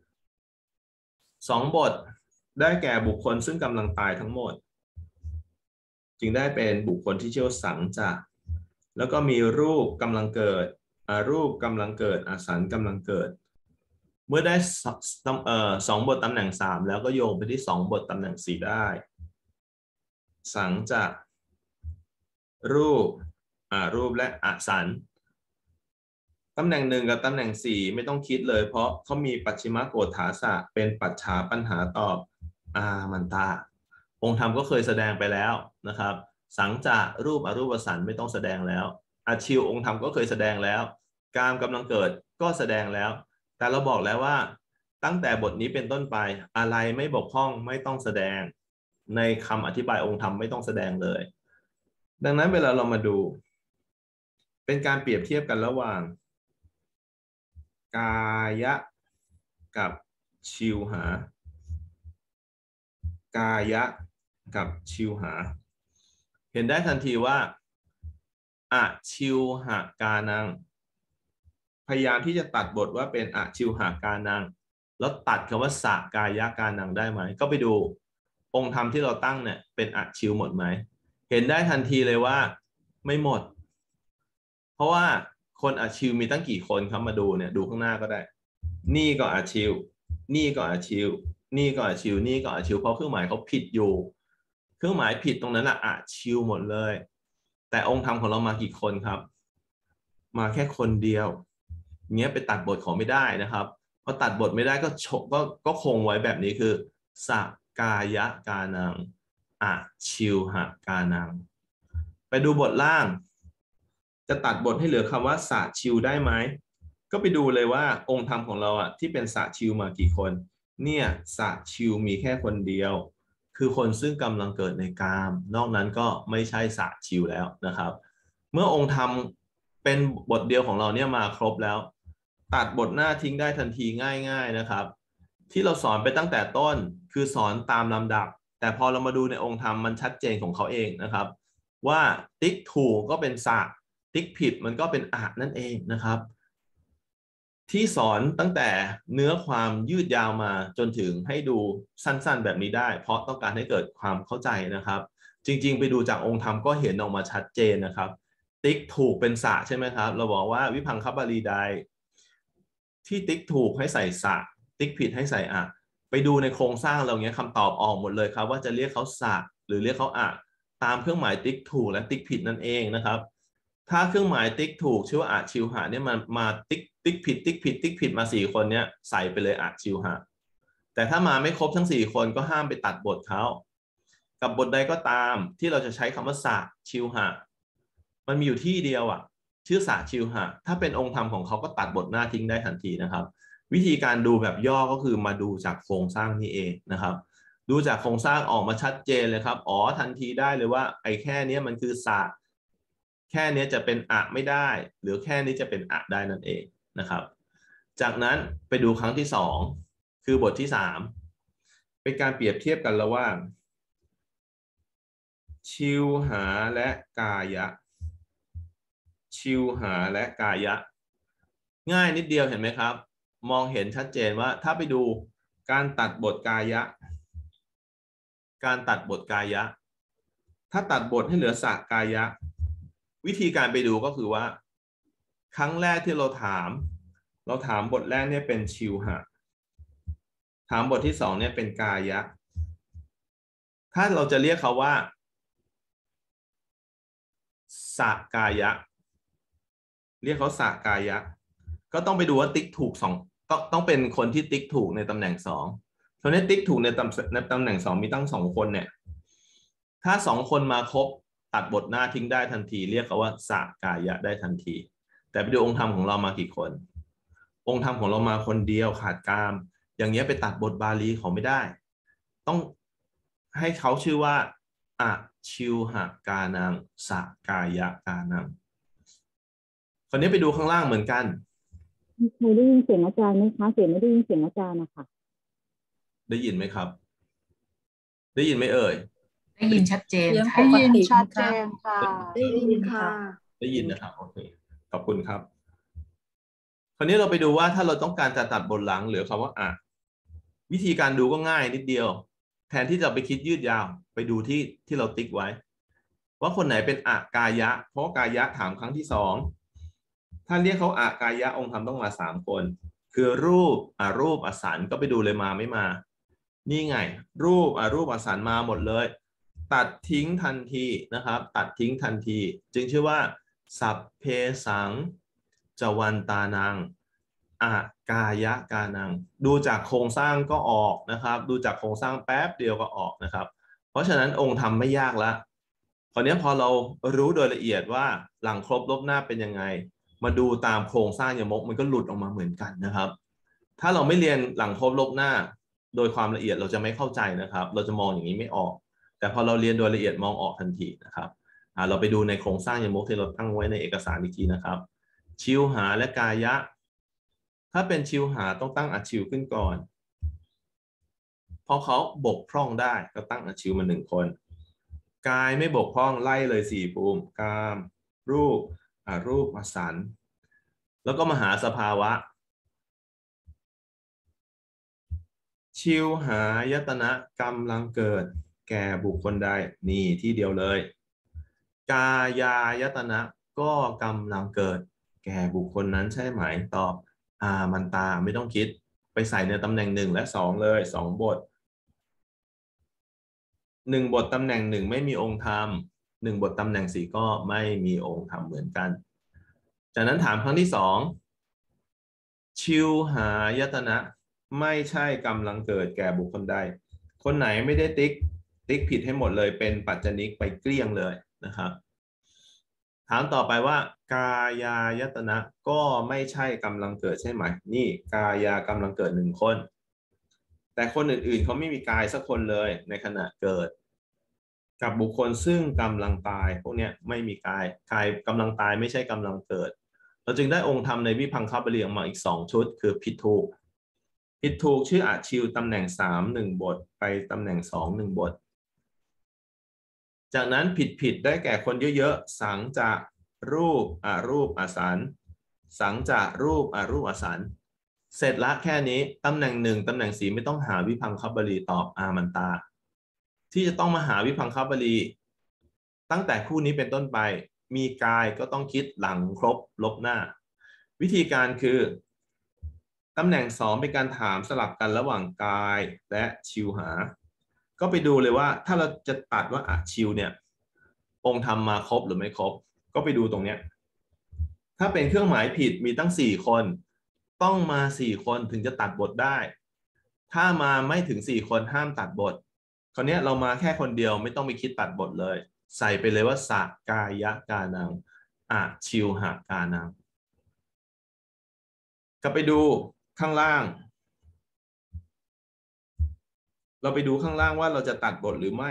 2บทได้แก่บุคคลซึ่งกำลังตายทั้งหมดจึงได้เป็นบุคคลที่ชื่อสังจะแล้วก็มีรูปกำลังเกิดรูปกำลังเกิดอสันกำลังเกิดเมื่อได้2บทตำแหน่ง3แล้วก็โยงไปที่2บทตำแหน่ง4ได้สังจะรูปรูปและอสันตำแหน่ง1กับตำแหน่ง4ไม่ต้องคิดเลยเพราะเขามีปัจฉิมโกฏฐาสะเป็นปัจฉาปัญหาตอบมันตาองค์ธรรมก็เคยแสดงไปแล้วนะครับสังจะรูปอรูปสันไม่ต้องแสดงแล้วอาชิวองค์ธรรมก็เคยแสดงแล้วกามกำลังเกิดก็แสดงแล้วแต่เราบอกแล้วว่าตั้งแต่บทนี้เป็นต้นไปอะไรไม่บกพร่องไม่ต้องแสดงในคำอธิบายองค์ธรรมไม่ต้องแสดงเลยดังนั้นเวลาเรามาดูเป็นการเปรียบเทียบกันระหว่างกายะกับชิวหากายะกับชิวหาเห็นได้ทันทีว่าอะชิวหากานังพยายามที่จะตัดบทว่าเป็นอะชิวหากานังแล้วตัดคำว่าสกายะกานังได้ไหมก็ไปดูองค์ธรรมที่เราตั้งเนี่ยเป็นอะชิวหมดไหมเห็นได้ทันทีเลยว่าไม่หมดเพราะว่าคนอะชิวมีตั้งกี่คนครับมาดูเนี่ยดูข้างหน้าก็ได้นี่ก็อะชิวนี่ก็อะชิวนี่ก็อะชิวนี่ก็อะชิวเพราะเครื่องหมายเขาผิดอยู่เครื่องหมายผิดตรงนั้นแหละอะชิวหมดเลยแต่องค์ธรรมของเรามากี่คนครับมาแค่คนเดียวเงี้ยไปตัดบทของไม่ได้นะครับพอตัดบทไม่ได้ก็คงไว้แบบนี้คือสกายะกานังอะชิวหกานังไปดูบทล่างจะตัดบทให้เหลือคำว่าสะชิวได้ไหมก็ไปดูเลยว่าองค์ธรรมของเราที่เป็นสะชิวมากี่คนเนี่ยสะชิวมีแค่คนเดียวคือคนซึ่งกำลังเกิดในกามนอกนั้นก็ไม่ใช่สะชิวแล้วนะครับเมื่อองค์ธรรมเป็นบทเดียวของเราเนี่ยมาครบแล้วตัดบทหน้าทิ้งได้ทันทีง่ายๆนะครับที่เราสอนไปตั้งแต่ต้นคือสอนตามลำดับแต่พอเรามาดูในองค์ธรรมมันชัดเจนของเขาเองนะครับว่าติ๊กถูกก็เป็นสะติ๊กผิดมันก็เป็นอะนั่นเองนะครับที่สอนตั้งแต่เนื้อความยืดยาวมาจนถึงให้ดูสั้นๆแบบนี้ได้เพราะต้องการให้เกิดความเข้าใจนะครับจริงๆไปดูจากองค์ธรรมก็เห็นออกมาชัดเจนนะครับติ๊กถูกเป็นสะใช่ไหมครับเราบอกว่าวิพังคบาลีใดที่ติ๊กถูกให้ใส่สะติ๊กผิดให้ใส่อะไปดูในโครงสร้างเราเนี้ยคำตอบออกหมดเลยครับว่าจะเรียกเขาสะหรือเรียกเขาอะตามเครื่องหมายติ๊กถูกและติ๊กผิดนั่นเองนะครับถ้าเครื่องหมายติ๊กถูกชื่อว่าอะชิวหะเนี่ยมาติ๊กผิดติ๊กผิดติ๊กผิดมา4คนเนี่ยใส่ไปเลยอะชิวหะแต่ถ้ามาไม่ครบทั้ง4คนก็ห้ามไปตัดบทเขากับบทใดก็ตามที่เราจะใช้คำว่าสะชิวหะมันมีอยู่ที่เดียวชื่อสะชิวหะถ้าเป็นองค์ธรรมของเขาก็ตัดบทหน้าทิ้งได้ทันทีนะครับวิธีการดูแบบย่อก็คือมาดูจากโครงสร้างนี้เองนะครับดูจากโครงสร้างออกมาชัดเจนเลยครับอ๋อทันทีได้เลยว่าไอ้แค่นี้มันคือสะแค่นี้จะเป็นอะไม่ได้หรือแค่นี้จะเป็นอะได้นั่นเองนะครับจากนั้นไปดูครั้งที่2คือบทที่3เป็นการเปรียบเทียบกันระหว่างชิวหาและกายะชิวหาและกายะง่ายนิดเดียวเห็นไหมครับมองเห็นชัดเจนว่าถ้าไปดูการตัดบทกายะการตัดบทกายะถ้าตัดบทให้เหลือสะกายะวิธีการไปดูก็คือว่าครั้งแรกที่เราถามบทแรกเนี่ยเป็นชิวหะถามบทที่2เนี่ยเป็นกายะถ้าเราจะเรียกเขาว่าสะกายะเรียกเขาสะกายะก็ต้องไปดูว่าติ๊กถูกต้องเป็นคนที่ติ๊กถูกในตำแหน่ง2ตอนนี้ติ๊กถูกในตำแหน่ง2มีตั้ง2คนเนี่ยถ้า2คนมาครบตัดบทหน้าทิ้งได้ทันทีเรียกเขาว่าสะกายะได้ทันทีแต่ไปดูองค์ธรรมของเรามากี่คนองค์ธรรมของเรามาคนเดียวขาดกามอย่างเงี้ยไปตัดบทบาลีเขาไม่ได้ต้องให้เขาชื่อว่าอะชิวหกานังสกายะกานังคราวนี้ไปดูข้างล่างเหมือนกันเคยได้ยินเสียงอาจารย์ไหมคะเสียงไม่ได้ยินเสียงอาจารย์นะคะได้ยินไหมครับ ได้ยินไหมเอ่ยได้ยินชัดเจนเสียงค่ะปกติชัดเจนค่ะได้ยินค่ะได้ยินนะครับโอเคขอบคุณครับคราวนี้เราไปดูว่าถ้าเราต้องการจะตัดบทหลังเหลือคำว่าอะวิธีการดูก็ง่ายนิดเดียว แทนที่จะไปคิดยืดยาวไปดูที่เราติ๊กไว้ ว่าคนไหนเป็นอะกายะเพราะกายะถามครั้งที่สองถ้าเรียกเขาอะกายะองค์ธรรมต้องมา3 คนคือรูปรูปอสันก็ไปดูเลยมาไม่มานี่ไงรูปรูปอสันมาหมดเลยตัดทิ้งทันทีนะครับตัดทิ้งทันทีจึงชื่อว่าสัพเพสังจวันตานังอากายะกานังดูจากโครงสร้างก็ออกนะครับดูจากโครงสร้างแป๊บเดียวก็ออกนะครับเพราะฉะนั้นองค์ธรรมไม่ยากละคราวนี้พอเรารู้โดยละเอียดว่าหลังครบลบหน้าเป็นยังไงมาดูตามโครงสร้างยมกมันก็หลุดออกมาเหมือนกันนะครับถ้าเราไม่เรียนหลังครบลบหน้าโดยความละเอียดเราจะไม่เข้าใจนะครับเราจะมองอย่างนี้ไม่ออกแต่พอเราเรียนโดยละเอียดมองออกทันทีนะครับเราไปดูในโครงสร้างยมกที่เราตั้งไว้ในเอกสารอีกทีนะครับชิวหาและกายะถ้าเป็นชิวหาต้องตั้งอัจฉิวขึ้นก่อนพอเขาบกพร่องได้ก็ตั้งอัจฉิวมา1 คนกายไม่บกพร่องไล่เลย4 ภูมิกามรูปรูปอสันแล้วก็มหาสภาวะชิวหายตนะกำลังเกิดแก่บุคคลใดนี่ที่เดียวเลยกายายตนะก็กำลังเกิดแก่บุคคลนั้นใช่ไหมตอบมันตาไม่ต้องคิดไปใส่ในตำแหน่ง1และ2เลย2 บท1 บทตำแหน่ง1ไม่มีองค์ธรรม1 บทตำแหน่ง4ก็ไม่มีองค์ธรรมเหมือนกันจากนั้นถามครั้งที่2ชิวหายตนะไม่ใช่กำลังเกิดแก่บุคคลใดคนไหนไม่ได้ติ๊กผิดให้หมดเลยเป็นปัจจนิกไปเกลี้ยงเลยนะครับถามต่อไปว่ากายายตนะก็ไม่ใช่กำลังเกิดใช่ไหมนี่กายากำลังเกิด1 คนแต่คนอื่นๆเขาไม่มีกายสักคนเลยในขณะเกิดกับบุคคลซึ่งกำลังตายพวกนี้ไม่มีกายกำลังตายไม่ใช่กำลังเกิดเราจึงได้องค์ธรรมในวิพังคบาลีออกมาอีก2 ชุดคือผิดถูกชื่ออาชิวตำแหน่ง3 1 บทไปตำแหน่ง2 1 บทจากนั้นผิดได้แก่คนเยอะๆสังจากรูปรูปอสันสังจากรูปรูปอสันเสร็จละแค่นี้ตำแหน่ง1 ตำแหน่ง4ไม่ต้องหาวิพังคบาลีตอบมันตาที่จะต้องมาหาวิพังคบาลีตั้งแต่คู่นี้เป็นต้นไปมีกายก็ต้องคิดหลังครบลบหน้าวิธีการคือตำแหน่ง2เป็นการถามสลับกันระหว่างกายและชิวหาก็ไปดูเลยว่าถ้าเราจะตัดว่าชิวเนี่ยองค์ธรรมมาครบหรือไม่ครบก็ไปดูตรงเนี้ยถ้าเป็นเครื่องหมายผิดมีตั้ง4 คนต้องมา4 คนถึงจะตัดบทได้ถ้ามาไม่ถึง4 คนห้ามตัดบทคราวนี้เรามาแค่คนเดียวไม่ต้องไปคิดตัดบทเลยใส่ไปเลยว่าสกายะกานังชิวหากานังกลับไปดูข้างล่างเราไปดูข้างล่างว่าเราจะตัดบทหรือไม่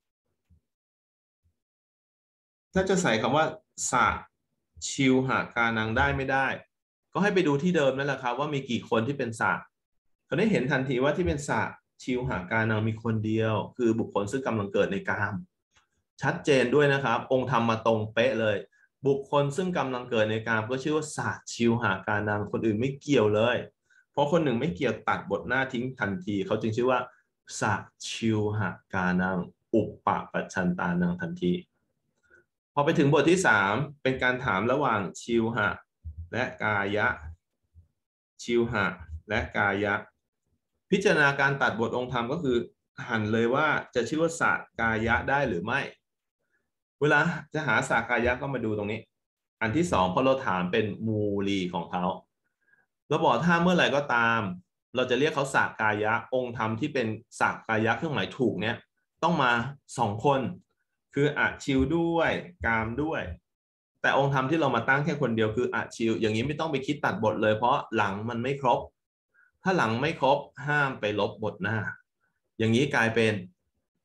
ถ้าจะใส่คำว่าสะชิวหากานังได้ไม่ได้ก็ให้ไปดูที่เดิมนั่นแหละครับว่ามีกี่คนที่เป็นสะเขาได้เห็นทันทีว่าที่เป็นสะชิวหากานังมีคนเดียวคือบุคคลซึ่งกำลังเกิดในกามชัดเจนด้วยนะครับองค์ธรรมมาตรงเป๊ะเลยบุคคลซึ่งกำลังเกิดในกามก็ชื่อว่าสะชิวหากานังคนอื่นไม่เกี่ยวเลยเพราะคนหนึ่งไม่เกี่ยวตัดบทหน้าทิ้งทันทีเขาจึงชื่อว่าสะชิวหากานังอุปปปัจฉันตานังทันทีพอไปถึงบทที่3เป็นการถามระหว่างชิวหะและกายะชิวหะและกายะพิจารณาการตัดบทองค์ธรรมก็คือหันเลยว่าจะชื่อว่าสะกายะได้หรือไม่เวลาจะหาสะกายะก็มาดูตรงนี้อันที่2เพราะเราถามเป็นมูลีของเขาเราบอกถ้าเมื่อไหร่ก็ตามเราจะเรียกเขาสกายะองค์ธรรมที่เป็นสกายะเครื่องหมายถูกเนี่ยต้องมา2 คนคืออาชิวด้วยกามด้วยแต่องค์ธรรมที่เรามาตั้งแค่คนเดียวคืออาชิวอย่างนี้ไม่ต้องไปคิดตัดบทเลยเพราะหลังมันไม่ครบถ้าหลังไม่ครบห้ามไปลบบทหน้าอย่างนี้กลายเป็น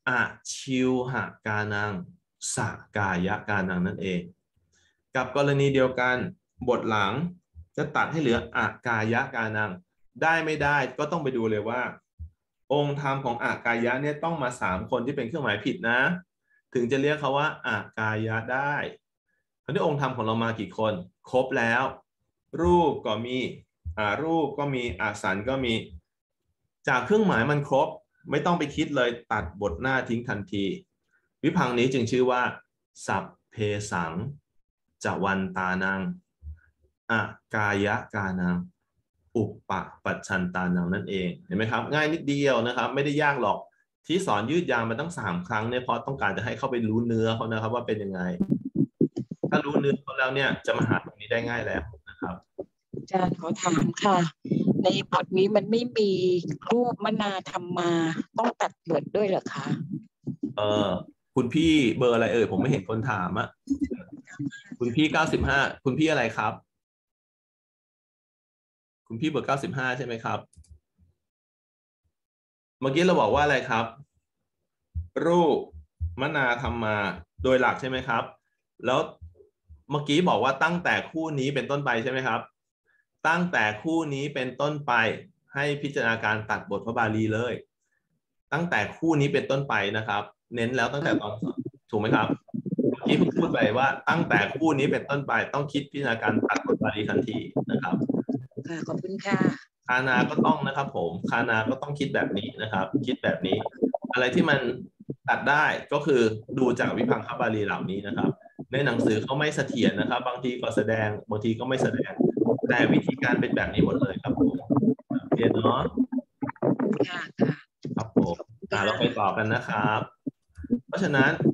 อะชิวหกานังสกายะกานังนั่นเองกับกรณีเดียวกันบทหลังจะตัดให้เหลืออากายะกานังได้ไม่ได้ก็ต้องไปดูเลยว่าองค์ธรรมของอากายะเนี่ยต้องมา3คนที่เป็นเครื่องหมายผิดนะถึงจะเรียกเขาว่าอากายะได้คราวนี้องค์ธรรมของเรามากี่คนครบแล้วรูปก็มีรูปก็มีสันก็มีจากเครื่องหมายมันครบไม่ต้องไปคิดเลยตัดบทหน้าทิ้งทันทีวิพังค์นี้จึงชื่อว่าสัพเพสังจวันตานังอากายะกานังอุปปัชชันตานังนั่นเองเห็นไหมครับง่ายนิดเดียวนะครับไม่ได้ยากหรอกที่สอนยืดยาวมาตั้ง3 ครั้งเนี่ยเพราะต้องการจะให้เข้าไปรู้เนื้อเขานะครับว่าเป็นยังไงถ้ารู้เนื้อเขาแล้วเนี่ยจะมาหาตรงนี้ได้ง่ายแล้วนะครับอาจารย์ขอถามค่ะในบทนี้มันไม่มีรูปมนาธรรมมาต้องตัดบทด้วยเหรอคะคุณพี่เบอร์อะไรผมไม่เห็นคนถามอะคุณพี่95คุณพี่อะไรครับคุณพี่เบอร์95ใช่ไหมครับเมื่อกี้เราบอกว่าอะไรครับรูปมนาธรรมมาโดยหลักใช่ไหมครับแล้วเมื่อกี้บอกว่าตั้งแต่คู่นี้เป็นต้นไปใช่ไหมครับตั้งแต่คู่นี้เป็นต้นไปให้พิจารณาการตัดบทพระบาลีเลยตั้งแต่คู่นี้เป็นต้นไปนะครับเน้นแล้วตั้งแต่ตอนถูกไหมครับเมื่อกี้พูดไปว่าตั้งแต่คู่นี้เป็นต้นไปต้องคิดพิจารณาการตัดบทบาลีทันทีนะครับค่ะขอบคุณค่ะคานาก็ต้องนะครับผมคานาก็ต้องคิดแบบนี้นะครับคิดแบบนี้อะไรที่มันตัดได้ก็คือดูจากวิพังคบาลีเหล่านี้นะครับในหนังสือเขาไม่เสถียรนะครับบางทีก็แสดงบางทีก็ไม่แสดงแต่วิธีการเป็นแบบนี้หมดเลยครับผมเรียนเนาะค่ะครับผมเราไปต่อกันนะครับเพราะฉะ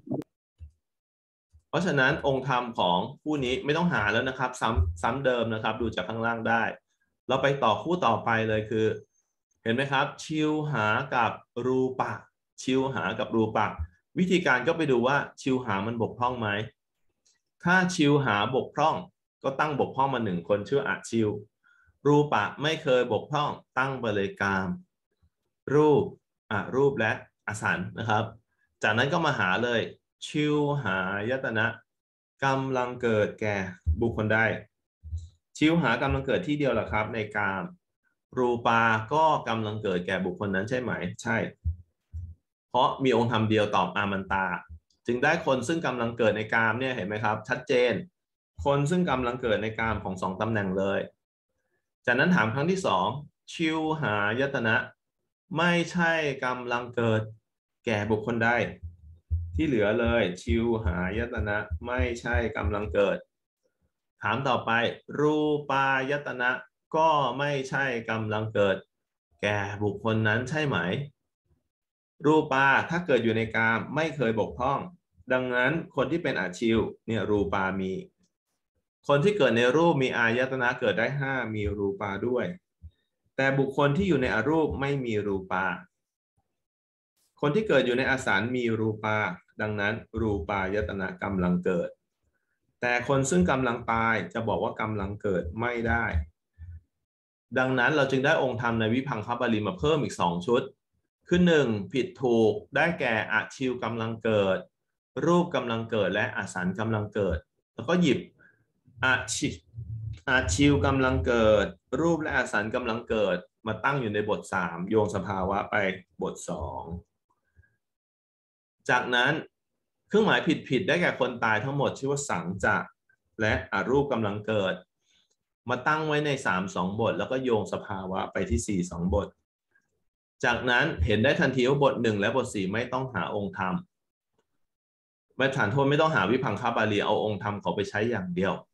นั้นองค์ธรรมของคู่นี้ไม่ต้องหาแล้วนะครับซ้ำเดิมนะครับดูจากข้างล่างได้เราไปต่อคู่ต่อไปเลยคือเห็นไหมครับชิวหากับรูปะชิวหากับรูปะวิธีการก็ไปดูว่าชิวหามันบกพร่องไหมถ้าชิวหาบกพร่องก็ตั้งบกพร่องมา1 คนชื่ออะชิวรูปะไม่เคยบกพร่องตั้งไปเลยกามรูปรูปและอสันนะครับจากนั้นก็มาหาเลยชิวหายตนะกำลังเกิดแก่บุคคลใดชิวหากำลังเกิดที่เดียวหรอครับในกามรูปาก็กำลังเกิดแก่บุคคลนั้นใช่ไหมใช่เพราะมีองค์ธรรมเดียวตอบอามันตาจึงได้คนซึ่งกำลังเกิดในกามเนี่ยเห็นไหมครับชัดเจนคนซึ่งกำลังเกิดในกามของ2 ตำแหน่งเลยจากนั้นถามครั้งที่2ชิวหายตนะไม่ใช่กำลังเกิดแก่บุคคลใดที่เหลือเลยชิวหายตนะไม่ใช่กำลังเกิดถามต่อไปรูปายตนะก็ไม่ใช่กำลังเกิดแก่บุคคลนั้นใช่ไหมรูปาถ้าเกิดอยู่ในกามไม่เคยบกพร่องดังนั้นคนที่เป็นอาชิวเนี่ยรูปามีคนที่เกิดในรูปมีอายตนะเกิดได้5มีรูปาด้วยแต่บุคคลที่อยู่ในอรูปไม่มีรูปาคนที่เกิดอยู่ในอสันมีรูปาดังนั้นรูปายตนะกำลังเกิดแต่คนซึ่งกำลังตายจะบอกว่ากำลังเกิดไม่ได้ดังนั้นเราจึงได้องค์ธรรมในวิพังคบาลีมาเพิ่มอีก2 ชุดคือ1ผิดถูกได้แก่อะชิวกำลังเกิดรูปกำลังเกิดและอสันกำลังเกิดแล้วก็หยิบอะชิวกำลังเกิดรูปและอสันกำลังเกิดมาตั้งอยู่ในบท3โยงสภาวะไปบท2จากนั้นเครื่องหมายผิดได้แก่คนตายทั้งหมดชื่อว่าสังจะและอรูปกำลังเกิดมาตั้งไว้ใน3 2 บทแล้วก็โยงสภาวะไปที่4 2 บทจากนั้นเห็นได้ทันทีว่าบท1และบท4ไม่ต้องหาองค์ธรรมไม่ฐานโทษไม่ต้องหาวิพังคบาลีเอาองค์ธรรมเขาไปใช้อย่างเดียว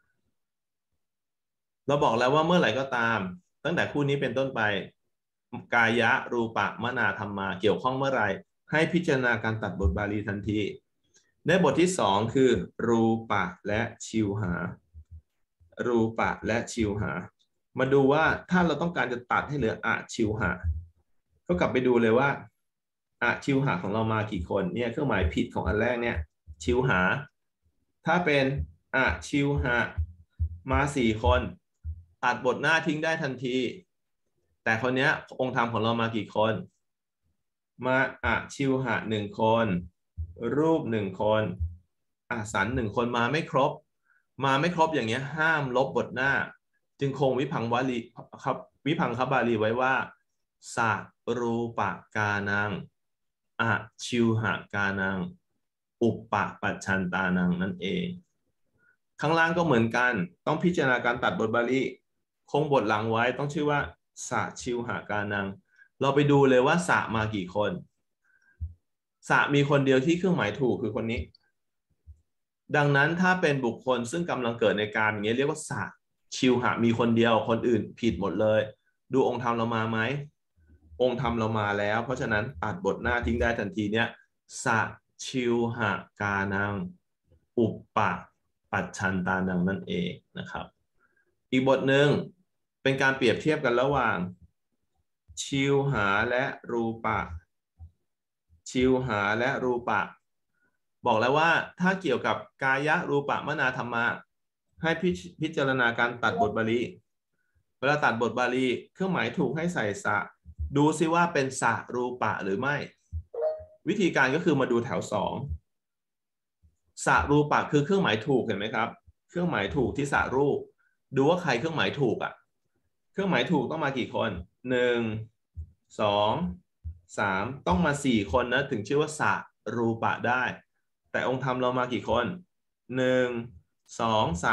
เราบอกแล้วว่าเมื่อไหร่ก็ตามตั้งแต่คู่นี้เป็นต้นไปกายะรูปะมนาธรรมาเกี่ยวข้องเมื่อไหร่ให้พิจารณาการตัดบทบาลีทันทีในบทที่2คือรูปะและชิวหารูปะและชิวหามาดูว่าถ้าเราต้องการจะตัดให้เหลืออะชิวหาก็กลับไปดูเลยว่าอะชิวหาของเรามากี่คนเนี่ยเครื่องหมายผิดของอันแรกเนี่ยชิวหาถ้าเป็นอะชิวหามา4 คนตัดบทหน้าทิ้งได้ทันทีแต่คนนี้องค์ธรรมของเรามากี่คนมาอะชิวหะ1 คนรูป1 คนอาสัน1 คนมาไม่ครบอย่างเงี้ยห้ามลบบทหน้าจึงคงวิพังวลีครับวิพังคบาลีไว้ว่าสะรูปกานังอะชิวหะกานังอุปปะปัจฉันตานังนั่นเองข้างล่างก็เหมือนกันต้องพิจารณาการตัดบทบาลีคงบทหลังไว้ต้องชื่อว่าสะชิวหะกานังเราไปดูเลยว่าสะมากี่คนสะมีคนเดียวที่เครื่องหมายถูกคือคนนี้ดังนั้นถ้าเป็นบุคคลซึ่งกำลังเกิดในการอย่างเงี้ยเรียกว่าสะชิวหะมีคนเดียวคนอื่นผิดหมดเลยดูองค์ธรรมเรามาไหมองค์ธรรมเรามาแล้วเพราะฉะนั้นตัดบทหน้าทิ้งได้ทันทีเนี้ยสะชิวหะกานังอุปปะปัจฉันตานังนั่นเองนะครับอีกบทหนึ่งเป็นการเปรียบเทียบกันระหว่างชิวหาและรูปะชิวหาและรูปะบอกแล้วว่าถ้าเกี่ยวกับกายะรูปะมนาธรรมะให้พิจารณาการตัดบทบาลีเวลาตัดบทบาลีเครื่องหมายถูกให้ใส่สะดูซิว่าเป็นสะรูปะหรือไม่วิธีการก็คือมาดูแถว2สะรูปะคือเครื่องหมายถูกเห็นไหมครับเครื่องหมายถูกที่สะรูปดูว่าใครเครื่องหมายถูกอ่ะเครื่องหมายถูกต้องมากี่คน1 2 3ต้องมา4 คนนะถึงชื่อว่าสะรูปะได้แต่องค์ธรรมเรามากี่คน1 2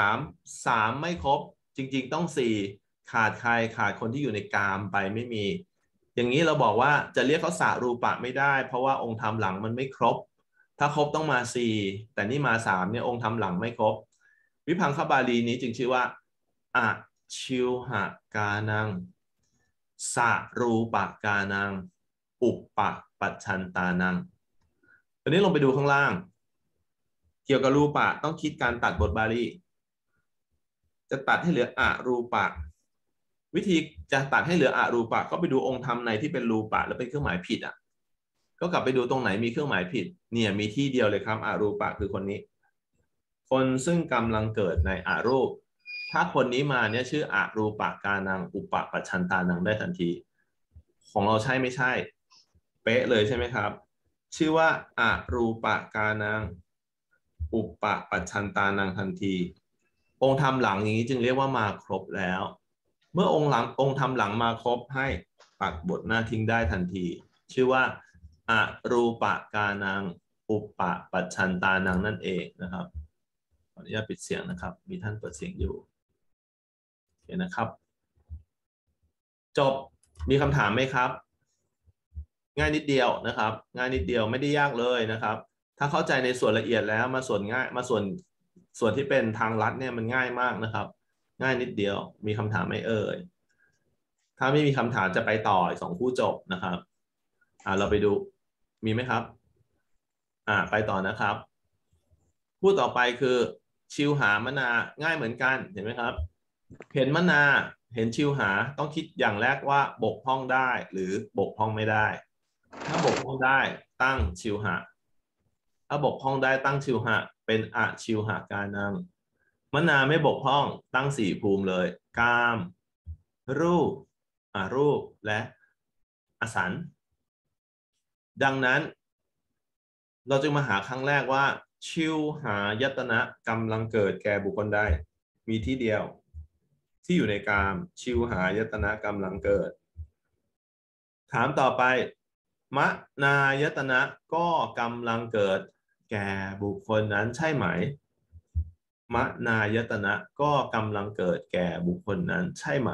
3ไม่ครบจริงๆต้อง4ขาดใครขาดคนที่อยู่ในกามไปไม่มีอย่างนี้เราบอกว่าจะเรียกเขาสะรูปะไม่ได้เพราะว่าองค์ธรรมหลังมันไม่ครบถ้าครบต้องมา4แต่นี่มา3เนี่ยองค์ธรรมหลังไม่ครบวิพังคบาลีนี้จึงชื่อว่าอะชิวหะกานังสะรูปะกานังอุปปะปัจฉันตานังตอนนี้ลงไปดูข้างล่างเกี่ยวกับรูปะต้องคิดการตัดบทบาลีจะตัดให้เหลืออะรูปะวิธีจะตัดให้เหลืออะรูปะก็ไปดูองค์ธรรมในที่เป็นรูปะแล้วเป็นเครื่องหมายผิดอ่ะก็กลับไปดูตรงไหนมีเครื่องหมายผิดเนี่ยมีที่เดียวเลยครับอะรูปะคือคนนี้คนซึ่งกำลังเกิดในอะรูปถ้าคนนี้มาเนี่ยชื่ออะรูปะกานังอุปปะปัจฉันตานังได้ทันทีของเราใช่ไม่ใช่เป๊ะเลยใช่ไหมครับชื่อว่าอะรูปะกานังอุปปะปัจฉันตานังทันทีองค์ธรรมหลังนี้จึงเรียกว่ามาครบแล้วเมื่อองค์ธรรมหลังมาครบให้ตัดบทหน้าทิ้งได้ทันทีชื่อว่าอะรูปะกานังอุปปะปัจฉันตานังนั่นเองนะครับขออนุญาตปิดเสียงนะครับมีท่านเปิดเสียงอยู่โอเคนะครับจบมีคำถามไหมครับง่ายนิดเดียวนะครับง่ายนิดเดียวไม่ได้ยากเลยนะครับถ้าเข้าใจในส่วนละเอียดแล้วมาส่วนง่ายมาส่วนที่เป็นทางลัดเนี่ยมันง่ายมากนะครับง่ายนิดเดียวมีคำถามไหมเอ่ยถ้าไม่มีคำถามจะไปต่ออีก2 คู่จบนะครับเราไปดูมีไหมครับไปต่อนะครับคู่ต่อไปคือชิวหามนาง่ายเหมือนกันเห็นไหมครับเห็นมนาเห็นชิวหาต้องคิดอย่างแรกว่าบกพร่องได้หรือบกพร่องไม่ได้ถ้าบกพร่องได้ตั้งชิวหะถ้าบกพร่องได้ตั้งชิวหะเป็นอะชิวหะกานังมนาไม่บกพร่องตั้ง4 ภูมิเลยกามรูปรูปและอสันดังนั้นเราจึงมาหาครั้งแรกว่าชิวหายตนะกำลังเกิดแก่บุคคลใดมีที่เดียวที่อยู่ในกามชิวหายตนะกำลังเกิดถามต่อไปมนายตนะก็กำลังเกิดแก่บุคคลนั้นใช่ไหมมนายตนะก็กำลังเกิดแก่บุคคลนั้นใช่ไหม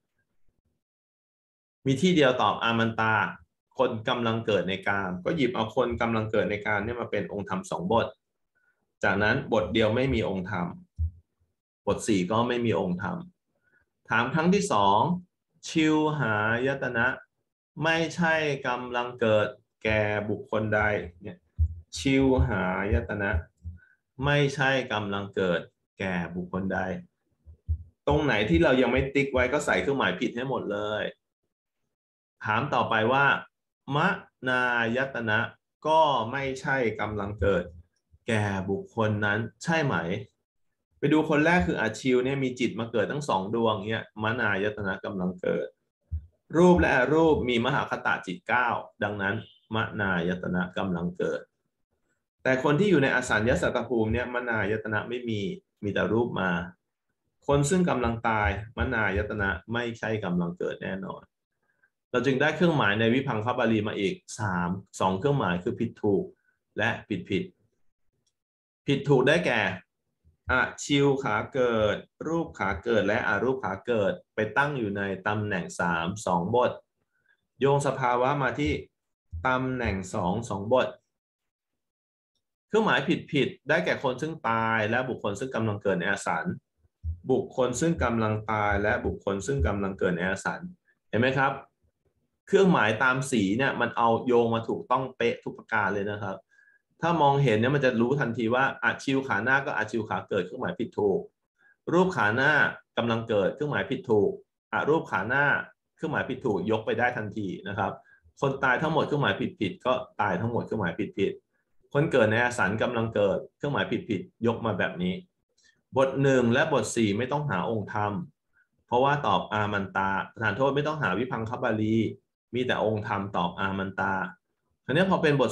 มีที่เดียวตอบอามันตาคนกำลังเกิดในกามก็หยิบเอาคนกำลังเกิดในกามเนี่ยมาเป็นองค์ธรรม2 บทจากนั้นบทเดียวไม่มีองค์ธรรมบท4ก็ไม่มีองค์ธรรมถามครั้งที่2ชิวหายตนะไม่ใช่กำลังเกิดแก่บุคคลใดเนี่ยชิวหายตนะไม่ใช่กำลังเกิดแก่บุคคลใดตรงไหนที่เรายังไม่ติ๊กไว้ก็ใส่เครื่องหมายผิดให้หมดเลยถามต่อไปว่ามนายตนะก็ไม่ใช่กำลังเกิดแก่บุคคลนั้นใช่ไหมไปดูคนแรกคืออาชิวเนี่ยมีจิตมาเกิดทั้ง2 ดวงเนี่ยมนายตนะกำลังเกิดรูปและอรูปมีมหาคตะจิต9ดังนั้นมนายตนะกำลังเกิดแต่คนที่อยู่ในอสัญญสัตตภูมิเนี่ยมนายตนะไม่มีแต่รูปมาคนซึ่งกำลังตายมนายตนะไม่ใช่กำลังเกิดแน่นอนเราจึงได้เครื่องหมายในวิพังคบาลีมาอีก2เครื่องหมายคือผิดถูกและผิดผิดถูกได้แก่อะชิวขาเกิดรูปขาเกิดและอรูปขาเกิดไปตั้งอยู่ในตำแหน่ง2 บทโยงสภาวะมาที่ตำแหน่ง2 บทเครื่องหมายผิดได้แก่คนซึ่งตายและบุคคลซึ่งกำลังเกิดในอสัญบุคคลซึ่งกำลังตายและบุคคลซึ่งกำลังเกิดในอสัญเห็นไหมครับเครื่องหมายตามสีเนี่ยมันเอาโยงมาถูกต้องเป๊ะทุกประการเลยนะครับถ้ามองเห็นเนี่ยมันจะรู้ทันทีว่าอะชิวขาหน้าก็อะชิวขาเกิดเครื่องหมายผิดถูกรูปขาหน้ากำลังเกิดเครื่องหมายผิดถูกอะรูปขาหน้าเครื่องหมายผิดถูกยกไปได้ทันทีนะครับคนตายทั้งหมดเครื่องหมายผิดก็ตายทั้งหมดเครื่องหมายผิดคนเกิดในอสัญกำลังเกิดเครื่องหมายผิดยกมาแบบนี้บท1และบท4ไม่ต้องหาองค์ธรรมเพราะว่าตอบอามันตาประธานโทษไม่ต้องหาวิพังคบาลีมีแต่องค์ธรรมตอบอามันตาคราวนี้พอเป็นบท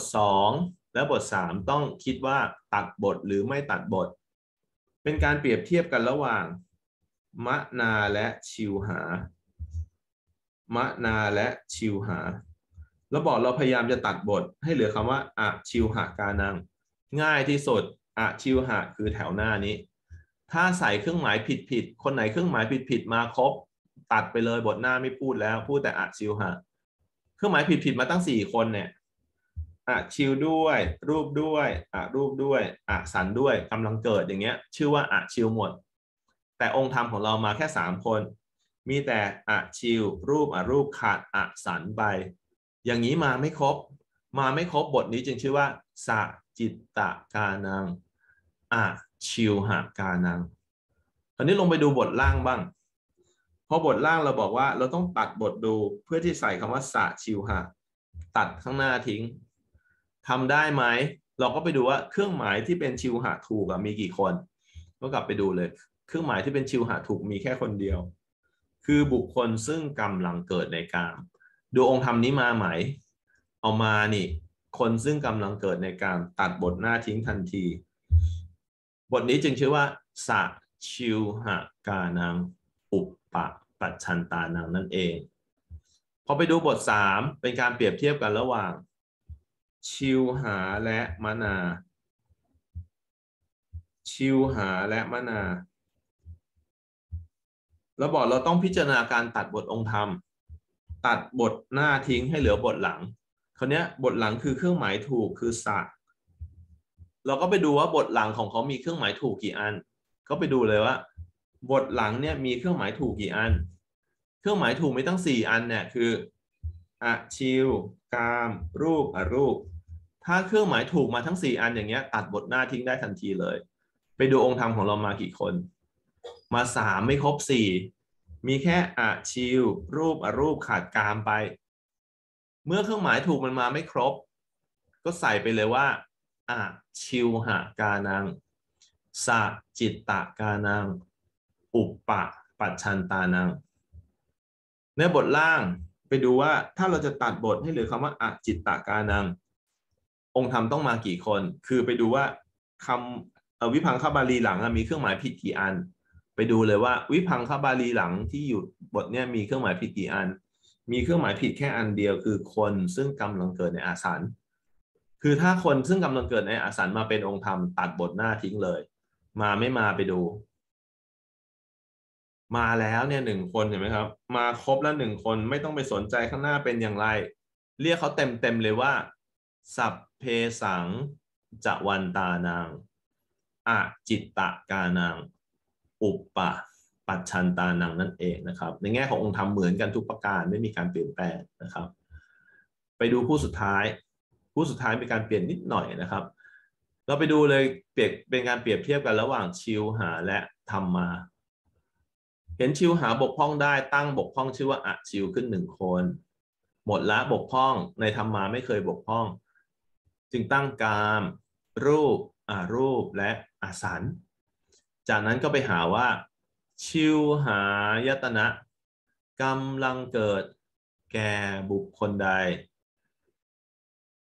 2และบท3ต้องคิดว่าตัดบทหรือไม่ตัดบทเป็นการเปรียบเทียบกันระหว่างมะนาและชิวหามะนาและชิวหาเราบอกเราพยายามจะตัดบทให้เหลือคำว่าอะชิวหากานังง่ายที่สุดอะชิวหะคือแถวหน้านี้ถ้าใส่เครื่องหมายผิดคนไหนเครื่องหมายผิดมาครบตัดไปเลยบทหน้าไม่พูดแล้วพูดแต่อะชิวหะเครื่องหมายผิดมาตั้ง4 คนเนี่ยอะชิวด้วยรูปด้วยอะรูปด้วยอะสันด้วยกำลังเกิดอย่างเงี้ยชื่อว่าอะชิวหมดแต่องค์ธรรมของเรามาแค่3 คนมีแต่อะชิวรูปอะรูปขาดอะสันไปอย่างนี้มาไม่ครบบทนี้จึงชื่อว่าสะจิตตกานังอะชิวหากานังคราวนี้ลงไปดูบทล่างบ้างเพราะบทล่างเราบอกว่าเราต้องตัดบทดูเพื่อที่ใส่คำว่าสะชิวหาตัดข้างหน้าทิ้งทำได้ไหมเราก็ไปดูว่าเครื่องหมายที่เป็นชิวหาถูกมีกี่คนก็กลับไปดูเลยเครื่องหมายที่เป็นชิวหาถูกมีแค่คนเดียวคือบุคคลซึ่งกำลังเกิดในกามดูองค์ธรรมนี้มาไหมเอามานี่คนซึ่งกำลังเกิดในกามตัดบทหน้าทิ้งทันทีบทนี้จึงชื่อว่าสะชิวหากานังอุปปะปัจฉันตานังนั่นเองพอไปดูบท3เป็นการเปรียบเทียบกันระหว่างชิวหาและมนาชิวหาและมนาเราบอกเราต้องพิจารณาการตัดบทองค์ธรรมตัดบทหน้าทิ้งให้เหลือบทหลังคราวนี้บทหลังคือเครื่องหมายถูกคือสะเราก็ไปดูว่าบทหลังของเขามีเครื่องหมายถูกกี่อันก็ไปดูเลยว่าบทหลังเนี่ยมีเครื่องหมายถูกกี่อันเครื่องหมายถูกไม่ตั้ง4 อันเนี่ยคืออะชิวกามรูปอรูปถ้าเครื่องหมายถูกมาทั้ง4 อันอย่างเงี้ยตัดบทหน้าทิ้งได้ทันทีเลยไปดูองค์ธรรมของเรามากี่คนมา3ไม่ครบ4มีแค่อะชิวรูปอรูปขาดกามไปเมื่อเครื่องหมายถูกมันมาไม่ครบก็ใส่ไปเลยว่าอะชิวหากานังสะจิตตกานังอุปปะปัจฉันตานังในบทล่างไปดูว่าถ้าเราจะตัดบทให้เหลือคำว่าอะจิตตกานังองค์ธรรมต้องมากี่คนคือไปดูว่าคำวิพังคบาลีหลังมีเครื่องหมายผิดกี่อันไปดูเลยว่าวิพังคบาลีหลังที่อยู่บทนี้มีเครื่องหมายผิดกี่อันมีเครื่องหมายผิดแค่อันเดียวคือคนซึ่งกำลังเกิดในอาสัญคือถ้าคนซึ่งกำลังเกิดในอาสัญมาเป็นองค์ธรรมตัดบทหน้าทิ้งเลยมาไม่มาไปดูมาแล้วเนี่ย1 คนเห็นไหมครับมาครบแล้ว1 คนไม่ต้องไปสนใจข้างหน้าเป็นอย่างไรเรียกเขาเต็มเลยว่าสัพเพสังจวันตานังอะจิตตกานังอุปปะปัจฉันตานังนั่นเองนะครับในแง่ขององค์ธรรมเหมือนกันทุกประการไม่มีการเปลี่ยนแปลงนะครับไปดูผู้สุดท้ายมีการเปลี่ยนนิดหน่อยนะครับเราไปดูเลยเป็นการเปรียบเทียบกันระหว่างชิวหาและธรรมมาเห็นชิวหาบกพร่องได้ตั้งบกพร่องชื่อว่าอะชิวขึ้น1 คนหมดละบกพร่องในธรรมาไม่เคยบกพร่องจึงตั้งกามรูปอรูปและอสัญจากนั้นก็ไปหาว่าชิวหายตนะกำลังเกิดแก่บุคคลใด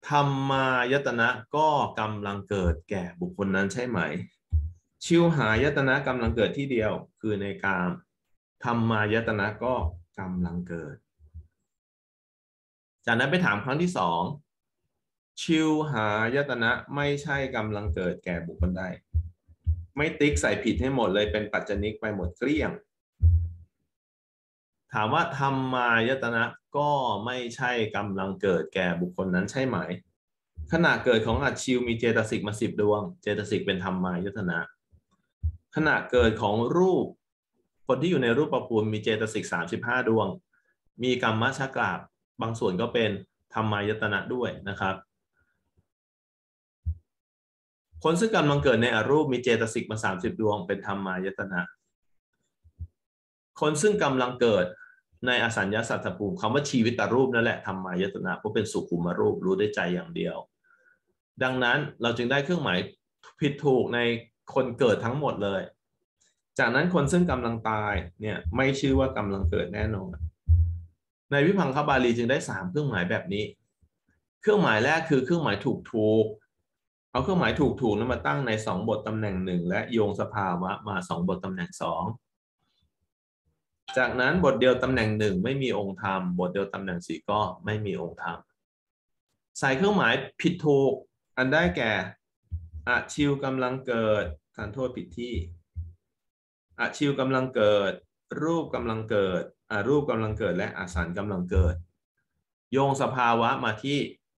ธรรมายตนะก็กำลังเกิดแก่บุคคลนั้นใช่ไหมชิวหายตนะกำลังเกิดที่เดียวคือในกามธรรมายตนะก็กำลังเกิดจากนั้นไปถามครั้งที่สองชิวหายตนะไม่ใช่กำลังเกิดแก่บุคคลใดไม่ติ๊กใส่ผิดให้หมดเลยเป็นปัจจนิกไปหมดเกลี้ยงถามว่าธรรมายตนะก็ไม่ใช่กำลังเกิดแก่บุคคลนั้นใช่ไหมขณะเกิดของอัจฉิวมีเจตสิกมา10ดวงเจตสิกเป็นธรรมายตนะขณะเกิดของรูปคนที่อยู่ในรูปภูมิมีเจตสิก35ดวงมีกรรมชกราบบางส่วนก็เป็นธรรมายตนะด้วยนะครับคนซึ่งกำลังเกิดในอรูปมีเจตสิกมา30ดวงเป็นธรรมายตนะคนซึ่งกำลังเกิดในอสัญญาสัตตภูมิคำว่าชีวิตรูปนั่นแหละธรรมายตนะเพราะเป็นสุขุมรูปรู้ได้ใจอย่างเดียวดังนั้นเราจึงได้เครื่องหมายผิดถูกในคนเกิดทั้งหมดเลยจากนั้นคนซึ่งกำลังตายเนี่ยไม่ชื่อว่ากำลังเกิดแน่นอนในวิพังคบาลีจึงได้3เครื่องหมายแบบนี้เครื่องหมายแรกคือเครื่องหมายถูกเอาเครื่องหมายถูกนั้นมาตั้งใน2บทตำแหน่ง1และโยงสภาวะมา2บทตำแหน่ง2จากนั้นบทเดียวตำแหน่ง1ไม่มีองค์ธรรมบทเดียวตำแหน่ง4ก็ไม่มีองค์ธรรมใส่เครื่องหมายผิดถูกอันได้แก่อาชิวกำลังเกิดทานโทษผิดที่อาชิวกำลังเกิดรูปกำลังเกิดรูปกำลังเกิดและอาสันกำลังเกิดโยงสภาวะมาที่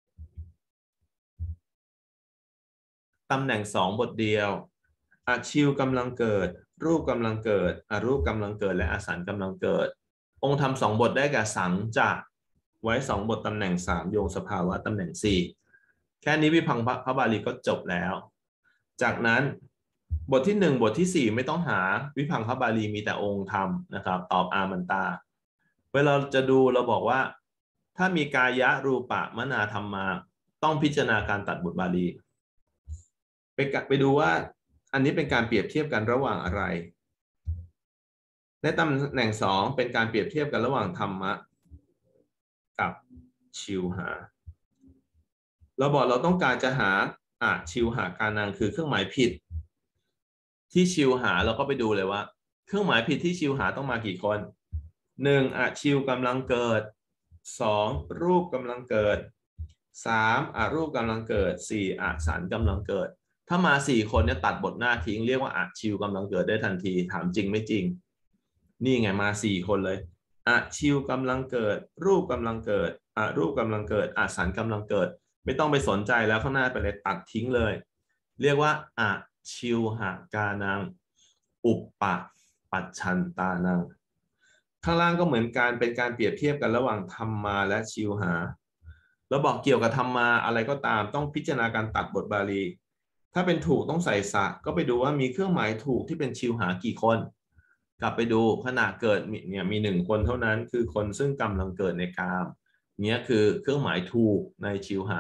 ตำแหน่ง2บทเดียวอาชิวกำลังเกิดรูปกำลังเกิดรูปกำลังเกิดและอาสันกำลังเกิดองค์ธรรม2บทได้แก่สังจะไว้2บทตำแหน่ง3โยงสภาวะตำแหน่ง4แค่นี้วิพังคบาลีก็จบแล้วจากนั้นบทที่1บทที่4ไม่ต้องหาวิพังคบาลีมีแต่องค์ธรรมนะครับตอบอามันตาเวลาจะดูเราบอกว่าถ้ามีกายะรูปะมนาธรรมาต้องพิจารณาการตัดบทบาลีไปดูว่าอันนี้เป็นการเปรียบเทียบกันระหว่างอะไรในตำแหน่ง2เป็นการเปรียบเทียบกันระหว่างธรรมะกับชิวหาเราบอกเราต้องการจะหาชิวหาการนังคือเครื่องหมายผิดที่ชิวหาเราก็ไปดูเลยว่าเครื่องหมายผิดที่ชิวหาต้องมากี่คน1ชิวกำลังเกิด2รูปกำลังเกิด3รูปกำลังเกิด4สันกำลังเกิดถ้ามา4คนเนี่ยตัดบทหน้าทิ้งเรียกว่าชิวกำลังเกิดได้ทันทีถามจริงไม่จริงนี่ไงมา4คนเลยชิวกำลังเกิดรูปกำลังเกิดรูปกำลังเกิดสันกำลังเกิดไม่ต้องไปสนใจแล้วข้างหน้าไปเลยตัดทิ้งเลยเรียกว่าชิวหากานังอุปปะปัจฉันตานังข้างล่างก็เหมือนกันเป็นการเปรียบเทียบกันระหว่างธรรมาและชิวหาเราบอกเกี่ยวกับธรรมาอะไรก็ตามต้องพิจารณาการตัดบทบาลีถ้าเป็นถูกต้องใส่สะก็ไปดูว่ามีเครื่องหมายถูกที่เป็นชิวหากี่คนกลับไปดูขณะเกิดเนี่ยมี1คนเท่านั้นคือคนซึ่งกำลังเกิดในกามเนี่ยคือเครื่องหมายถูกในชิวหา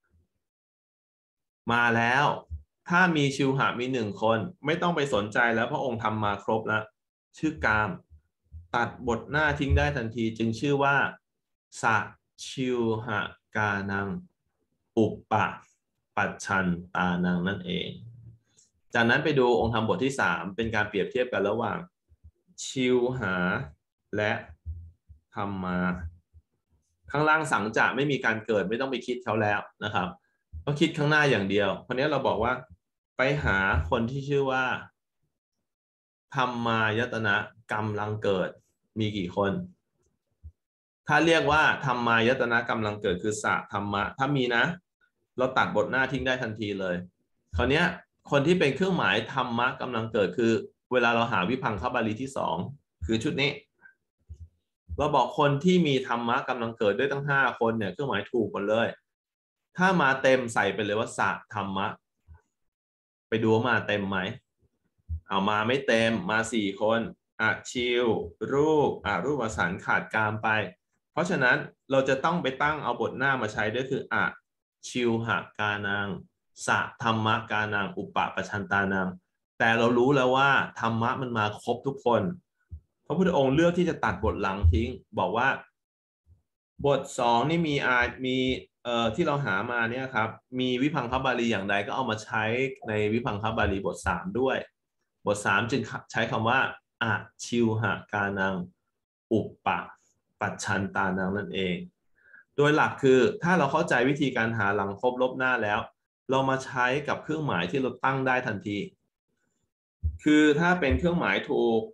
มาแล้วถ้ามีชิวหามี1คนไม่ต้องไปสนใจแล้วพระองค์ทำมาครบแล้วชื่อกามตัดบทหน้าทิ้งได้ทันทีจึงชื่อว่าสะชิวหากานังอุปปะปัจฉันตานังนั่นเองจากนั้นไปดูองค์ธรรมบทที่3เป็นการเปรียบเทียบกันระหว่างชิวหาและธรรมาข้างล่างสังจะไม่มีการเกิดไม่ต้องไปคิดเขาแล้วนะครับก็คิดข้างหน้าอย่างเดียวเพราะนี้เราบอกว่าไปหาคนที่ชื่อว่าธรรมายตนะกำลังเกิดมีกี่คนถ้าเรียกว่าธรรมายตนะกำลังเกิดคือสะธรรมะถ้ามีนะเราตัดบทหน้าทิ้งได้ทันทีเลยคราวนี้คนที่เป็นเครื่องหมายธรรมะกำลังเกิดคือเวลาเราหาวิพังคบาลีที่2คือชุดนี้เราบอกคนที่มีธรรมะกำลังเกิดด้วยทั้ง5คนเนี่ยเครื่องหมายถูกหมดเลยถ้ามาเต็มใส่ไปเลยว่าสะธรรมะไปดูว่ามาเต็มไหมเอามาไม่เต็มมา4คนชิวรูปรูปสันขาดกามไปเพราะฉะนั้นเราจะต้องไปตั้งเอาบทหน้ามาใช้ด้วยคือชิวหากานังสะธรรมะกานังอุปปะปัจฉันตานังแต่เรารู้แล้วว่าธรรมะมันมาครบทุกคนพระพุทธองค์เลือกที่จะตัดบทหลังทิ้งบอกว่าบท2นี่มีที่เราหามาเนี่ยครับมีวิภังคบาลีอย่างใดก็เอามาใช้ในวิภังคบาลีบท3ด้วยบท3จึงใช้คำว่าอะชิวหกานังอุปปะปัจฉันตานังนั่นเองโดยหลักคือถ้าเราเข้าใจวิธีการหาหลังครบลบหน้าแล้วเรามาใช้กับเครื่องหมายที่เราตั้งได้ทันทีคือถ้าเป็นเครื่องหมายถูก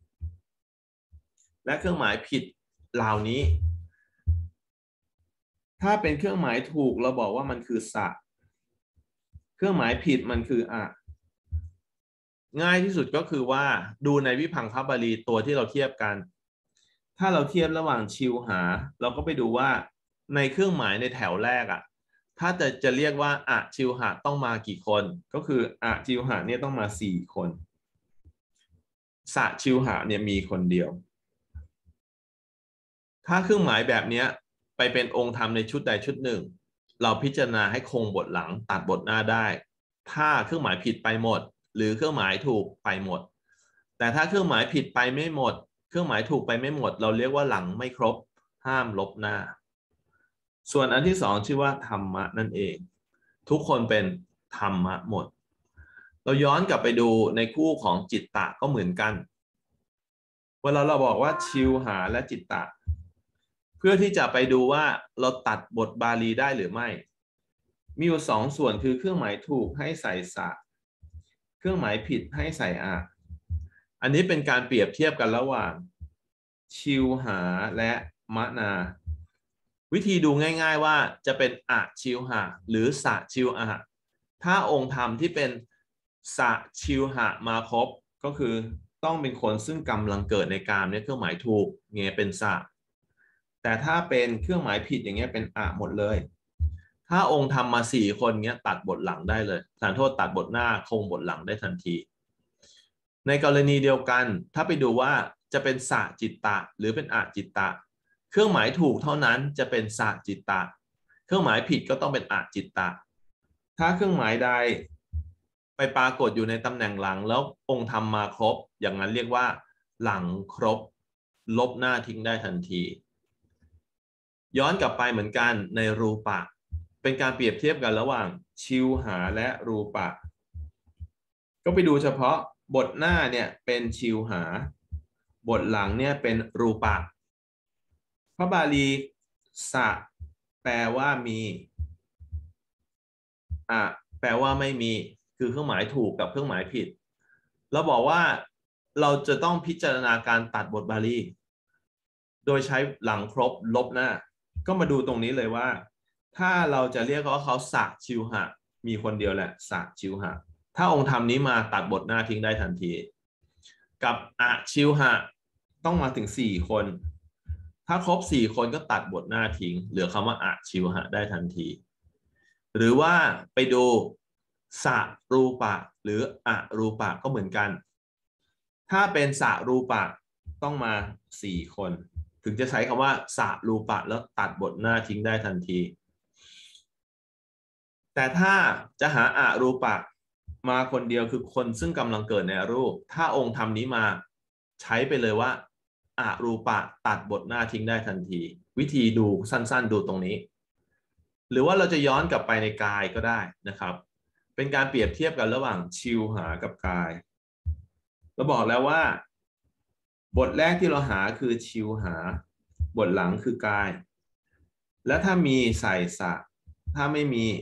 และเครื่องหมายผิดเหล่านี้ถ้าเป็นเครื่องหมายถูกเราบอกว่ามันคือสะเครื่องหมายผิดมันคืออะง่ายที่สุดก็คือว่าดูในวิภังคบาลีตัวที่เราเทียบกันถ้าเราเทียบระหว่างชิวหาเราก็ไปดูว่าในเครื่องหมายในแถวแรกถ้าจะเรียกว่าอะชิวหะต้องมากี่คนก็คืออะชิวหะเนี่ยต้องมา4 คนสะชิวหะเนี่ยมีคนเดียวถ้าเครื่องหมายแบบนี้ไปเป็นองค์ธรรมในชุดใดชุดหนึ่งเราพิจารณาให้คงบทหลังตัดบทหน้าได้ถ้าเครื่องหมายผิดไปหมดหรือเครื่องหมายถูกไปหมดแต่ถ้าเครื่องหมายผิดไปไม่หมดเครื่องหมายถูกไปไม่หมดเราเรียกว่าหลังไม่ครบห้ามลบหน้าส่วนอันที่สองชื่อว่าธรรมะนั่นเองทุกคนเป็นธรรมะหมดเราย้อนกลับไปดูในคู่ของจิตตะก็เหมือนกันเวลาเราบอกว่าชิวหาและจิตตะเพื่อที่จะไปดูว่าเราตัดบทบาลีได้หรือไม่มีอยู่2 ส่วนคือเครื่องหมายถูกให้ใส่สะเครื่องหมายผิดให้ใส่อะอันนี้เป็นการเปรียบเทียบกันระหว่างชิวหาและมะนาวิธีดูง่ายๆว่าจะเป็นอะชิวหะหรือสะชิวอะถ้าองค์ธรรมที่เป็นสะชิวหะมาครบก็คือต้องเป็นคนซึ่งกำลังเกิดในกามเนี่ยเครื่องหมายถูกเงี้ยเป็นสะแต่ถ้าเป็นเครื่องหมายผิดอย่างเงี้ยเป็นอะหมดเลยถ้าองค์ธรรมมา4 คนเงี้ยตัดบทหลังได้เลยทานโทษตัดบทหน้าคงบทหลังได้ทันทีในกรณีเดียวกันถ้าไปดูว่าจะเป็นสะจิตตะหรือเป็นอะจิตตะเครื่องหมายถูกเท่านั้นจะเป็นสะจิตตะเครื่องหมายผิดก็ต้องเป็นอะจิตตะถ้าเครื่องหมายใดไปปรากฏอยู่ในตำแหน่งหลังแล้วองค์ธรรมมาครบอย่างนั้นเรียกว่าหลังครบลบหน้าทิ้งได้ทันทีย้อนกลับไปเหมือนกันในรูปะเป็นการเปรียบเทียบกันระหว่างชิวหาและรูปะก็ไปดูเฉพาะบทหน้าเนี่ยเป็นชิวหาบทหลังเนี่ยเป็นรูปะพระบาลีสะแปลว่ามีอะแปลว่าไม่มีคือเครื่องหมายถูกกับเครื่องหมายผิดเราบอกว่าเราจะต้องพิจารณาการตัดบทบาลีโดยใช้หลังครบลบหน้าก็มาดูตรงนี้เลยว่าถ้าเราจะเรียกว่าเขาสะชิวหะมีคนเดียวแหละสะชิวหะถ้าองค์ธรรมนี้มาตัดบทหน้าทิ้งได้ทันทีกับอะชิวหะต้องมาถึง4 คนถ้าครบ4 คนก็ตัดบทหน้าทิ้งเหลือคำว่าอะชิวหะได้ทันทีหรือว่าไปดูสะรูปะหรืออะรูปะก็เหมือนกันถ้าเป็นสะรูปะต้องมา4 คนถึงจะใช้คำว่าสะรูปะแล้วตัดบทหน้าทิ้งได้ทันทีแต่ถ้าจะหาอะรูปะมาคนเดียวคือคนซึ่งกำลังเกิดในรูปถ้าองค์ธรรมนี้มาใช้ไปเลยว่าอะรูปะตัดบทหน้าทิ้งได้ทันทีวิธีดูสั้นๆดูตรงนี้หรือว่าเราจะย้อนกลับไปในกายก็ได้นะครับเป็นการเปรียบเทียบกันระหว่างชิวหากับกายเราบอกแล้วว่าบทแรกที่เราหาคือชิวหาบทหลังคือกายและถ้ามีใส่สะถ้าไม่มี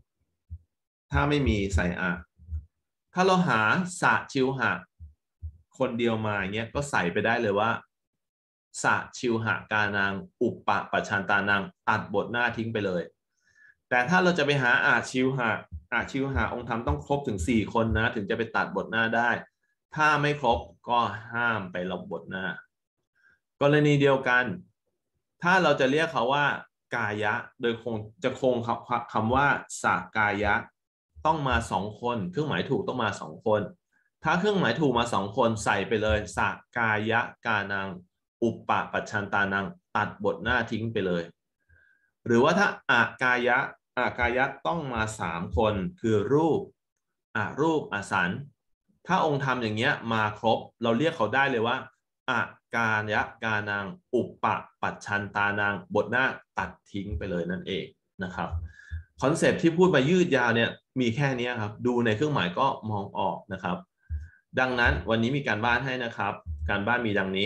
ใส่อะถ้าเราหาสะชิวหะคนเดียวมาเงี้ยก็ใส่ไปได้เลยว่าสะชิวหะกานังอุปปะปัจฉันตานังตัดบทหน้าทิ้งไปเลยแต่ถ้าเราจะไปหาอาชิวหะองค์ธรรมต้องครบถึง4 คนนะถึงจะไปตัดบทหน้าได้ถ้าไม่ครบก็ห้ามไปลบบทหน้ากรณีเดียวกันถ้าเราจะเรียกเขาว่ากายะโดยคงคำว่าสากายะต้องมา2 คนเครื่องหมายถูกต้องมา2 คนถ้าเครื่องหมายถูกมา2 คนใส่ไปเลยสากายะกานังอุปปะปัจฉันตานังตัดบทหน้าทิ้งไปเลยหรือว่าถ้าอากายะต้องมา3 คนคือรูปอสันถ้าองค์ธรรมอย่างเงี้ยมาครบเราเรียกเขาได้เลยว่าอากายะกานังอุปปะปัจฉันตานังบทหน้าตัดทิ้งไปเลยนั่นเองนะครับคอนเซปต์ที่พูดมายืดยาวเนี่ยมีแค่นี้ครับดูในเครื่องหมายก็มองออกนะครับดังนั้นวันนี้มีการบ้านให้นะครับการบ้านมีดังนี้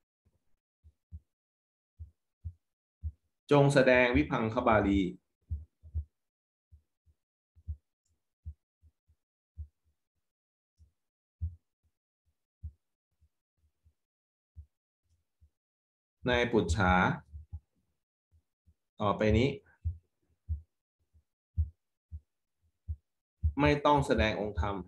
จงแสดงวิพังคบาลีในปุจฉาต่อไปนี้ไม่ต้องแสดงองค์ธรรม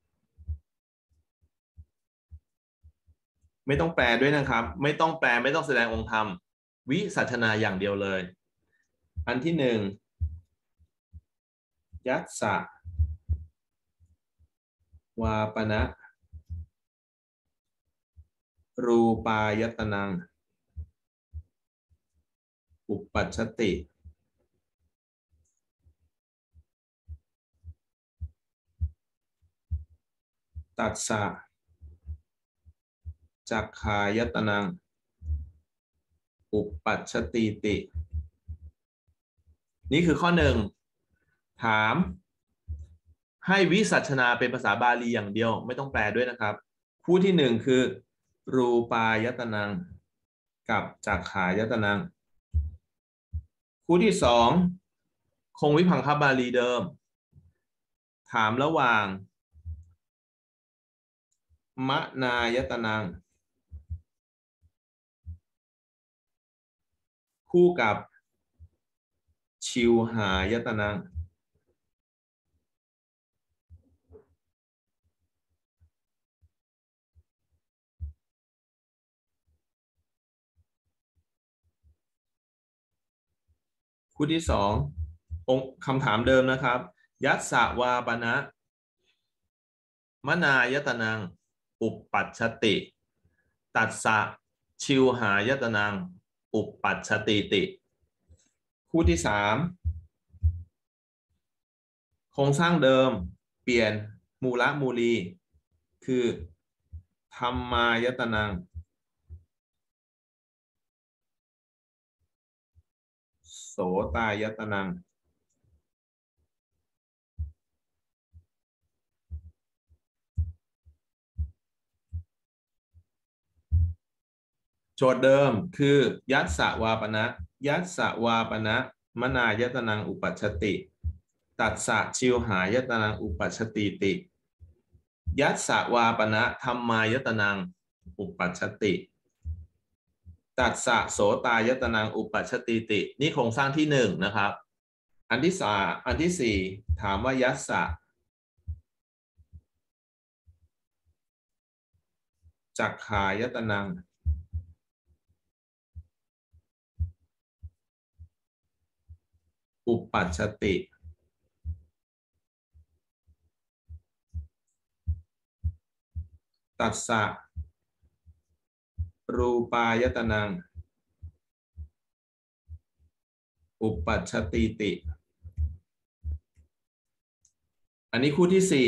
ไม่ต้องแปลด้วยนะครับไม่ต้องแปลไม่ต้องแสดงองค์ธรรมวิสัชนาอย่างเดียวเลยอันที่หนึ่งยัสสะวาปนะรูปายตนังอุปปัชชติตัสสะจักขายตนังอุปปัชชติตินี่คือข้อหนึ่งถามให้วิสัชนาเป็นภาษาบาลีอย่างเดียวไม่ต้องแปลด้วยนะครับคู่ที่หนึ่งคือรูปายตนังกับจักขายตนังคู่ที่สองคงวิพังคบาลีเดิมถามระหว่างมนายตนังคู่กับชิวหายตนังคู่ที่สองคำถามเดิมนะครับยัสสะวาปนะมนายตนังอุปปัชชติตัสสะชิวหายตนังอุปปัชชติติคู่ที่สามโครงสร้างเดิมเปลี่ยนมูละมูลีคือธรรมายตนังโสตายตนังโจทย์เดิมคือยัสสะวาปนะยัสสะวาปนะมนายตนังอุปัชชติตัสสะชิวหายตนังอุปัชชติติยัสสะวาปนะธรรมายตนังอุปัชชติตัสสะโสตายตนังอุปัชชติตินี่โครงสร้างที่หนึ่งนะครับอันที่สี่ถามว่ายัสสะจักขายตนังอุปปัชชติตัสสะรูปายตนังอุปปัชชติติอันนี้คู่ที่สี่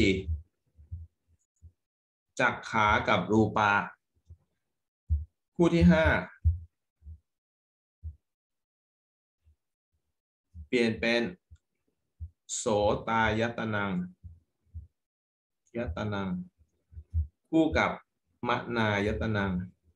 จักขากับรูปาคู่ที่ห้าเปลี่ยนเป็นโสตายตนังคู่กับมนายตนัง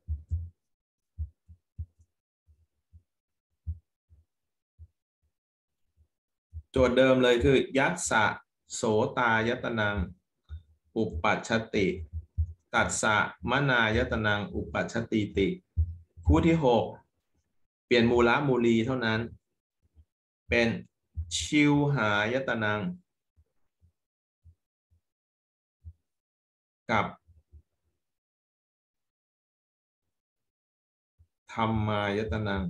โจทย์เดิมเลยคือยัสสะโสตายตนังอุปปัชชติตัสสะมนายตนังอุปปัชชติติคู่ที่หกเปลี่ยนมูละมูลีเท่านั้นเป็นชิวหายตนังกับธรรมายตนัง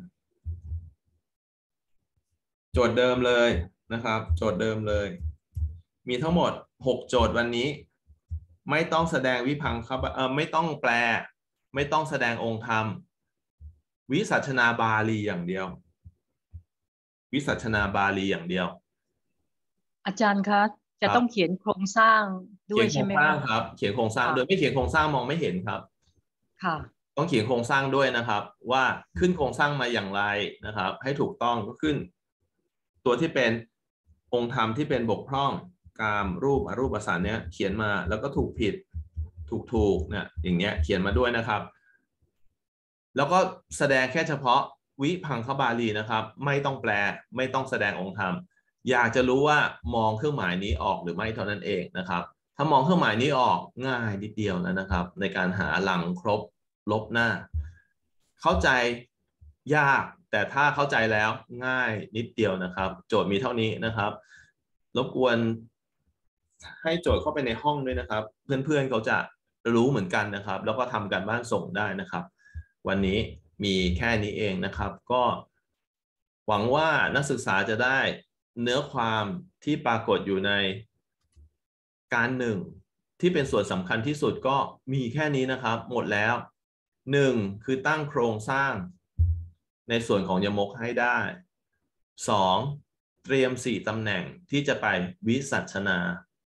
โจทย์เดิมเลยนะครับโจทย์เดิมเลยมีทั้งหมด6โจทย์วันนี้ไม่ต้องแสดงวิพังครับไม่ต้องแปลไม่ต้องแสดงองค์ธรรมวิสัชนาบาลีอย่างเดียววิสัชนาบาลีอย่างเดียวอาจารย์คะจะต้องเขียนโครงสร้างด้วยใช่ไหมครับเขียนโครงสร้างด้วยไม่เขียนโครงสร้างมองไม่เห็นครับค่ะต้องเขียนโครงสร้างด้วยนะครับว่าขึ้นโครงสร้างมาอย่างไรนะครับให้ถูกต้องก็ขึ้นตัวที่เป็นองค์ธรรมที่เป็นบกพร่องกามรูปอรูปประสานเนี้ยเขียนมาแล้วก็ถูกผิดถูกเนี่ยอย่างเงี้ยเขียนมาด้วยนะครับแล้วก็แสดงแค่เฉพาะวิพังคบาลีนะครับไม่ต้องแปลไม่ต้องแสดงองค์ธรรมอยากจะรู้ว่ามองเครื่องหมายนี้ออกหรือไม่เท่านั้นเองนะครับถ้ามองเครื่องหมายนี้ออกง่ายนิดเดียวแล้วนะครับในการหาหลังครบลบหน้าเข้าใจยากแต่ถ้าเข้าใจแล้วง่ายนิดเดียวนะครับโจทย์มีเท่านี้นะครับรบกวนให้โจทย์เข้าไปในห้องด้วยนะครับเพื่อนๆเขาจะรู้เหมือนกันนะครับแล้วก็ทำการบ้านส่งได้นะครับวันนี้มีแค่นี้เองนะครับก็หวังว่านักศึกษาจะได้เนื้อความที่ปรากฏอยู่ในการหนึ่งที่เป็นส่วนสำคัญที่สุดก็มีแค่นี้นะครับหมดแล้วหนึ่งคือตั้งโครงสร้างในส่วนของยมกให้ได้สองเตรียม4ตำแหน่งที่จะไปวิสัชนา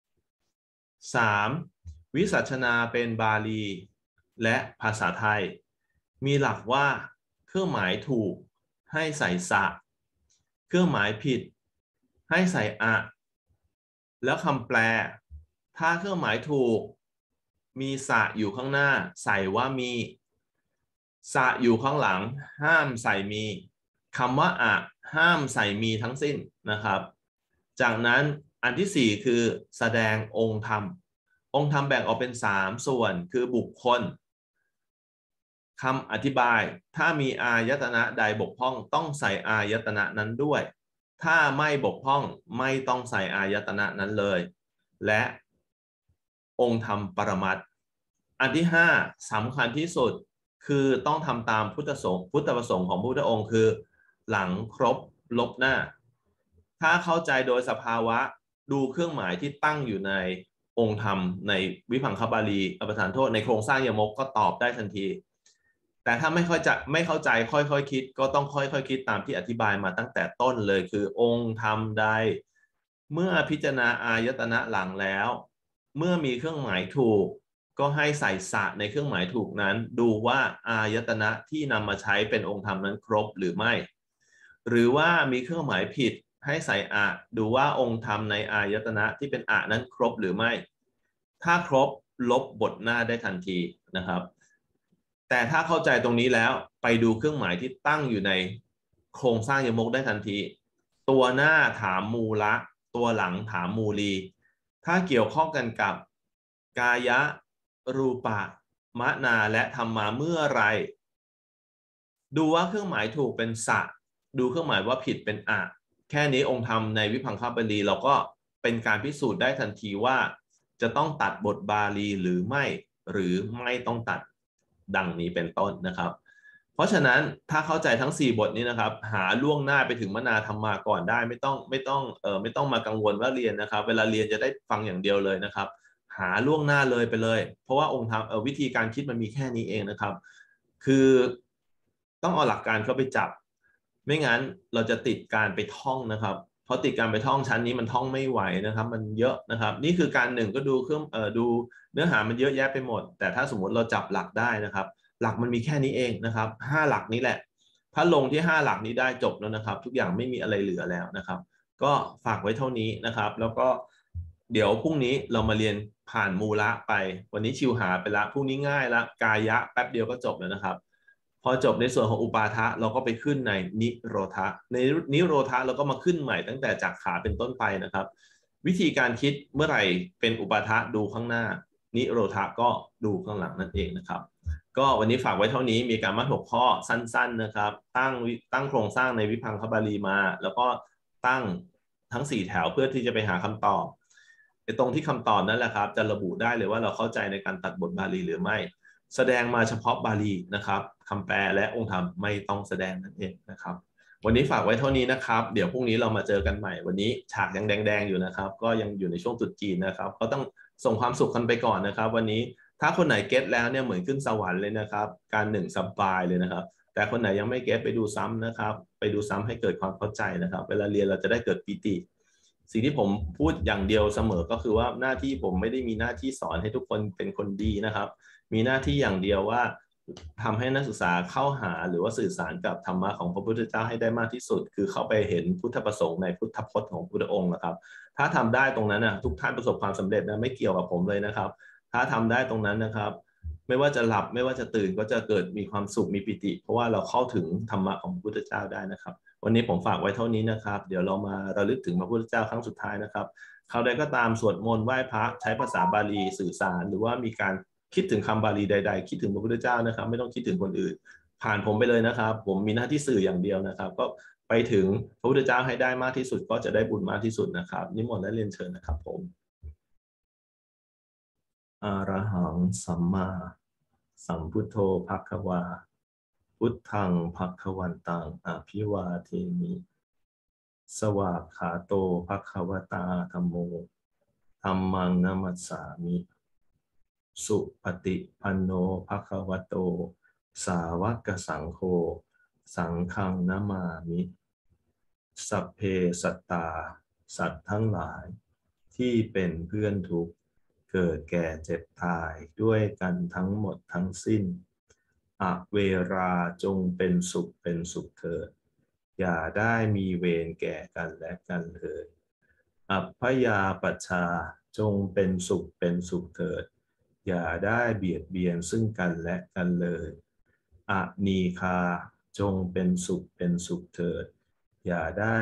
3วิสัชนาเป็นบาลีและภาษาไทยมีหลักว่าเครื่องหมายถูกให้ใส่สะเครื่องหมายผิดให้ใส่อะแล้วคำแปลถ้าเครื่องหมายถูกมีสะอยู่ข้างหน้าใส่ว่ามีสะอยู่ข้างหลังห้ามใส่มีคำว่าอะห้ามใส่มีทั้งสิ้นนะครับจากนั้นอันที่4คือแสดงองค์ธรรมองค์ธรรมแบ่งออกเป็น3ส่วนคือบุคคลคำอธิบายถ้ามีอายตนะใดบกพร่องต้องใส่อายตนะนั้นด้วยถ้าไม่บกพร่องไม่ต้องใส่อายตนะนั้นเลยและองค์ธรรมปรมัตถ์อันที่5สำคัญที่สุดคือต้องทำตามพุทธประสงค์ของพระพุทธองค์คือหลังครบลบหน้าถ้าเข้าใจโดยสภาวะดูเครื่องหมายที่ตั้งอยู่ในองค์ธรรมในวิพังคบาลีประทานโทษในโครงสร้างยมกก็ตอบได้ทันทีแต่ถ้าไม่เข้าใจค่อยๆคิดก็ต้องค่อยๆคิดตามที่อธิบายมาตั้งแต่ต้นเลยคือองค์ธรรมใดเมื่อพิจารณาอายตนะหลังแล้วเมื่อมีเครื่องหมายถูกก็ให้ใส่สะในเครื่องหมายถูกนั้นดูว่าอายตนะที่นำมาใช้เป็นองค์ธรรมนั้นครบหรือไม่หรือว่ามีเครื่องหมายผิดให้ใส่อะดูว่าองค์ธรรมในอายตนะที่เป็นอะนั้นครบหรือไม่ถ้าครบลบบทหน้าได้ทันทีนะครับแต่ถ้าเข้าใจตรงนี้แล้วไปดูเครื่องหมายที่ตั้งอยู่ในโครงสร้างยมกได้ทันทีตัวหน้าถามมูละตัวหลังถามมูลีถ้าเกี่ยวข้องกันกับกายะรูปะมนาและธรรมาเมื่อไรดูว่าเครื่องหมายถูกเป็นสะดูเครื่องหมายว่าผิดเป็นอะแค่นี้องค์ธรรมในวิพังคบาลีเราก็เป็นการพิสูจน์ได้ทันทีว่าจะต้องตัดบทบาลีหรือไม่หรือไม่ต้องตัดดังนี้เป็นต้นนะครับเพราะฉะนั้นถ้าเข้าใจทั้ง4บทนี้นะครับหาล่วงหน้าไปถึงมนาธรรมาก่อนได้ไม่ต้องมากังวลว่าเรียนนะครับเวลาเรียนจะได้ฟังอย่างเดียวเลยนะครับหาล่วงหน้าเลยไปเลยเพราะว่าองค์ธรรมวิธีการคิดมันมีแค่นี้เองนะครับคือต้องเอาหลักการเข้าไปจับไม่งั้นเราจะติดการไปท่องนะครับเพราะติดการไปท่องชั้นนี้มันท่องไม่ไหวนะครับมันเยอะนะครับนี่คือการหนึ่งก็ดูเครื่องดูเนื้อหามันเยอะแยะไปหมดแต่ถ้าสมมติเราจับหลักได้นะครับหลักมันมีแค่นี้เองนะครับ5หลักนี้แหละถ้าลงที่5หลักนี้ได้จบแล้วนะครับทุกอย่างไม่มีอะไรเหลือแล้วนะครับก็ฝากไว้เท่านี้นะครับแล้วก็เดี๋ยวพรุ่งนี้เรามาเรียนผ่านมูละไปวันนี้ชิวหาไปละพรุ่งนี้ง่ายละกายะแป๊บเดียวก็จบแล้วนะครับพอจบในส่วนของอุปาทะเราก็ไปขึ้นในนิโรธะในนิโรธะเราก็มาขึ้นใหม่ตั้งแต่จากขาเป็นต้นไปนะครับวิธีการคิดเมื่อไหร่เป็นอุปาทะดูข้างหน้านิโรธะก็ดูข้างหลังนั่นเองนะครับก็วันนี้ฝากไว้เท่านี้มีการมัดหัวข้อสั้นๆนะครับตั้งโครงสร้างในวิพังคบาลีมาแล้วก็ตั้งทั้ง4แถวเพื่อที่จะไปหาคำตอบตรงที่คำตอบนั่นแหละครับจะระบุได้เลยว่าเราเข้าใจในการตัดบทบาลีหรือไม่แสดงมาเฉพาะบาลีนะครับคำแปลและองค์ธรรมไม่ต้องแสดงนั่นเองนะครับวันนี้ฝากไว้เท่านี้นะครับเดี๋ยวพรุ่งนี้เรามาเจอกันใหม่วันนี้ฉากยังแดงๆอยู่นะครับก็ยังอยู่ในช่วงตรุษจีนนะครับก็ต้องส่งความสุขกันไปก่อนนะครับวันนี้ถ้าคนไหนเก็ตแล้วเนี่ยเหมือนขึ้นสวรรค์เลยนะครับการหนึ่งสบายเลยนะครับแต่คนไหนยังไม่เก็ตไปดูซ้ำนะครับไปดูซ้ำให้เกิดความเข้าใจนะครับเวลาเรียนเราจะได้เกิดปิติสิ่งที่ผมพูดอย่างเดียวเสมอก็คือว่าหน้าที่ผมไม่ได้มีหน้าที่สอนให้ทุกคนเป็นคนดีนะครับมีหน้าที่อย่างเดียวว่าทำให้นักศึกษาเข้าหาหรือว่าสื่อสารกับธรรมะของพระพุทธเจ้าให้ได้มากที่สุดคือเข้าไปเห็นพุทธประสงค์ในพุทธพจน์ของพุทธองค์นะครับถ้าทำได้ตรงนั้นนะทุกท่านประสบความสำเร็จนะไม่เกี่ยวกับผมเลยนะครับถ้าทำได้ตรงนั้นนะครับไม่ว่าจะหลับไม่ว่าจะตื่นก็จะเกิดมีความสุขมีปิติเพราะว่าเราเข้าถึงธรรมะของพระพุทธเจ้าได้นะครับวันนี้ผมฝากไว้เท่านี้นะครับเดี๋ยวเรามาระลึกถึงพระพุทธเจ้าครั้งสุดท้ายนะครับคราวใดก็ตามสวดมนต์ไหว้พระใช้ภาษาบาลีสื่อสารหรือว่ามีการคิดถึงคำบาลีใดๆคิดถึงพระพุทธเจ้านะครับไม่ต้องคิดถึงคนอื่นผ่านผมไปเลยนะครับผมมีหน้าที่สื่ออย่างเดียวนะครับก็ไปถึงพระพุทธเจ้าให้ได้มากที่สุดก็จะได้บุญมากที่สุดนะครับนิมนต์และเรียนเชิญนะครับผมอะระหังสัมมาสัมพุทโธภควาพุทธังภควันตังอภิวาเทมิสวากขาโตภควตาธัมโมธัมมังนัมมัสสามิสุปฏิปันโนภควโตสาวกสังโฆสังฆังนะมามิสัพเพสัตตาสัตว์ทั้งหลายที่เป็นเพื่อนทุกข์เกิดแก่เจ็บตายด้วยกันทั้งหมดทั้งสิ้นอเวราจงเป็นสุขเถิดอย่าได้มีเวรแก่กันและกันเลยอัพพยาปัชชาจงเป็นสุขเถิดอย่าได้เบียดเบียนซึ่งกันและกันเลยอนีฆาจงเป็นสุขเถิดอย่าได้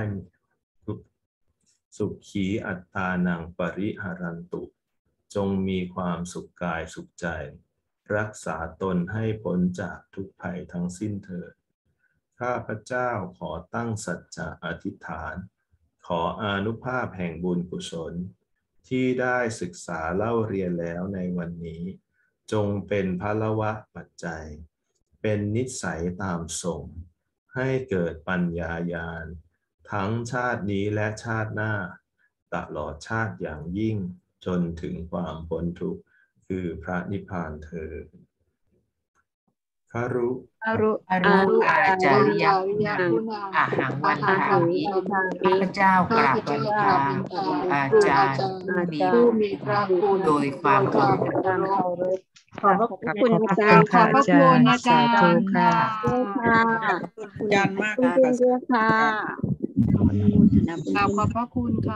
สุขีอัตตานังปริหารันตุจงมีความสุขกายสุขใจรักษาตนให้พ้นจากทุกภัยทั้งสิ้นเถิดข้าพเจ้าขอตั้งสัจจะอธิษฐานขออานุภาพแห่งบุญกุศลที่ได้ศึกษาเล่าเรียนแล้วในวันนี้จงเป็นพลวะปัจจัยเป็นนิสัยตามส่งให้เกิดปัญญาญาณทั้งชาตินี้และชาติหน้าตลอดชาติอย่างยิ่งจนถึงความพ้นทุกข์คือพระนิพพานเถิดคารุอาจาริยคุณอาหังวันทามิข้าพเจ้ากราบบังคมอาจารย์ผู้มีพระคุณโดยความเคารพขอบพระคุณอาจารย์ขอบพระคุณอาจารย์ค่ะอาจารย์มากค่ะขอบพระคุณค่ะ